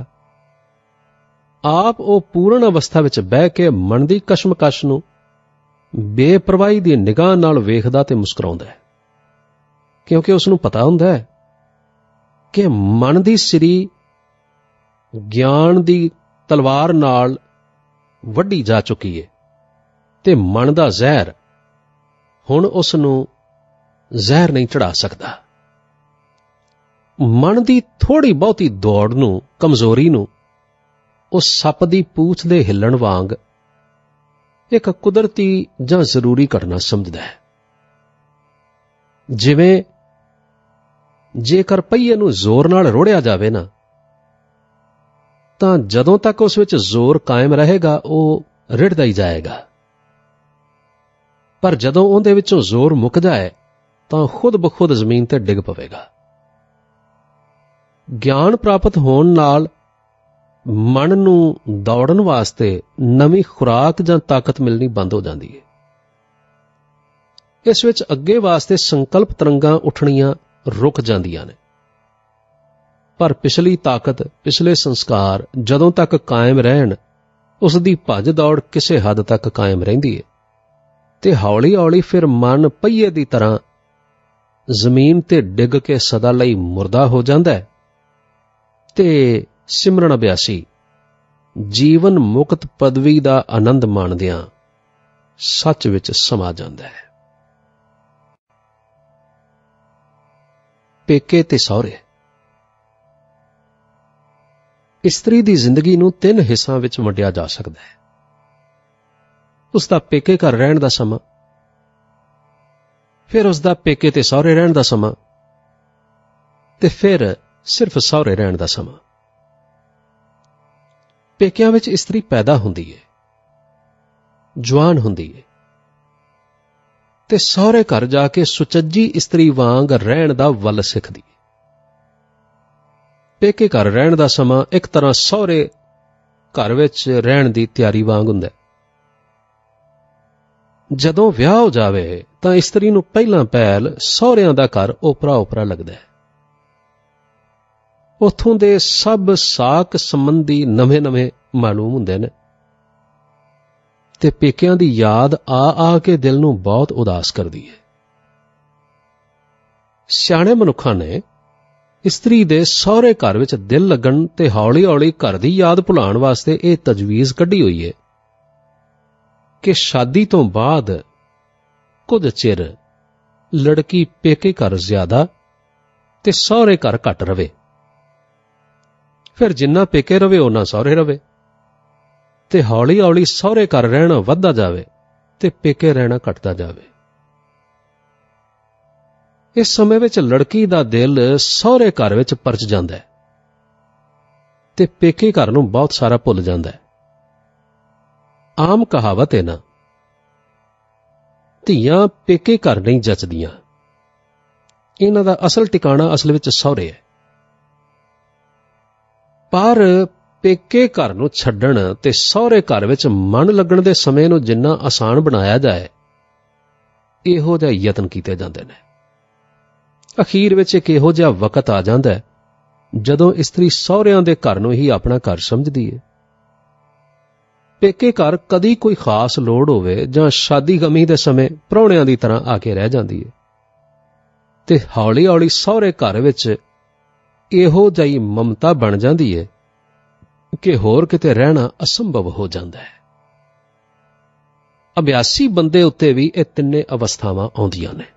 ਆਪ ਉਹ ਪੂਰਨ ਅਵਸਥਾ ਵਿੱਚ ਬਹਿ ਕੇ ਮਨ ਦੀ ਕਸ਼ਮਕਸ਼ ਨੂੰ ਬੇਪਰਵਾਹੀ ਦੀ ਨਿਗਾਹ ਨਾਲ ਵੇਖਦਾ ਤੇ ਮੁਸਕਰਾਉਂਦਾ ਹੈ, ਕਿਉਂਕਿ ਉਸ ਨੂੰ ਪਤਾ ਹੁੰਦਾ ਹੈ ਕਿ ਮਨ ਦੀ ਸਿਰੀ ਗਿਆਨ ਦੀ ਤਲਵਾਰ ਨਾਲ ਵੱਢੀ ਜਾ ਚੁੱਕੀ ਹੈ ਤੇ ਮਨ ਦਾ ਜ਼ਹਿਰ ਹੁਣ ਉਸ ਨੂੰ ਜ਼ਹਿਰ ਨਹੀਂ ਚੜਾ ਸਕਦਾ। ਮਨ ਦੀ ਥੋੜੀ ਬਹੁਤੀ ਦੌੜ ਨੂੰ, ਕਮਜ਼ੋਰੀ ਨੂੰ ਉਹ ਸੱਪ ਦੀ ਪੂਛ ਦੇ ਹਿੱਲਣ ਵਾਂਗ ਇੱਕ ਕੁਦਰਤੀ ਜਾਂ ਜ਼ਰੂਰੀ ਘਟਨਾ ਸਮਝਦਾ ਹੈ। ਜਿਵੇਂ ਜੇਕਰ ਪਹੀਏ ਨੂੰ ਜ਼ੋਰ ਨਾਲ ਰੋੜਿਆ ਜਾਵੇ ਨਾ, ਤਾਂ ਜਦੋਂ ਤੱਕ ਉਸ ਵਿੱਚ ਜ਼ੋਰ ਕਾਇਮ ਰਹੇਗਾ ਉਹ ਰਿੜਦਾ ਹੀ ਜਾਏਗਾ। ਪਰ ਜਦੋਂ ਉਹਦੇ ਵਿੱਚੋਂ ਜ਼ੋਰ ਮੁੱਕ ਜਾਏ ਤਾਂ ਖੁਦ ਬਖੁਦ ਜ਼ਮੀਨ ਤੇ ਡਿੱਗ ਪਵੇਗਾ। ਗਿਆਨ ਪ੍ਰਾਪਤ ਹੋਣ ਨਾਲ ਮਨ ਨੂੰ ਦੌੜਨ ਵਾਸਤੇ ਨਵੀਂ ਖੁਰਾਕ ਜਾਂ ਤਾਕਤ ਮਿਲਣੀ ਬੰਦ ਹੋ ਜਾਂਦੀ ਹੈ। ਇਸ ਵਿੱਚ ਅੱਗੇ ਵਾਸਤੇ ਸੰਕਲਪ ਤਰੰਗਾਂ ਉੱਠਣੀਆਂ ਰੁਕ ਜਾਂਦੀਆਂ ਨੇ। ਪਰ ਪਿਛਲੀ ਤਾਕਤ, ਪਿਛਲੇ ਸੰਸਕਾਰ ਜਦੋਂ ਤੱਕ ਕਾਇਮ ਰਹਿਣ, ਉਸ ਦੀ ਭੱਜ ਦੌੜ ਕਿਸੇ ਹੱਦ ਤੱਕ ਕਾਇਮ ਰਹਿੰਦੀ ਹੈ ਤੇ ਹੌਲੀ ਹੌਲੀ ਫਿਰ ਮਨ ਪਹੀਏ ਦੀ ਤਰ੍ਹਾਂ ਜ਼ਮੀਨ ਤੇ ਡਿੱਗ ਕੇ ਸਦਾ ਲਈ ਮੁਰਦਾ ਹੋ ਜਾਂਦਾ ਹੈ ਤੇ ਸਿਮਰਨ ਅਭਿਆਸੀ ਜੀਵਨ ਮੁਕਤ ਪਦਵੀ ਦਾ ਆਨੰਦ ਮਾਣਦਿਆਂ ਸੱਚ ਵਿੱਚ ਸਮਾ ਜਾਂਦਾ ਹੈ। ਪੇਕੇ ਤੇ ਸਹੁਰੇ। ਇਸਤਰੀ ਦੀ ਜ਼ਿੰਦਗੀ ਨੂੰ 3 ਹਿੱਸਿਆਂ ਵਿੱਚ ਵੰਡਿਆ ਜਾ ਸਕਦਾ ਹੈ। ਉਸ ਦਾ ਪੇਕੇ ਘਰ ਰਹਿਣ ਦਾ ਸਮਾਂ, ਫਿਰ ਉਸ ਦਾ ਪੇਕੇ ਤੇ ਸਹੁਰੇ ਰਹਿਣ ਦਾ ਸਮਾਂ ਤੇ ਫਿਰ ਸਿਰਫ ਸਹੁਰੇ ਰਹਿਣ ਦਾ ਸਮਾਂ। ਪੇਕਿਆਂ ਵਿੱਚ ਇਸਤਰੀ ਪੈਦਾ ਹੁੰਦੀ ਹੈ, ਜਵਾਨ ਹੁੰਦੀ ਹੈ ਤੇ ਸਹੁਰੇ ਘਰ ਜਾ ਕੇ ਸੁਚੱਜੀ ਇਸਤਰੀ ਵਾਂਗ ਰਹਿਣ ਦਾ ਵੱਲ ਸਿੱਖਦੀ ਹੈ। ਪੇਕੇ ਘਰ ਰਹਿਣ ਦਾ ਸਮਾਂ ਇੱਕ ਤਰ੍ਹਾਂ ਸਹੁਰੇ ਘਰ ਵਿੱਚ ਰਹਿਣ ਦੀ ਤਿਆਰੀ ਵਾਂਗ ਹੁੰਦਾ ਹੈ। ਜਦੋਂ ਵਿਆਹ ਹੋ ਜਾਵੇ ਤਾਂ ਇਸਤਰੀ ਨੂੰ ਪਹਿਲਾਂ ਪਹਿਲ ਸਹੁਰਿਆਂ ਦਾ ਘਰ ਓਪਰਾ ਲੱਗਦਾ ਹੈ। ਉੱਥੋਂ ਦੇ ਸਭ ਸਾਕ ਸੰਬੰਧੀ ਨਵੇਂ ਮਾਲੂਮ ਹੁੰਦੇ ਨੇ ਤੇ ਪੇਕਿਆਂ ਦੀ ਯਾਦ ਆ ਕੇ ਦਿਲ ਨੂੰ ਬਹੁਤ ਉਦਾਸ ਕਰਦੀ ਹੈ। ਸਿਆਣੇ ਮਨੁੱਖਾਂ ਨੇ ਇਸਤਰੀ ਦੇ ਸਹੁਰੇ ਘਰ ਵਿੱਚ ਦਿਲ ਲੱਗਣ ਤੇ ਹੌਲੀ-ਹੌਲੀ ਘਰ ਦੀ ਯਾਦ ਭੁਲਾਉਣ ਵਾਸਤੇ ਇਹ ਤਜਵੀਜ਼ ਕੱਢੀ ਹੋਈ ਹੈ ਕਿ ਸ਼ਾਦੀ ਤੋਂ ਬਾਅਦ ਕੁਝ ਚਿਰ ਲੜਕੀ ਪੇਕੇ ਘਰ ਜ਼ਿਆਦਾ ਤੇ ਸਹੁਰੇ ਘਰ ਘੱਟ ਰਵੇ। ਫਿਰ ਜਿੰਨਾ ਪੇਕੇ ਰਵੇ ਓਨਾ ਸਹੁਰੇ ਰਵੇ ਤੇ ਹੌਲੀ-ਹੌਲੀ ਸਹੁਰੇ ਘਰ ਰਹਿਣਾ ਵੱਧਦਾ ਜਾਵੇ ਤੇ ਪੇਕੇ ਰਹਿਣਾ ਘਟਦਾ ਜਾਵੇ। ਇਸ ਸਮੇਂ ਵਿੱਚ ਲੜਕੀ ਦਾ ਦਿਲ ਸਹੁਰੇ ਘਰ ਵਿੱਚ ਪਰਚ ਜਾਂਦਾ ਹੈ ਤੇ ਪੇਕੇ ਘਰ ਨੂੰ ਬਹੁਤ ਸਾਰਾ ਭੁੱਲ ਜਾਂਦਾ ਹੈ। ਆਮ ਕਹਾਵਤ ਹੈ ਨਾ, ਧੀਆਂ ਪੇਕੇ ਘਰ ਨਹੀਂ ਜੱਚਦੀਆਂ, ਇਹਨਾਂ ਦਾ ਅਸਲ ਟਿਕਾਣਾ ਅਸਲ ਵਿੱਚ ਸਹੁਰੇ ਹੈ। ਪਰ ਪੇਕੇ ਘਰ ਨੂੰ ਛੱਡਣ ਤੇ ਸਹੁਰੇ ਘਰ ਵਿੱਚ ਮਨ ਲੱਗਣ ਦੇ ਸਮੇਂ ਨੂੰ ਜਿੰਨਾ ਆਸਾਨ ਬਣਾਇਆ ਜਾਏ, ਇਹੋ ਜਿਹੇ ਯਤਨ ਕੀਤੇ ਜਾਂਦੇ ਨੇ। ਅਖੀਰ ਵਿੱਚ ਇੱਕ ਇਹੋ ਜਿਹਾ ਵਕਤ ਆ ਜਾਂਦਾ ਹੈ ਜਦੋਂ ਇਸਤਰੀ ਸਹੁਰਿਆਂ ਦੇ ਘਰ ਨੂੰ ਹੀ ਆਪਣਾ ਘਰ ਸਮਝਦੀ ਹੈ। ਪੇਕੇ ਘਰ ਕਦੀ ਕੋਈ ਖਾਸ ਲੋੜ ਹੋਵੇ ਜਾਂ ਸ਼ਾਦੀ ਗਮੀ ਦੇ ਸਮੇਂ ਪ੍ਰਾਹੁਣਿਆਂ ਦੀ ਤਰ੍ਹਾਂ ਆ ਕੇ ਰਹਿ ਜਾਂਦੀ ਹੈ ਤੇ ਹੌਲੀ-ਹੌਲੀ ਸਹੁਰੇ ਘਰ ਵਿੱਚ ਇਹੋ ਜਿਹੀ ਮਮਤਾ ਬਣ ਜਾਂਦੀ ਹੈ ਕਿ ਹੋਰ ਕਿਤੇ ਰਹਿਣਾ ਅਸੰਭਵ ਹੋ ਜਾਂਦਾ ਹੈ। ਅਭਿਆਸੀ ਬੰਦੇ ਉੱਤੇ ਵੀ ਇਹ ਤਿੰਨੇ ਅਵਸਥਾਵਾਂ ਆਉਂਦੀਆਂ ਨੇ।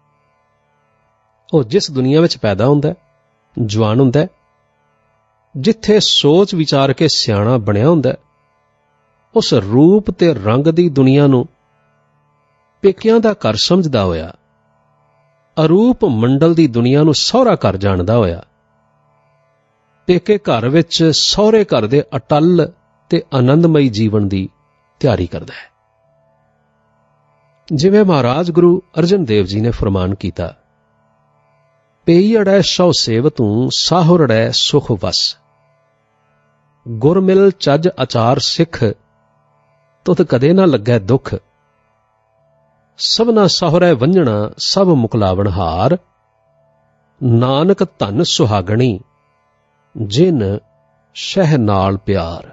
ਉਹ ਜਿਸ ਦੁਨੀਆ ਵਿੱਚ ਪੈਦਾ ਹੁੰਦਾ, ਜਵਾਨ ਹੁੰਦਾ, ਜਿੱਥੇ ਸੋਚ ਵਿਚਾਰ ਕੇ ਸਿਆਣਾ ਬਣਿਆ ਹੁੰਦਾ, ਉਸ ਰੂਪ ਤੇ ਰੰਗ ਦੀ ਦੁਨੀਆ ਨੂੰ ਪੇਕਿਆਂ ਦਾ ਘਰ ਸਮਝਦਾ ਹੋਇਆ, ਅਰੂਪ ਮੰਡਲ ਦੀ ਦੁਨੀਆ ਨੂੰ ਸਹੁਰਾ ਘਰ ਜਾਣਦਾ ਹੋਇਆ, ਪੇਕੇ ਘਰ ਵਿੱਚ ਸਹੁਰੇ ਘਰ ਦੇ ਅਟੱਲ ਤੇ ਆਨੰਦਮਈ ਜੀਵਨ ਦੀ ਤਿਆਰੀ ਕਰਦਾ ਹੈ। ਜਿਵੇਂ ਮਹਾਰਾਜ ਗੁਰੂ ਅਰਜਨ ਦੇਵ ਜੀ ਨੇ ਫਰਮਾਨ ਕੀਤਾ, ਪੇਈੜੈ ਸੋ ਸੇਵਤੂ ਸਾਹੁਰੜੈ ਸੁਖ ਵਸ, ਗੁਰ ਮਿਲ ਚੱਜ ਆਚਾਰ ਸਿੱਖ, ਤੁਧ ਕਦੇ ਨਾ ਲੱਗੈ ਦੁੱਖ, ਸਭਨਾ ਸਾਹੁਰੈ ਵੰਝਣਾ ਸਭ ਮੁਕਲਾਵਣ ਹਾਰ, ਨਾਨਕ ਧਨ ਸੁਹਾਗਣੀ ਜਿਨ ਸ਼ਹਿ ਨਾਲ ਪਿਆਰ।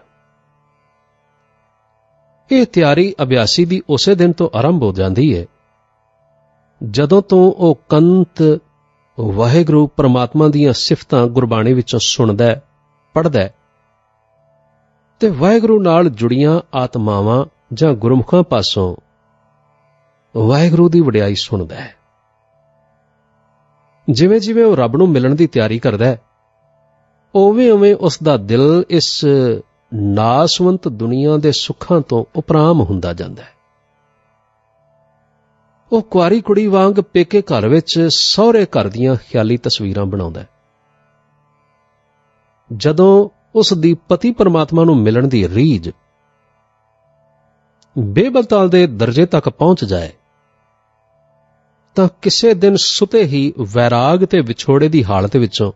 ਇਹ ਤਿਆਰੀ ਅਭਿਆਸੀ ਦੀ ਉਸੇ ਦਿਨ ਤੋਂ ਆਰੰਭ ਹੋ ਜਾਂਦੀ ਹੈ ਜਦੋਂ ਤੋਂ ਉਹ ਕੰਤ ਵਾਹਿਗੁਰੂ ਪਰਮਾਤਮਾ ਦੀਆਂ ਸਿਫਤਾਂ ਗੁਰਬਾਣੀ ਵਿੱਚੋਂ ਸੁਣਦਾ, ਪੜ੍ਹਦਾ ਤੇ ਵਾਹਿਗੁਰੂ ਨਾਲ ਜੁੜੀਆਂ ਆਤਮਾਵਾਂ ਜਾਂ ਗੁਰਮੁਖਾਂ ਪਾਸੋਂ ਵਾਹਿਗੁਰੂ ਦੀ ਵਡਿਆਈ ਸੁਣਦਾ ਹੈ। ਜਿਵੇਂ ਜਿਵੇਂ ਉਹ ਰੱਬ ਨੂੰ ਮਿਲਣ ਦੀ ਤਿਆਰੀ ਕਰਦਾ ਹੈ, ਉਵੇਂ-ਉਵੇਂ ਉਸ ਦਾ ਦਿਲ ਇਸ ਨਾਸਵੰਤ ਦੁਨੀਆ ਦੇ ਸੁੱਖਾਂ ਤੋਂ ਉਪਰਾਮ ਹੁੰਦਾ ਜਾਂਦਾ ਹੈ। ਉਹ ਕੁਆਰੀ ਕੁੜੀ ਵਾਂਗ ਪੇਕੇ ਘਰ ਵਿੱਚ ਸਹੁਰੇ ਘਰ ਦੀਆਂ ਖਿਆਲੀ ਤਸਵੀਰਾਂ ਬਣਾਉਂਦਾ ਹੈ। ਜਦੋਂ ਉਸ ਦੀ ਪਤੀ ਪਰਮਾਤਮਾ ਨੂੰ ਮਿਲਣ ਦੀ ਰੀਝ ਬੇਬਤਾਲ ਦੇ ਦਰਜੇ ਤੱਕ ਪਹੁੰਚ ਜਾਏ ਤਾਂ ਕਿਸੇ ਦਿਨ ਸੁਤੇ ਹੀ ਵੈਰਾਗ ਤੇ ਵਿਛੋੜੇ ਦੀ ਹਾਲਤ ਵਿੱਚੋਂ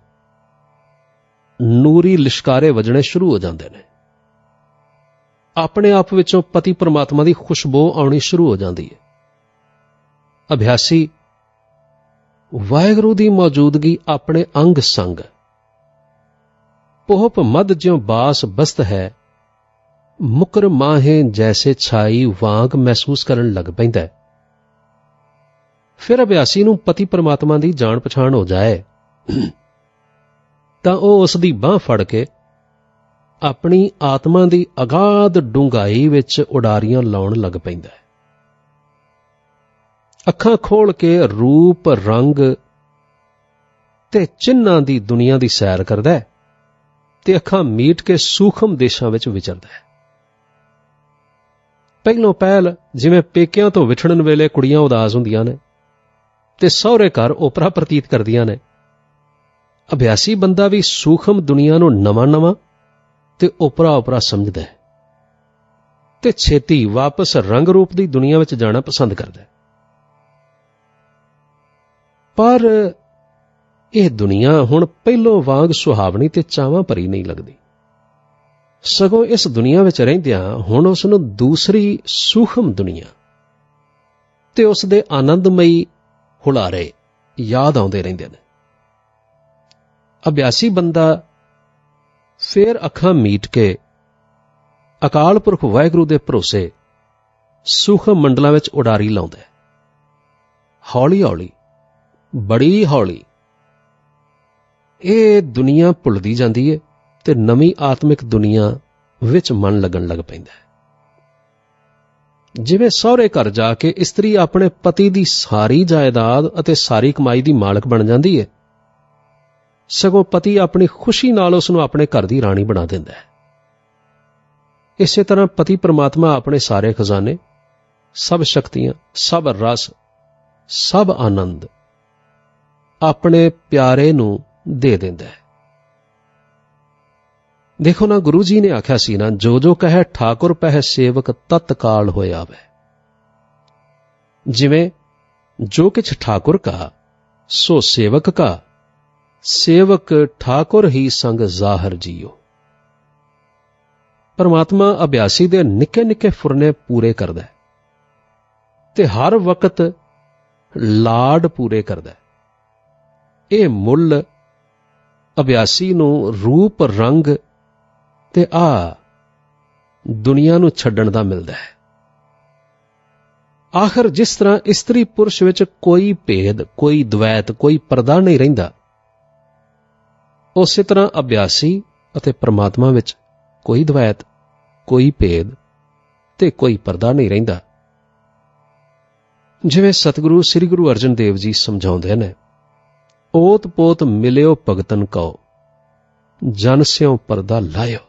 ਨੂਰੀ ਲਿਸ਼ਕਾਰੇ ਵੱਜਣੇ ਸ਼ੁਰੂ ਹੋ ਜਾਂਦੇ ਨੇ। ਆਪਣੇ ਆਪ ਵਿੱਚੋਂ ਪਤੀ ਪਰਮਾਤਮਾ ਦੀ ਖੁਸ਼ਬੂ ਆਉਣੀ ਸ਼ੁਰੂ ਹੋ ਜਾਂਦੀ ਹੈ। ਅਭਿਆਸੀ ਵਾਹਿਗੁਰੂ ਦੀ ਮੌਜੂਦਗੀ ਆਪਣੇ ਅੰਗ ਸੰਗ ਪੋਹਪ ਮਦ ਜਿਉ ਬਾਸ ਬਸਤ ਹੈ, ਮੁਕਰ ਮਾਹੇ ਜੈਸੇ ਛਾਈ ਵਾਂਗ ਮਹਿਸੂਸ ਕਰਨ ਲੱਗ ਪੈਂਦਾ ਹੈ। ਫਿਰ ਅਭਿਆਸੀ ਨੂੰ ਪਤੀ ਪਰਮਾਤਮਾ ਦੀ ਜਾਣ ਪਛਾਣ ਹੋ ਜਾਏ ਤਾਂ ਉਹ ਉਸ ਦੀ ਬਾਂਹ ਫੜ ਕੇ ਆਪਣੀ ਆਤਮਾ ਦੀ ਅਗਾਧ ਡੂੰਘਾਈ ਵਿੱਚ ਉਡਾਰੀਆਂ ਲਾਉਣ ਲੱਗ ਪੈਂਦਾ ਹੈ। ਅੱਖਾਂ ਖੋਲ ਕੇ ਰੂਪ ਰੰਗ ਤੇ ਚਿੰਨ੍ਹਾਂ ਦੀ ਦੁਨੀਆ ਦੀ ਸੈਰ ਕਰਦਾ ਹੈ ਤੇ ਅੱਖਾਂ ਮੀਟ ਕੇ ਸੂਖਮ ਦੇਸ਼ਾਂ ਵਿੱਚ ਵਿਚਰਦਾ ਹੈ। ਪਹਿਲੋਂ ਪਹਿਲ ਜਿਵੇਂ ਪੇਕਿਆਂ ਤੋਂ ਵਿਛੜਨ ਵੇਲੇ ਕੁੜੀਆਂ ਉਦਾਸ ਹੁੰਦੀਆਂ ਨੇ ਤੇ ਸਹੁਰੇ ਘਰ ਓਪਰਾ ਪ੍ਰਤੀਤ ਕਰਦੀਆਂ ਨੇ, ਅਭਿਆਸੀ ਬੰਦਾ ਵੀ ਸੂਖਮ ਦੁਨੀਆ ਨੂੰ ਨਵਾਂ-ਨਵਾਂ ਤੇ ਓਪਰਾ ਸਮਝਦਾ ਹੈ ਤੇ ਛੇਤੀ ਵਾਪਸ ਰੰਗ ਰੂਪ ਦੀ ਦੁਨੀਆ ਵਿੱਚ ਜਾਣਾ ਪਸੰਦ ਕਰਦਾ ਹੈ। ਪਰ ਇਹ ਦੁਨੀਆ ਹੁਣ ਪਹਿਲੋਂ ਵਾਂਗ ਸੁਹਾਵਣੀ ਤੇ ਚਾਵਾਂ ਭਰੀ ਨਹੀਂ ਲੱਗਦੀ। ਸਗੋਂ ਇਸ ਦੁਨੀਆ ਵਿੱਚ ਰਹਿੰਦਿਆਂ ਹੁਣ ਉਸ ਨੂੰ ਦੂਸਰੀ ਸੂਖਮ ਦੁਨੀਆ ਤੇ ਉਸ ਦੇ ਆਨੰਦਮਈ ਹੁਲਾਰੇ ਯਾਦ ਆਉਂਦੇ ਰਹਿੰਦੇ ਨੇ। ਅਭਿਆਸੀ ਬੰਦਾ ਫੇਰ ਅੱਖਾਂ ਮੀਟ ਕੇ ਅਕਾਲ ਪੁਰਖ ਵਾਹਿਗੁਰੂ ਦੇ ਭਰੋਸੇ ਸੂਖਮ ਮੰਡਲਾਂ ਵਿੱਚ ਉਡਾਰੀ ਲਾਉਂਦਾ। ਹੌਲੀ ਹੌਲੀ, ਬੜੀ ਹੌਲੀ ਇਹ ਦੁਨੀਆ ਭੁੱਲਦੀ ਜਾਂਦੀ ਹੈ ਤੇ ਨਵੀਂ ਆਤਮਿਕ ਦੁਨੀਆ ਵਿੱਚ ਮਨ ਲੱਗਣ ਲੱਗ ਪੈਂਦਾ ਹੈ। ਜਿਵੇਂ ਸਹੁਰੇ ਘਰ ਜਾ ਕੇ ਇਸਤਰੀ ਆਪਣੇ ਪਤੀ ਦੀ ਸਾਰੀ ਜਾਇਦਾਦ ਅਤੇ ਸਾਰੀ ਕਮਾਈ ਦੀ ਮਾਲਕ ਬਣ ਜਾਂਦੀ ਹੈ, ਸਗੋਂ ਪਤੀ ਆਪਣੀ ਖੁਸ਼ੀ ਨਾਲ ਉਸ ਨੂੰ ਆਪਣੇ ਘਰ ਦੀ ਰਾਣੀ ਬਣਾ ਦਿੰਦਾ ਹੈ। ਇਸੇ ਤਰ੍ਹਾਂ ਪਤੀ ਪਰਮਾਤਮਾ ਆਪਣੇ ਸਾਰੇ ਖਜ਼ਾਨੇ, ਸਭ ਸ਼ਕਤੀਆਂ, ਸਭ ਰਸ, ਸਭ ਆਨੰਦ ਆਪਣੇ ਪਿਆਰੇ ਨੂੰ ਦੇ ਦਿੰਦਾ ਹੈ। ਦੇਖੋ ਨਾ, ਗੁਰੂ ਜੀ ਨੇ ਆਖਿਆ ਸੀ ਨਾ, ਜੋ ਜੋ ਕਹੈ ਠਾਕੁਰ ਪਹਿ ਸੇਵਕ ਤਤਕਾਲ ਹੋਇਆ ਵੈ। ਜਿਵੇਂ ਜੋ ਕਿਛ ਠਾਕੁਰ ਕਾ ਸੋ ਸੇਵਕ ਕਾ, ਸੇਵਕ ਠਾਕੁਰ ਹੀ ਸੰਗ ਜ਼ਾਹਰ ਜੀਓ। ਪਰਮਾਤਮਾ ਅਭਿਆਸੀ ਦੇ ਨਿੱਕੇ ਨਿੱਕੇ ਫੁਰਨੇ ਪੂਰੇ ਕਰਦਾ ਹੈ ਤੇ ਹਰ ਵਕਤ ਲਾਡ ਪੂਰੇ ਕਰਦਾ ਹੈ। ਇਹ ਮੁੱਲ ਅਭਿਆਸੀ ਨੂੰ ਰੂਪ ਰੰਗ ਤੇ ਦੁਨੀਆ ਨੂੰ ਛੱਡਣ ਦਾ ਮਿਲਦਾ ਹੈ। ਆਖਰ ਜਿਸ ਤਰ੍ਹਾਂ ਇਸਤਰੀ ਪੁਰਸ਼ ਵਿੱਚ ਕੋਈ ਭੇਦ, ਕੋਈ ਦਵੈਤ, ਕੋਈ ਪਰਦਾ ਨਹੀਂ ਰਹਿੰਦਾ, ਉਸੇ ਤਰ੍ਹਾਂ ਅਭਿਆਸੀ ਅਤੇ ਪਰਮਾਤਮਾ ਵਿੱਚ ਕੋਈ ਦਵੈਤ, ਕੋਈ ਭੇਦ ਤੇ ਕੋਈ ਪਰਦਾ ਨਹੀਂ ਰਹਿੰਦਾ। ਜਿਵੇਂ ਸਤਿਗੁਰੂ ਸ੍ਰੀ ਗੁਰੂ ਅਰਜਨ ਦੇਵ ਜੀ ਸਮਝਾਉਂਦੇ ਨੇ, ਓਤ ਪੋਤ ਮਿਲਿਓ ਭਗਤਨ ਕਉ, ਜਨ ਸਿਉ ਪਰਦਾ ਲਾਇਓ।